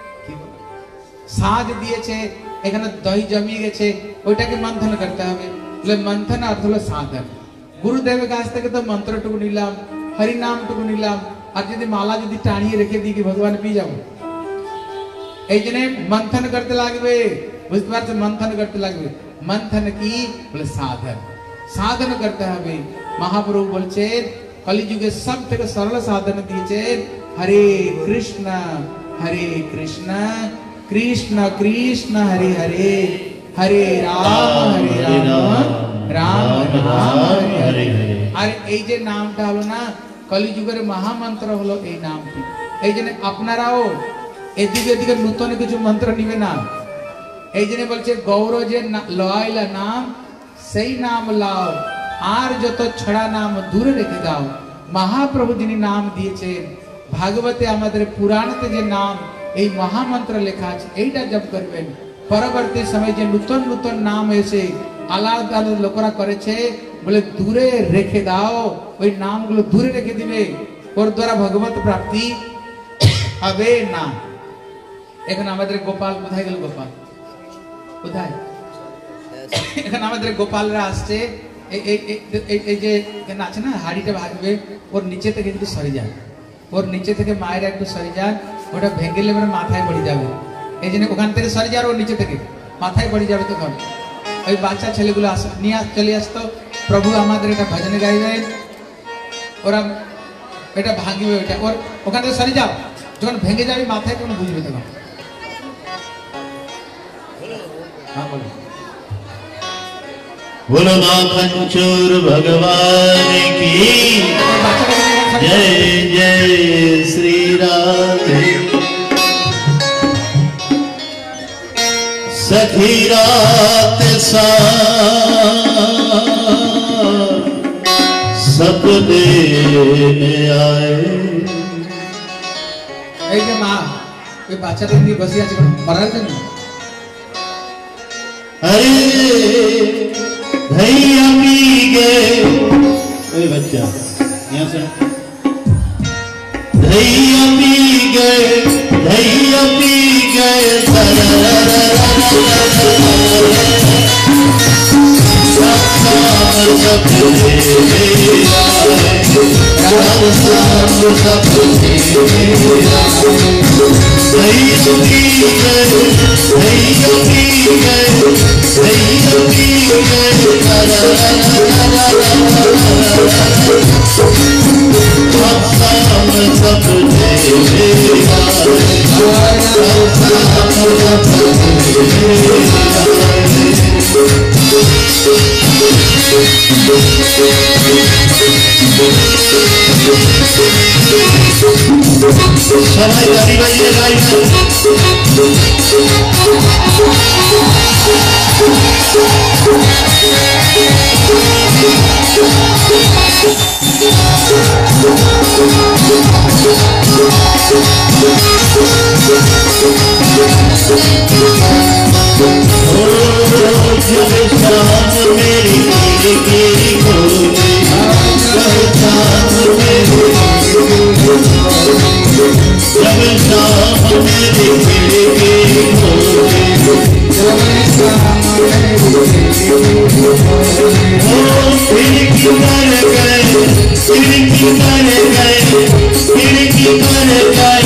[SPEAKER 1] সাজ দিয়েছে এখানে দই জমিয়ে গেছে ওইটাকে মন্থন করতে হবে मंथन अर्थ हलो साधन गुरुदेव काछ থেকে তো মন্ত্রটুকু নিলাম হরি নামটুকু নিলাম আর যদি মালা যদি টানিয়ে রেখে দিই কি ভগবান পি যাব এই জন্য मंथन করতে লাগবে বুঝতে পারছেন मंथन করতে লাগবে मंथन কি বলে সাধন সাধন করতে হবে মহাপ্রভু বলছেন কলিযুগে সব থেকে সরল সাধন দিয়েছেন হরে কৃষ্ণ হরে কৃষ্ণ কৃষ্ণ কৃষ্ণ হরে হরে हरे राम हरे राम राम राम हरे हरे আর এই যে নামটা হলো না কলিযুগের মহামন্ত্র হলো এই নামটি এই জন্য আপনারাও এদিকে এদিকে নতুন কিছু মন্ত্র নিবে না এই জন্য বলছে গৌর যে লয়লা নাম সেই নাম লাও আর যত ছড়া নাম দূরে রেখে দাও মহাপ্রভু যিনি নাম দিয়েছেন ভাগবতে আমাদের পুরাণতে যে নাম এই মহামন্ত্র লেখা আছে এইটা জপ করবেন পরবর্তী সময় যে নতুন নতুন নাম এসে আলাদা আলাদা লোকরা করেছে বলে দূরে রেখে দাও ওই নামগুলো দূরে রেখে দিবে ওর দ্বারা ভগবত প্রাপ্তি হবে না এখন আমাদের গোপাল কোথায় গেল গোপাল কোথায় এখন আমাদের গোপালরা আসছে এই এই এই যে এখানে আছে না হাড়িটা ভাজবে ওর নিচে থেকে একটু সরে যান ওর নিচে থেকে মায়েরা একটু সরে যান ওটা ভেঙে গেলে মাথায় পড়ে যাবে এই জন্য ওখান থেকে সরে যাওয়ার ওর নিচে থেকে মাথায় পড়ে যাবে তখন ওই বাচ্চা ছেলেগুলো আস নিয়ে চলে আসতো প্রভু আমাদের এটা ভজনে গাইবেন ওরা এটা ভাঙিবে ওইটা ওর ওখান থেকে সরে যাও যখন ভেঙে যাবে মাথায় তখন বুঝবে তখন হ্যাঁ বলো
[SPEAKER 3] बोलो माखनचोर भगवान की जय जय श्री राधे। सखी रात सा सपने में आए।
[SPEAKER 2] এই যে মা ওই বাচ্চাটা নিয়ে বসে আছে মারার জন্য।
[SPEAKER 3] अरे भैया पी गए। अरे बच्चा यहाँ से भैया पी गए भैया पी गए सबाई गाड़ी बजिए गाड़ी मेरी जब शाम मेरी खिड़की पर गए खिड़की पर गए खिड़की पर गए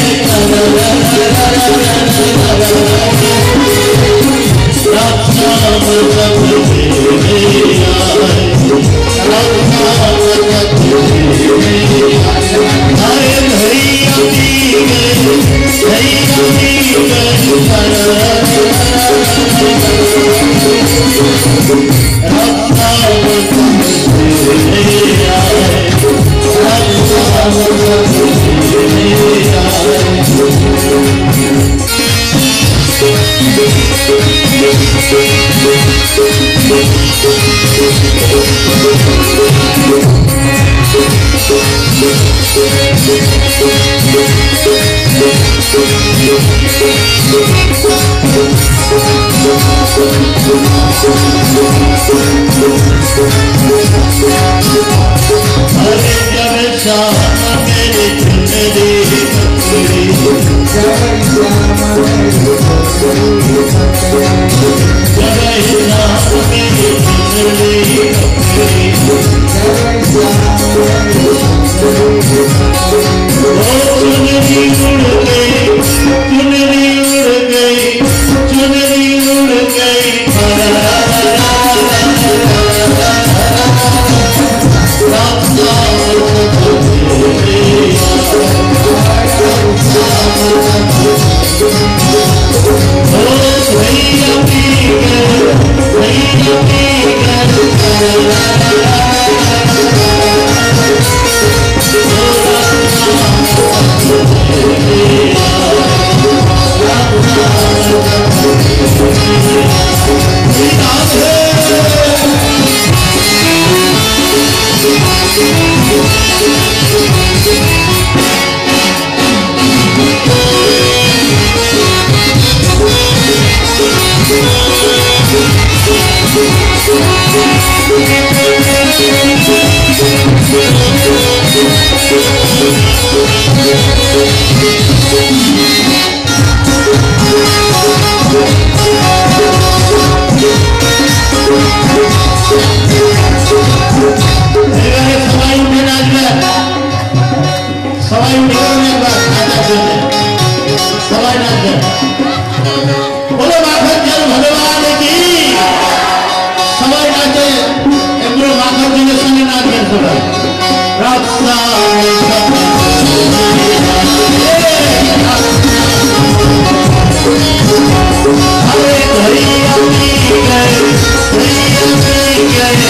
[SPEAKER 3] Hey,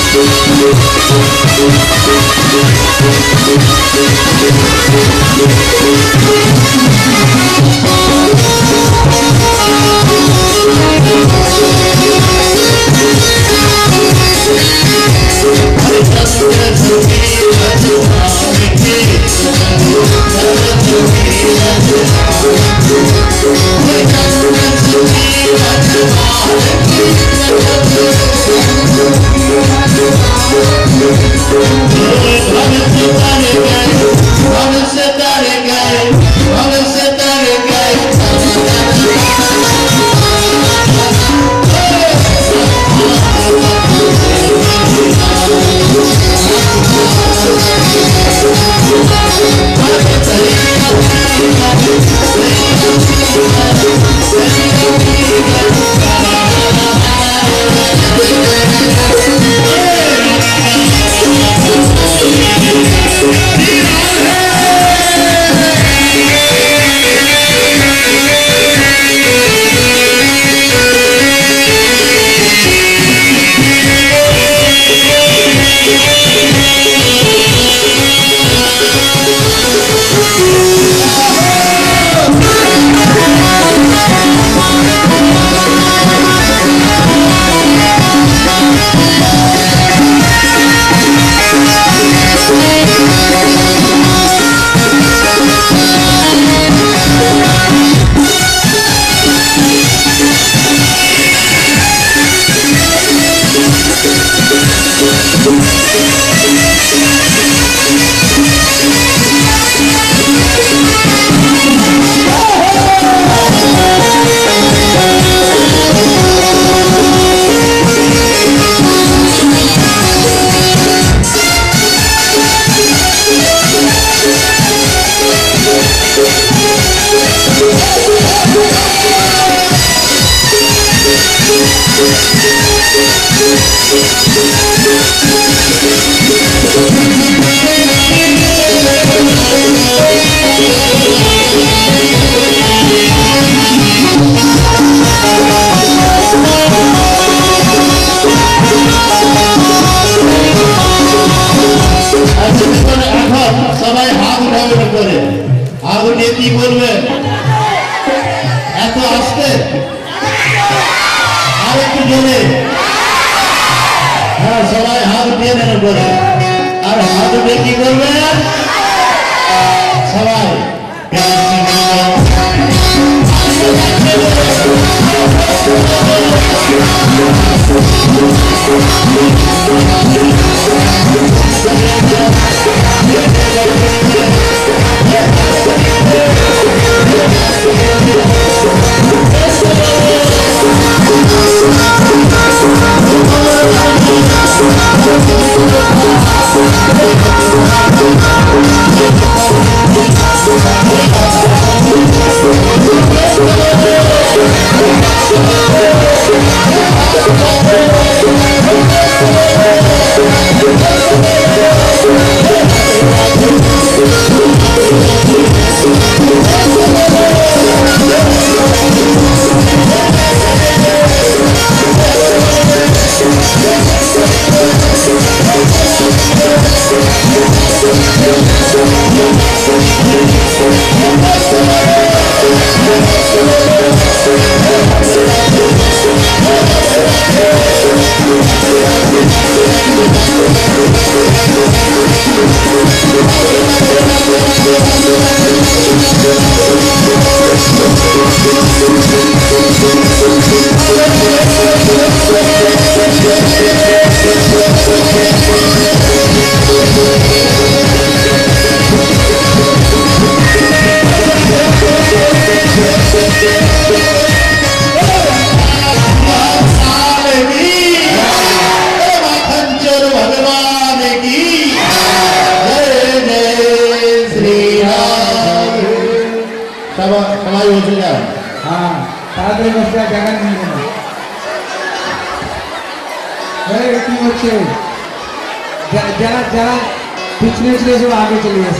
[SPEAKER 2] जरा जरा पिछले पिछले जो आगे चलिए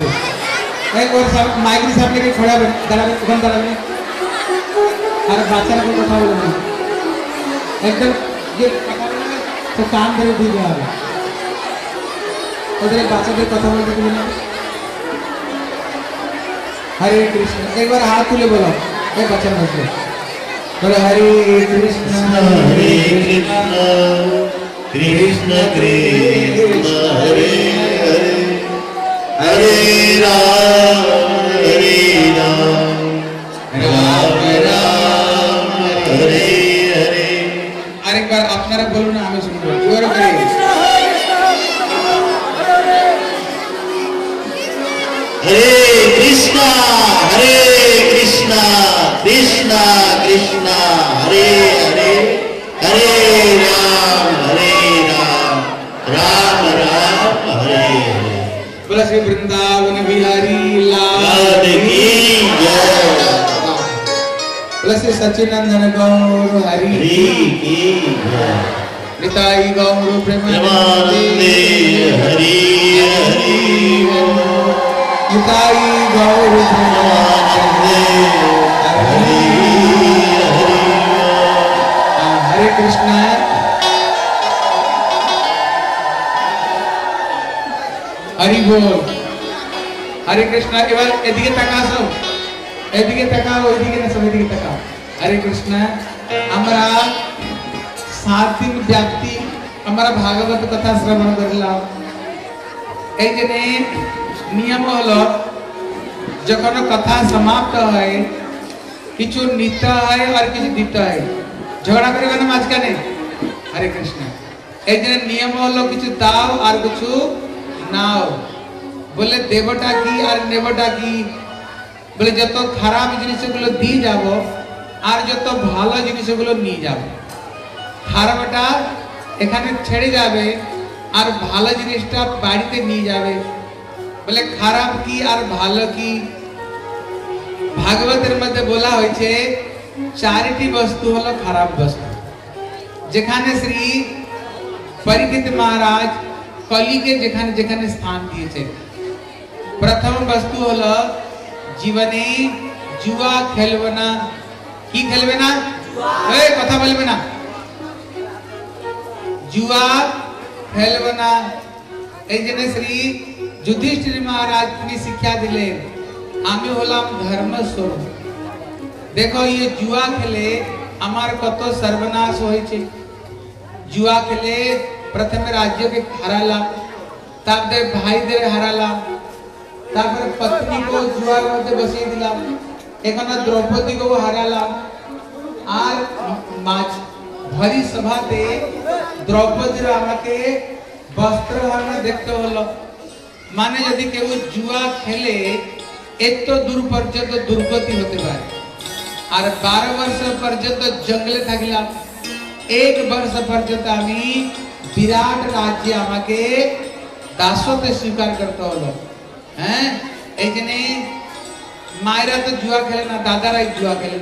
[SPEAKER 2] एक और सब माइक साहब लेके खड़ा जरा उधर जरा में अरे बादशाह को कथा बोलना एकदम ये कथा बोलना
[SPEAKER 1] তো কান ধরে দিতে হবে। ওদের বাচ্চাদের কথা বলতে দিবি না। हरे कृष्ण एक बार हाथ तुले बोलो ए बच्चा बच्चे बोलो हरे कृष्ण
[SPEAKER 3] हरे कृष्ण कृष्ण कृष्ण हरे हरे हरे राम हरे राम राम राम हरे हरे।
[SPEAKER 1] और एक बार अपनारा बोलो ना हमें सुनो जोर करे
[SPEAKER 3] हरे कृष्णा हरे कृष्णा कृष्णा कृष्णा हरे हरे हरे राम हरे राम राम राम हरे हरे।
[SPEAKER 1] बोला श्री वृंदावन बिहारी लाल
[SPEAKER 3] की जय।
[SPEAKER 1] बोला श्री सच्चिदानंद गौर हरि
[SPEAKER 3] की जय।
[SPEAKER 1] निताई गौर
[SPEAKER 3] प्रेमानंदे हरि हरि
[SPEAKER 1] निताई गौर
[SPEAKER 3] प्रेमानंदे हरि हरि।
[SPEAKER 1] हरे कृष्ण हरि बोल हरे कृष्ण এবার এদিকে তাকাও এদিকে তাকাও ওইদিকে না সব এদিকে তাকাও। হরে কৃষ্ণ আমরা সাত দিন ব্যাপ্তি আমরা ভাগবত কথা শ্রবণ করলাম। এই জন্য নিয়ম হলো যখন কথা সমাপ্ত হয় কিছু নিতে হয় আর কিছু দিতে হয়। ঝগড়া করবে না মাঝখানে। হরে কৃষ্ণ এই জন্য নিয়ম হলো কিছু দাও আর কিছু নাও। বলে দেবটা কি আর নেবটা কি বলে যত খারাপ জিনিসগুলো দিয়ে যাব আর যত ভালো জিনিসগুলো নিয়ে যাব। খারাপটা এখানে ছেড়ে যাবে আর ভালো জিনিসটা বাড়িতে নিয়ে যাবে। বলে খারাপ কি আর ভালো কি ভাগবতের মধ্যে বলা হয়েছে চারটি বস্তু হলো খারাপ বস্তু। যেখানে শ্রী পরীক্ষিত মহারাজ কলিকে যেখানে যেখানে স্থান দিয়েছে প্রথম বস্তু হলো জীবনে জুয়া খেলবে না। কি খেলবে না? এই কথা বলবে না। জুয়া খেলবে না। এই জন্য শ্রী যুধিষ্ঠির মহারাজ তিনি শিক্ষা দিলেন আমি হলাম ধর্মস্বরূপ। দেখো ये जुआ খেলে আমার কত সর্বনাশ হয়েছে। जुआ খেলে প্রথমে রাজ্যকে হারালাম, তারপরে ভাইদের হারালাম, তারপরে পত্নীকে जुआর মধ্যে বসিয়ে দিলাম, এখন দ্রৌপদীকেও হারালাম। আর মাঝ ভরি সভাতে দ্রৌপদীর আমাকে বস্ত্রহরণ দেখতে হলো। মানে যদি কেউ जुआ খেলে এত দূর পর্যন্ত দুর্গতি হতে পারে। আর বারো वर्ष পর্যন্ত জঙ্গলে থাকলাম, এক वर्ष পর্যন্ত আমি বিরাট রাজ্যে আমাকে দাসত্ব স্বীকার করতে হলো। হ্যাঁ এই জন্য মায়েরা তো जुआ খেলে না, দাদারাই जुआ খেলে।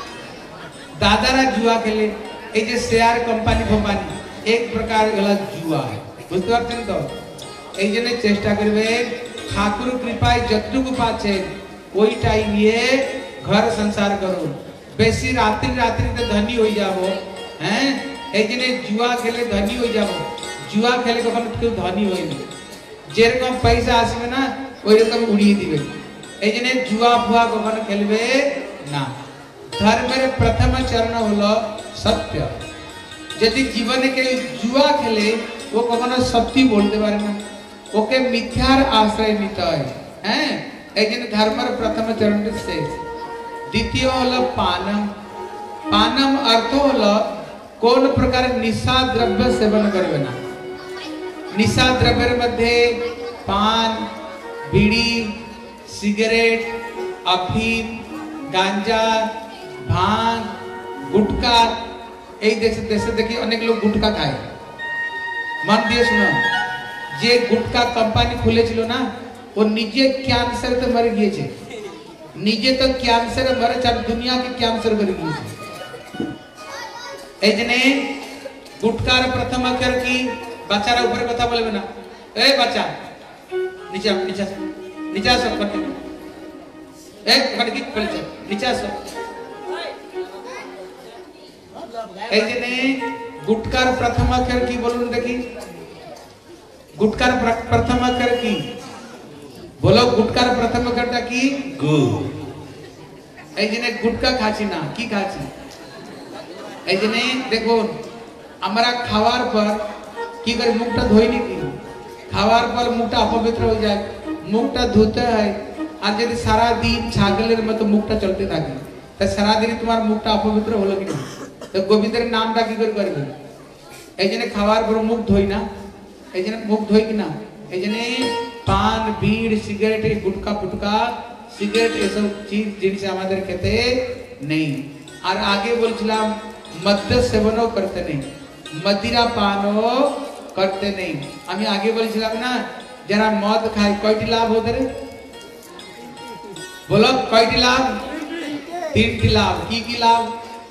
[SPEAKER 1] দাদারা जुआ খেলে। এই যে শেয়ার কোম্পানি কোম্পানি এক প্রকার গলা जुआ বুঝতে পারছেন তো। এই জন্য চেষ্টা করবে ঠাকুর কৃপায় যতটুকু পাচ্ছেন ওইটাই নিয়ে ঘর সংসার করুন। বেশি রাত্রি রাত্রিতে ধনী হয়ে যাব। হ্যাঁ এই জন্য जुआ খেলে ধনী হয়ে যাব। जुआ খেলে কখনো কেউ ধনী হয়নি। যেরকম পয়সা আসবে না ওই রকম উড়িয়ে দিবে। এই জন্য जुआ ফুয়া কখনো খেলবে না। ধর্মের প্রথম চরণ হলো সত্য। যদি জীবনে কেউ जुआ খেলে ও কখনো সত্য বলতে পারে না, ওকে মিথ্যার আশ্রয় নিতে হয়। হ্যাঁ এই জন্য ধর্মের প্রথম চরণটি শেষ। দ্বিতীয় হলো পানম। পানম অর্থ হলো কোন প্রকার নিশা দ্রব্য সেবন করবে না। নিশা দ্রব্যের মধ্যে পান, বিড়ি, সিগারেট, अफीम, गांजा, भांग, गुटखा। এই দেশে দেশে দেখি অনেক লোক গুটকা খায়। মান দিয়ে শুনো, যে গুটকা কোম্পানি খুলেছিল না ও নিজে ক্যান্সারে মরে গিয়েছে। নিজে তো ক্যান্সারে মরে, চার দুনিয়াকে ক্যান্সার করে গিয়েছে। এই জন্য গুটকার প্রথম অক্ষর কি? বাচ্চারা উপরে কথা বলবে না। এই বাচ্চা নিচে নিচে নিচে আসো, এক ওখানে কি বলছে নিচে আসো। এই জন্য गुटकार प्रथम अक्षर की बोलूं देखी गुटकार प्रथम अक्षर की बोलो गुटकार प्रथम अक्षर की
[SPEAKER 3] गु
[SPEAKER 1] এই জন্য গুটকা খাচ্ছি না কি খাচ্ছি এই জন্য দেখো আমরা খাওয়ার পর কি করে মুখটা ধুই নাকি খাওয়ার পর মুখটা অপবিত্র হয়ে যায় মুখটা ধুতে হয় আর যদি সারা দিন ছাগলের মতো মুখটা চলতে থাকে তা সারা দিন তোমার মুখটা অপবিত্র হলো কি না তো গোবিন্দের নামটা কি করে করবে এই জন্য খাওয়ার পর মুখ ধুই না এই জন্য মুখ ধুই কি না এই জন্য পান বিড় সিগারেট গুটকা ফুটকা সিগারেট এসব চীজ জিনিস আমাদের খেতে নেই আর আগে বলছিলাম মদ্য সেবনও করতে নেই মদিরা পানও করতে নেই আমি আগে বলছিলাম না যারা মদ খায় কয়টি লাভ হতে রে বলো কয়টি লাভ তিনটি লাভ কি কি লাভ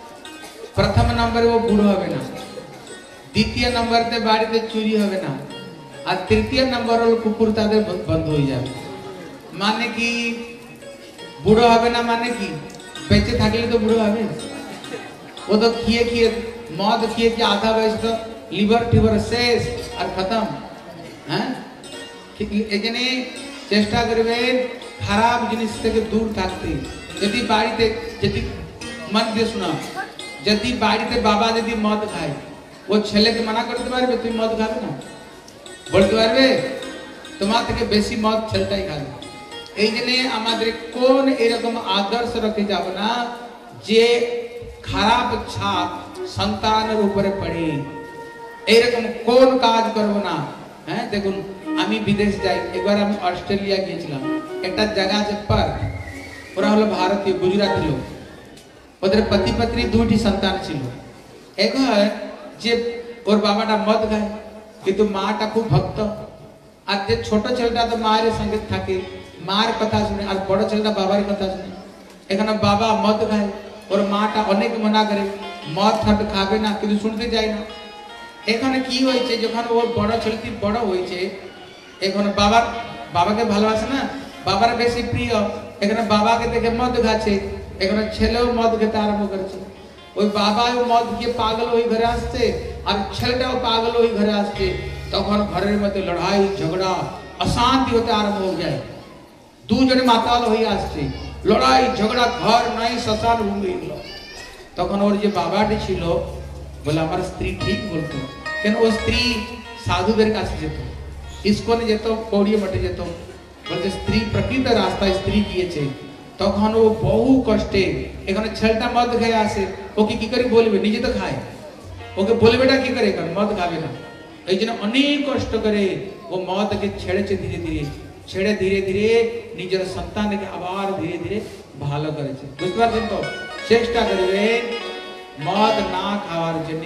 [SPEAKER 1] প্রথম নম্বরে ও বুড়ো হবে না দ্বিতীয় নম্বরতে বাড়িতে চুরি হবে না আর তৃতীয় নম্বর হলো কুকুর তাদের বন্ধ হয়ে যাবে মানে কি বুড়ো হবে না মানে কি বেঁচে থাকলে তো বুড়ো হবে ও তো খেয়ে খেয়ে মদ খেয়ে খেয়ে আধা বয়স তো লিভার টিভার শেষ আর খতম হ্যাঁ এই জন্য চেষ্টা করবেন খারাপ জিনিস থেকে দূর থাকতে যদি বাড়িতে যদি মন দিয়ে শোনা যদি বাড়িতে বাবা যদি মদ খায় ও ছেলেকে মানা করতে পারবে তুমি মদ খাবে না বলতে পারবে তোমার থেকে বেশি মদ ছেলেটাই খাবে এই জন্য আমাদের কোন এরকম আদর্শ রেখে যাব না যে খারাপ ছাপ সন্তানের উপরে পড়ে এইরকম কোন কাজ করব না হ্যাঁ দেখুন আমি বিদেশ যাই একবার আমি অস্ট্রেলিয়া গিয়েছিলাম একটা জায়গা আছে পার্ক ওরা হলো ভারতীয় গুজরাটি লোক ওদের পতি পত্নী দুটি সন্তান ছিল একবার যে ওর বাবাটা মদ খায় কিন্তু মাটা খুব ভক্ত আর যে ছোট ছেলেটা তো মায়ের সঙ্গে থাকে মার কথা শুনে আর বড় ছেলেটা বাবার কথা শুনে এখানে বাবা মদ খায় ওর মাটা অনেক মনা করে মদ ঠাট খাবে না কিন্তু শুনতে যায় না এখানে কি হয়েছে যখন ওর বড় ছেলেটি বড় হয়েছে এখানে বাবার বাবাকে ভালোবাসে না বাবার বেশি প্রিয় এখানে বাবাকে দেখে মদ খাচ্ছে এখানে ছেলেও মদ খেতে আরম্ভ করেছে ওই বাবাও মদ খেয়ে পাগল হয়ে ঘরে আসছে আর ছেলেটাও পাগল হয়ে ঘরে আসছে তখন ঘরের মধ্যে লড়াই ঝগড়া অশান্তি হতে আরম্ভ হয়ে যায় দুজনে মাতাল হয়ে আসছে লড়াই ঝগড়া ঘর নাই শ্মশান ভূমি গেল তখন ওর যে বাবাটি ছিল বলে আমার স্ত্রী ঠিক বলতো কেন ও স্ত্রী সাধুদের কাছে যেত ইস্কনে যেত কৌড়িয়ে মঠে যেত বলছে স্ত্রী প্রকৃত রাস্তা স্ত্রী গিয়েছে তখন ও বহু কষ্টে এখানে ছেলেটা মদ খেয়ে আসে ওকে কি করে বলবে নিজে তো খায় ওকে বলবেটা কি করে কারণ মদ খাবে না এই জন্য অনেক কষ্ট করে ও মদকে ছেড়েছে ধীরে ধীরে ছেড়ে ধীরে ধীরে নিজের সন্তানকে আবার ধীরে ধীরে ভালো করেছে বুঝতে পারছেন তো চেষ্টা করবেন মদ না খাওয়ার জন্য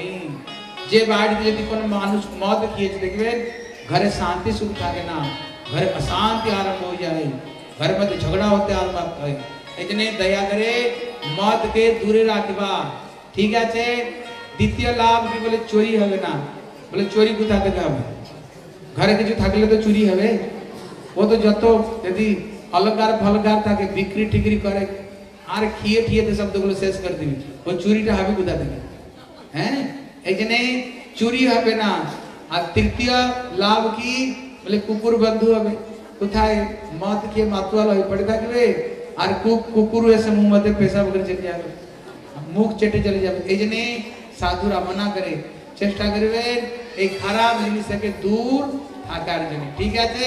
[SPEAKER 1] যে বাড়িতে যদি কোনো মানুষ মদ খেয়েছে দেখবেন ঘরে শান্তি সুখ থাকে না ঘরে অশান্তি আরম্ভ हो जाए घर में झगड़ा होते आरम्भ হয় এই জন্য দয়া করে মদকে দূরে রাখবা ঠিক আছে দ্বিতীয় লাভ কি বলে চুরি হবে না বলে চুরি কোথা থেকে হবে ঘরে কিছু থাকলে তো চুরি হবে ও তো যত যদি অলগার ফলগার থাকে বিক্রি টিক্রি করে আর খেয়ে খেয়ে তো শব্দগুলো শেষ করে দিবি ও চুরিটা হবে কোথা থেকে হ্যাঁ এই জন্য চুরি হবে না আর তৃতীয় লাভ কি বলে কুকুর বন্ধু হবে কোথায় মদ খেয়ে মাতুয়াল হয়ে পড়ে থাকবে আর কুকুর এসে মুখ মধ্যে পেশাব করে চলে যাবে মুখ চেটে চলে যাবে এই জন্য সাধুরা মানা করে চেষ্টা করবেন এই খারাপ জিনিস থেকে দূর থাকার জন্য ঠিক আছে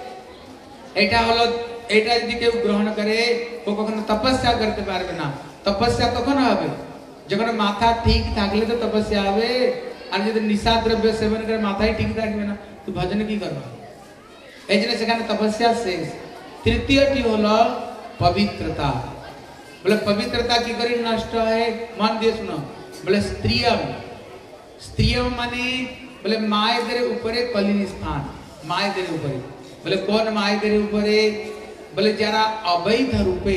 [SPEAKER 1] এটা হলো এটা যদি কেউ গ্রহণ করে ও কখনো তপস্যা করতে পারবে না তপস্যা কখন হবে যখন মাথা ঠিক থাকলে তো তপস্যা হবে আর যদি নিশা দ্রব্য সেবন করে মাথায় ঠিক থাকবে না তো ভজন কি করবে এই জন্য সেখানে তপস্যা শেষ তৃতীয়টি হলো পবিত্রতা বলে পবিত্রতা কি করে নষ্ট হয় মন দিয়ে শুনো বলে স্ত্রিয়ম স্ত্রিয়ম মানে বলে মায়েদের উপরে কলিন স্থান মায়েদের উপরে বলে কোন মায়েদের উপরে বলে যারা অবৈধ রূপে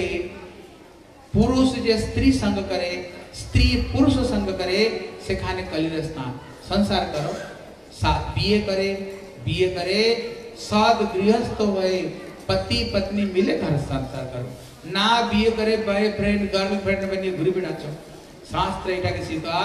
[SPEAKER 1] পুরুষ যে স্ত্রী संग करे स्त्री पुरुष संग करे সেখানে কলিন স্থান संसार करो बीए करे बीए करे साध गृहस्थ होए पति पत्नी मिले घर संसार करो ना बीए करे बॉयफ्रेंड गर्लफ्रेंड बनिए घुरी बिना शास्त्र एटा के स्वीकार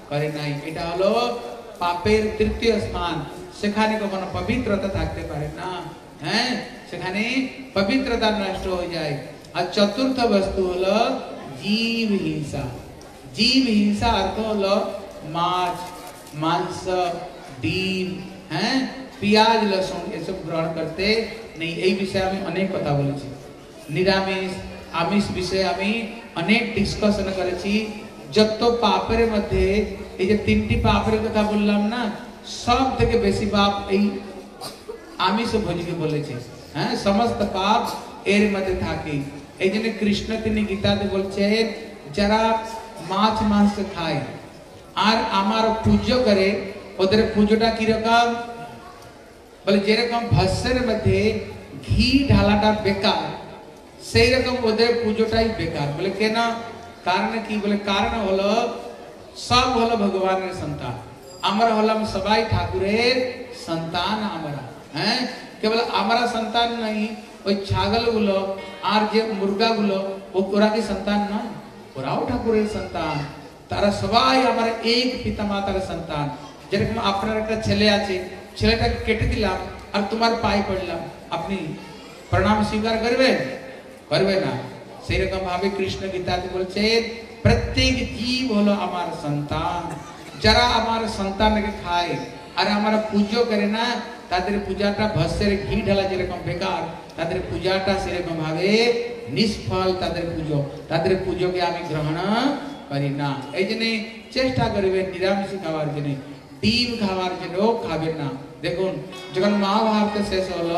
[SPEAKER 2] করে নাই। এটা হলো পাপের তৃতীয় স্থান, সেখানে কখনো পবিত্রতা থাকতে পারে না। হ্যাঁ, সেখানে পবিত্রতা নষ্ট হয়ে যায়। আর চতুর্থ বস্তু হলো জীব হিংসা। জীব হিংসা अर्थ হলো মাছ, মাংস, ডিম, হ্যাঁ, পেঁয়াজ, লসুন এসব গ্রহণ করতে নেই। এই বিষয়ে আমি অনেক কথা বলেছি। নিরামিষ আমিষ বিষয়ে আমি অনেক ডিসকাশন করেছি। যত পাপের মধ্যে এই যে তিনটি পাপের কথা বললাম না, সব থেকে বেশি পাপ এই আমিষ ভোজকে বলেছে। হ্যাঁ, সমস্ত পাপ এর মধ্যে থাকে। এই জন্য কৃষ্ণ তিনি গীতাতে বলছেন, যারা মাছ মাংস খায় আর আমার পুজো করে, ওদের পুজোটা কিরকম বলে, যেরকম ভস্যের মধ্যে ঘি ঢালাটা বেকার, সেই রকম ওদের পুজোটাই বেকার। বলে কেন? কারণ কি? বলে কারণ হলো সব হলো ভগবানের সন্তান, আমরা হলাম সবাই ঠাকুরের সন্তান। আমরা হ্যাঁ, কেবল আমরা সন্তান নাই, ওই ছাগল গুলো আর যে মুরগা গুলো ওরা কি সন্তান নয়? ওরাও ঠাকুরের সন্তান। তারা সবাই আমার এক পিতা মাতার সন্তান। যেরকম আপনার একটা ছেলে আছে, ছেলেটাকে কেটে দিলাম আর তোমার পায়ে পড়লাম, আপনি প্রণাম স্বীকার করবেন? করবে না। সেই রকম ভাবে কৃষ্ণ গীতাতে বলছে, প্রত্যেক জীব হলো আমার সন্তান। যারা আমার সন্তানকে খায় আর আমার পুজো করে না, তাদের পূজাটা ভস্যের ঘি ঢালা যেরকম বেকার, তাদের পূজাটা সেরকম ভাবে নিষ্ফল। তাদের পুজো তাদের পুজোকে আমি গ্রহণ করি না। এই জন্য চেষ্টা করবেন নিরামিষ খাওয়ার জন্য, ডিম খাওয়ার জন্য খাবেন না। দেখুন, যখন মহাভারত শেষ হলো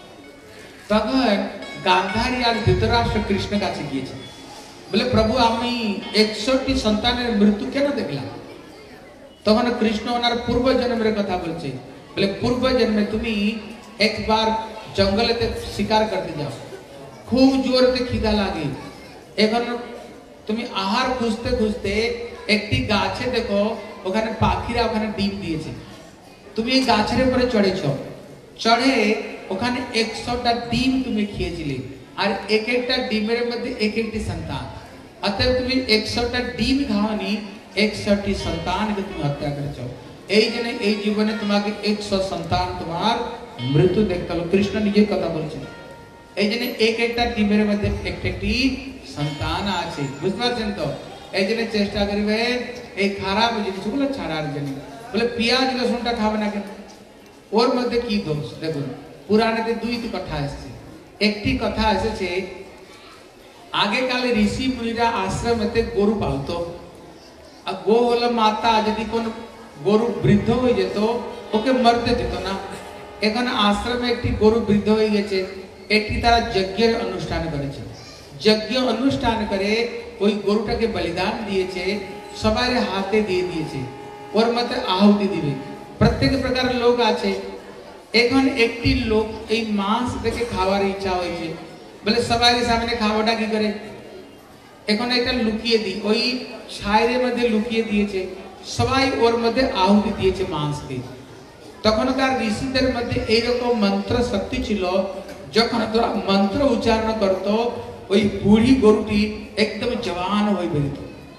[SPEAKER 2] তখন গান্ধারী আর ধৃতরাষ্ট্র কৃষ্ণ কাছে গিয়েছে, বলে প্রভু আমি একশোটি সন্তানের মৃত্যু কেন দেখলাম? তখন কৃষ্ণ ওনার পূর্ব জন্মের কথা বলছে। বলে পূর্ব জন্মে তুমি একবার জঙ্গলেতে শিকার করতে যাও, খুব জোরতে খিদা লাগে, এখন তুমি আহার খুঁজতে খুঁজতে একটি গাছে দেখো ওখানে পাখিরা ওখানে ডিম দিয়েছে, তুমি এই গাছের উপরে চড়েছ, চড়ে ওখানে একশোটা ডিম তুমি খেয়েছিলে, আর এক একটা ডিমের মধ্যে এক একটি সন্তান। অতএব তুমি একশোটা ডিম খাওনি, একশোটি সন্তানকে তুমি হত্যা করেছ। এই জন্য এই জীবনে তোমাকে একশো সন্তান তোমার মৃত্যু দেখতে হলো। কৃষ্ণ নিজের কথা বলছেন। এই জন্য এক একটা ডিমের মধ্যে একটা একটি সন্তান আছে, বুঝতে পারছেন তো? এই জন্য চেষ্টা করবে এই খারাপ জিনিসগুলো ছাড়ার জন্য। বলে পেঁয়াজ রসুনটা খাবে না কেন? ওর মধ্যে কি দোষ? দেখুন, পুরাণেতে দুইটি কথা এসেছে। একটি কথা এসেছে, আগেকালে ঋষি মুনিরা আশ্রমেতে গরু পালতো, আর গো হলো মাতা, যদি কোন গরু বৃদ্ধ হয়ে যেত ওকে মরতে দিত না। এখন আশ্রমে একটি গরু বৃদ্ধ হয়ে গেছে, একটি তারা যজ্ঞের অনুষ্ঠান করেছে, যজ্ঞ অনুষ্ঠান করে ওই গরুটাকে বলিদান দিয়েছে, সবাই হাতে দিয়ে দিয়েছে, ওর মধ্যে আহুতি দিবে। প্রত্যেক প্রকার লোক আছে। এখন একটি লোক এই মাংস থেকে খাওয়ার ইচ্ছা হয়েছে, বলে সবাই সামনে খাওয়াটা কি করে, এখন এটা লুকিয়ে দিই, ওই ছায়ের মধ্যে লুকিয়ে দিয়েছে, সবাই ওর মধ্যে আহুতি দিয়েছে মাংসকে। তখনকার ঋষিদের মধ্যে এইরকম মন্ত্র শক্তি ছিল, যখন তোরা মন্ত্র উচ্চারণ করত ওই বুড়ি গরুটি একদম জওয়ান হয়ে বেরিত।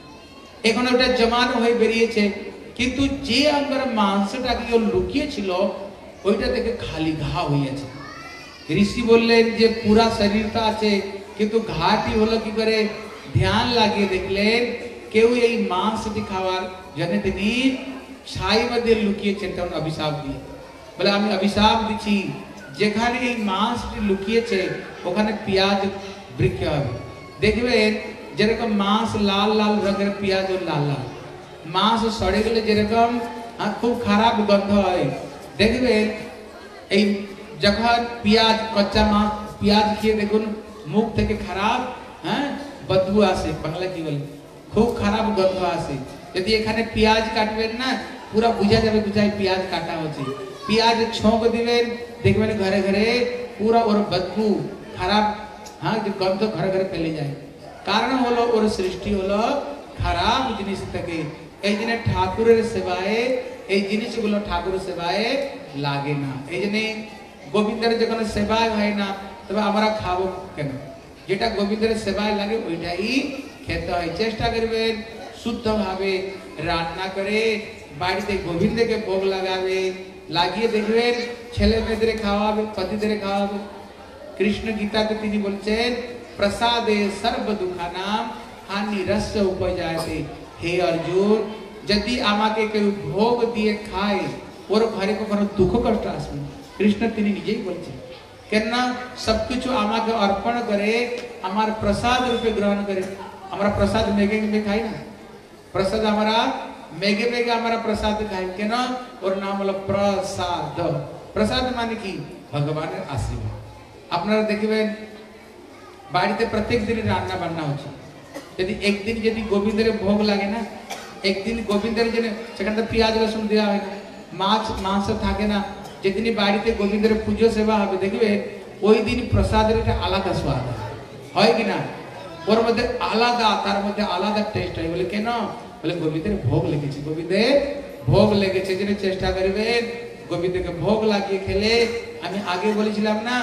[SPEAKER 2] এখন ওটা জওয়ান হয়ে বেরিয়েছে, কিন্তু যে আমার মাংসটাকে ও লুকিয়েছিল ওইটা থেকে খালি ঘা হয়েছে। ঋষি বললেন যে পুরা শরীরটা আছে, কিন্তু ঘাটি হলো কি করে? ধ্যান লাগিয়ে দেখলেন কেউ এই মাংসটি খাওয়ার জন্য তিনি ছাই মধ্যে লুকিয়েছেন, তখন অভিশাপ দিয়ে বলে আমি অভিশাপ দিচ্ছি, যেখানে এই মাংসটি লুকিয়েছে ওখানে পেঁয়াজ বৃক্ষ হবে। দেখবেন যেরকম মাংস লাল লাল রঙের, পেঁয়াজ লাল লাল, মাংস সড়ে গেলে যেরকম খুব খারাপ গন্ধ হয়। দেখবেন এই যখন পেঁয়াজ কচ্চা মাছ পেঁয়াজ খেয়ে দেখুন মুখ থেকে খারাপ হ্যাঁ বদবু আসে, বাংলা কি বলে, খুব খারাপ গন্ধ আসে। যদি এখানে পেঁয়াজ কাটবেন না, পুরা বুঝা যাবে বুঝাই পেঁয়াজ কাটা হচ্ছে। পেঁয়াজ ছোঁক দিবেন, দেখবেন ঘরে ঘরে পুরা ওর বদবু খারাপ হ্যাঁ গন্ধ ঘরে ঘরে ফেলে যায়। কারণ হলো ওর সৃষ্টি হলো খারাপ জিনিস থেকে। এই জন্য ঠাকুরের সেবায় এই জিনিসগুলো ঠাকুর সেবায় লাগে না। এই জন্য গোবিন্দের যখন সেবায় হয় না, তবে আমরা খাবো কেন? যেটা গোবিন্দের সেবায় লাগে ওইটাই খেতে হয়। চেষ্টা করবেন শুদ্ধ ভাবে রান্না করে বাড়িতে গোবিন্দকে ভোগ লাগাবে, লাগিয়ে দেখবেন ছেলে মেয়েদের খাওয়াবে, পতিদের খাওয়াবে। কৃষ্ণ গীতাতে তিনি বলছেন প্রসাদে সর্ব দুঃখানাম হানি রস উপজায়তে। হে অর্জুন, যদি আমাকে কেউ ভোগ দিয়ে খায় ওর ঘরে কখনো দুঃখ কষ্ট আসবে না। কৃষ্ণ তিনি নিজেই বলছেন, কেননা সবকিছু আমাকে অর্পণ করে, আমার প্রসাদ রূপে গ্রহণ করে। আমরা প্রসাদ মেঘে মেঘে খাই না, প্রসাদ আমরা মেঘে মেঘে আমরা প্রসাদ খাই। কেন? ওর নাম হলো প্রসাদ। প্রসাদ মানে কি? ভগবানের আশীর্বাদ। আপনারা দেখবেন বাড়িতে প্রত্যেক দিন রান্না বান্না হচ্ছে, যদি একদিন যদি গোবিন্দের ভোগ লাগে না, একদিন গোবিন্দের জন্য সেখানে পেঁয়াজ রসুন দেওয়া হয় না, মাছ মাংস থাকে না, যেদিন বাড়িতে গোবিন্দের পুজো সেবা হবে দেখবে ওই দিন প্রসাদের একটা আলাদা স্বাদ হয় কি না, ওর মধ্যে আলাদা, তার মধ্যে আলাদা টেস্ট হয়। বলে কেন? বলে গোবিন্দের ভোগ লেগেছে, গোবিন্দের ভোগ লেগেছে। যেন চেষ্টা করবেন গোবিন্দকে ভোগ লাগিয়ে খেলে। আমি আগে বলেছিলাম না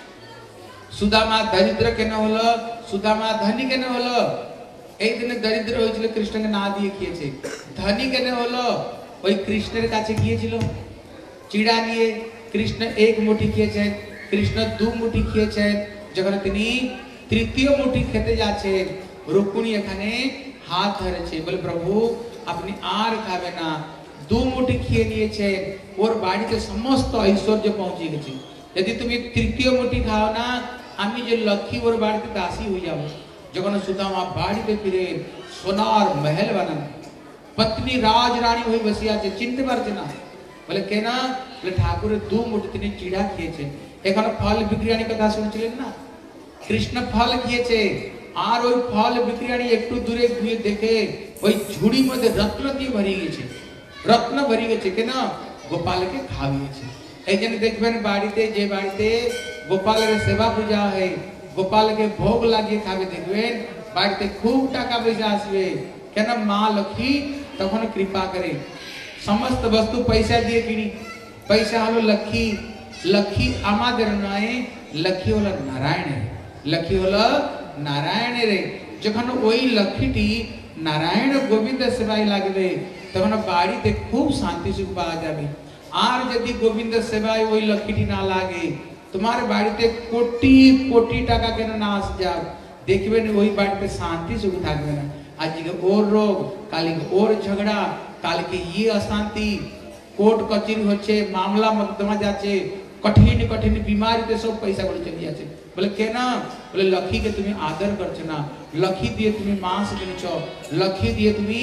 [SPEAKER 2] সুদামা দরিদ্র কেন হলো, সুদামা ধনী কেন হলো? এই দিনে দরিদ্র হয়েছিল কৃষ্ণকে না দিয়ে খেয়েছে। ধনী কেন হলো? ওই কৃষ্ণের কাছে গিয়েছিল চিড়া নিয়ে, কৃষ্ণ এক মুঠি খেয়েছেন, কৃষ্ণ দু মুঠি খেয়েছেন। যখন তিনি তৃতীয় মুঠি খেতে যাচ্ছেন, রুক্মিণী এখানে হাত ধরেছে, বলে প্রভু আপনি আর খাবে না, দু মুঠি খেয়ে নিয়েছেন, ওর বাড়িতে সমস্ত ঐশ্বর্য পৌঁছে গেছে। যদি তুমি তৃতীয় মুঠি খাও না, আমি যে লক্ষ্মী ওর বাড়িতে দাসী হয়ে যাবো। যখন সুদামা বাড়িতে ফিরে সোনার महल বানান, पत्नी राज रानी হয়ে বসে আছে, চিনতে পারছে না। বলে কেন? বলে ঠাকুরের দু মুঠি তিনি চিড়া খেয়েছেন। এখন ফল বিক্রিয়ানি কথা শুনছিলেন না, কৃষ্ণ ফল খেয়েছে, আর ওই ফল বিক্রিয়ানি একটু দূরে গিয়ে দেখে ওই ঝুড়ির মধ্যে রত্ন দিয়ে ভরে গেছে, রত্ন ভরে গেছে। কেন? গোপালকে খাওয়িয়েছে। এই জন্য দেখবেন বাড়িতে, যে বাড়িতে গোপালের সেবা পূজা হয়, গোপালকে ভোগ লাগিয়ে খাবে, দেখবেন বাড়িতে খুব টাকা পয়সা আসবে। কেন? মা লক্ষ্মী তখন কৃপা করে। সমস্ত বস্তু পয়সা দিয়ে কিনি, পয়সা হলো লক্ষ্মী। লক্ষ্মী আমাদের নয়, লক্ষ্মী হলো নারায়ণের, লক্ষ্মী হলো নারায়ণের। যখন ওই লক্ষ্মীটি নারায়ণ গোবিন্দ সেবায় লাগবে, তখন বাড়িতে খুব শান্তি সুখ পাওয়া যাবে। আর যদি গোবিন্দ সেবায় ওই লক্ষ্মীটি না লাগে, তোমার বাড়িতে কোটি কোটি টাকা কেন না আসে যাও, দেখবেন ওই বাড়িতে শান্তি সুখ থাকবে না। আজকে ওর রোগ, কালকে ওর ঝগড়া, কালকে ইয়ে অশান্তি, কোর্ট কচেরি হচ্ছে, মামলা মকদ্দমা যাচ্ছে, কঠিন কঠিন বিমারিতে সব পয়সা করে চলে যাচ্ছে। বলে কেন? বলে লক্ষ্মীকে তুমি আদর করছো না, লক্ষ্মী দিয়ে তুমি মাংস কিনছ, লক্ষ্মী দিয়ে তুমি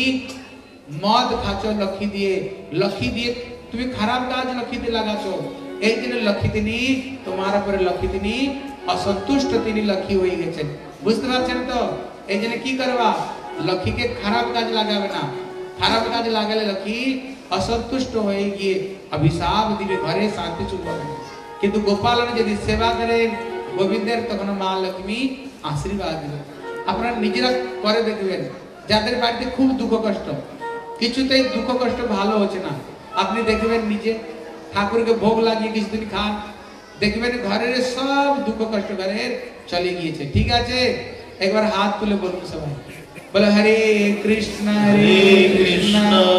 [SPEAKER 2] মদ খাচ্ছ, লক্ষ্মী দিয়ে, লক্ষ্মী দিয়ে তুমি খারাপ কাজ লক্ষ্মী দিয়ে লাগাছো। এই জন্য লক্ষ্মী তিনি তোমার উপরে, লক্ষ্মী তিনি অসন্তুষ্ট, তিনি লক্ষ্মী হয়ে গেছেন। বুঝতে পারছেন তো? এই জন্য কি করবা? লক্ষ্মীকে খারাপ কাজ লাগাবে না, খারাপ কাজ লাগালে লক্ষ্মী অসন্তুষ্ট হয়ে গিয়ে অভিশাপ দিবে, ঘরে শান্তি সুখ হবে না। কিন্তু গোপালন যদি সেবা করেন গোবিন্দের, তখন মা লক্ষ্মী আশীর্বাদ দিবে। আপনারা নিজেরা করে দেখবেন, যাদের বাড়িতে খুব দুঃখ কষ্ট, কিছুতেই দুঃখ কষ্ট ভালো হচ্ছে না, আপনি দেখবেন নিজে ঠাকুরকে ভোগ লাগিয়ে কিছুদিন খান, দেখবেন ঘরের সব দুঃখ কষ্ট ঘরের চলে গিয়েছে। ঠিক আছে, একবার হাত তুলে বলুন সবাই, বলে হরে কৃষ্ণ হরে কৃষ্ণ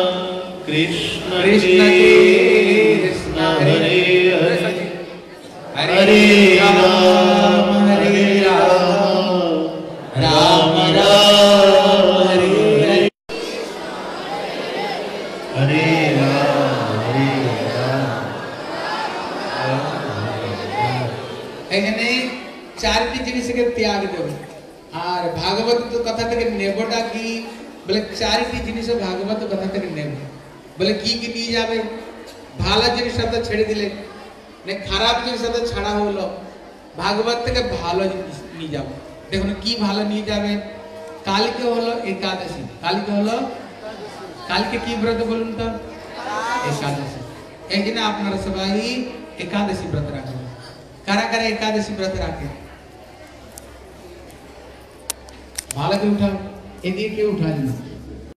[SPEAKER 3] কৃষ্ণ
[SPEAKER 2] কৃষ্ণ কৃষ্ণ হরে হরে, হরে রাম হরে রাম রাম রাম হরে হরে,
[SPEAKER 3] হরে রাম হরে রাম।
[SPEAKER 2] এখানে চারটি জিনিসকে ত্যাগ দেবে। আর ভাগবত কথা থেকে নেবটা কি? বলে চারটি জিনিস ভাগবত কথা থেকে নেব। বলে কি কি নিয়ে যাবে? ভালো জিনিসটা তো ছেড়ে দিলে, খারাপ জিনিসটা তো ছাড়া হলো, ভাগবত থেকে ভালো জিনিস নিয়ে যাবো। দেখুন কি ভালো নিয়ে যাবে? কালকে হলো একাদশী, কালকে হলো, কালকে কি ব্রত বলুন তো? একাদশী। এই জন্য আপনারা সবাই একাদশী ব্রত রাখবেন। কারা কারা একাদশী ব্রত রাখে? ভালো করে উঠাও, এদিকে কেউ উঠায় না।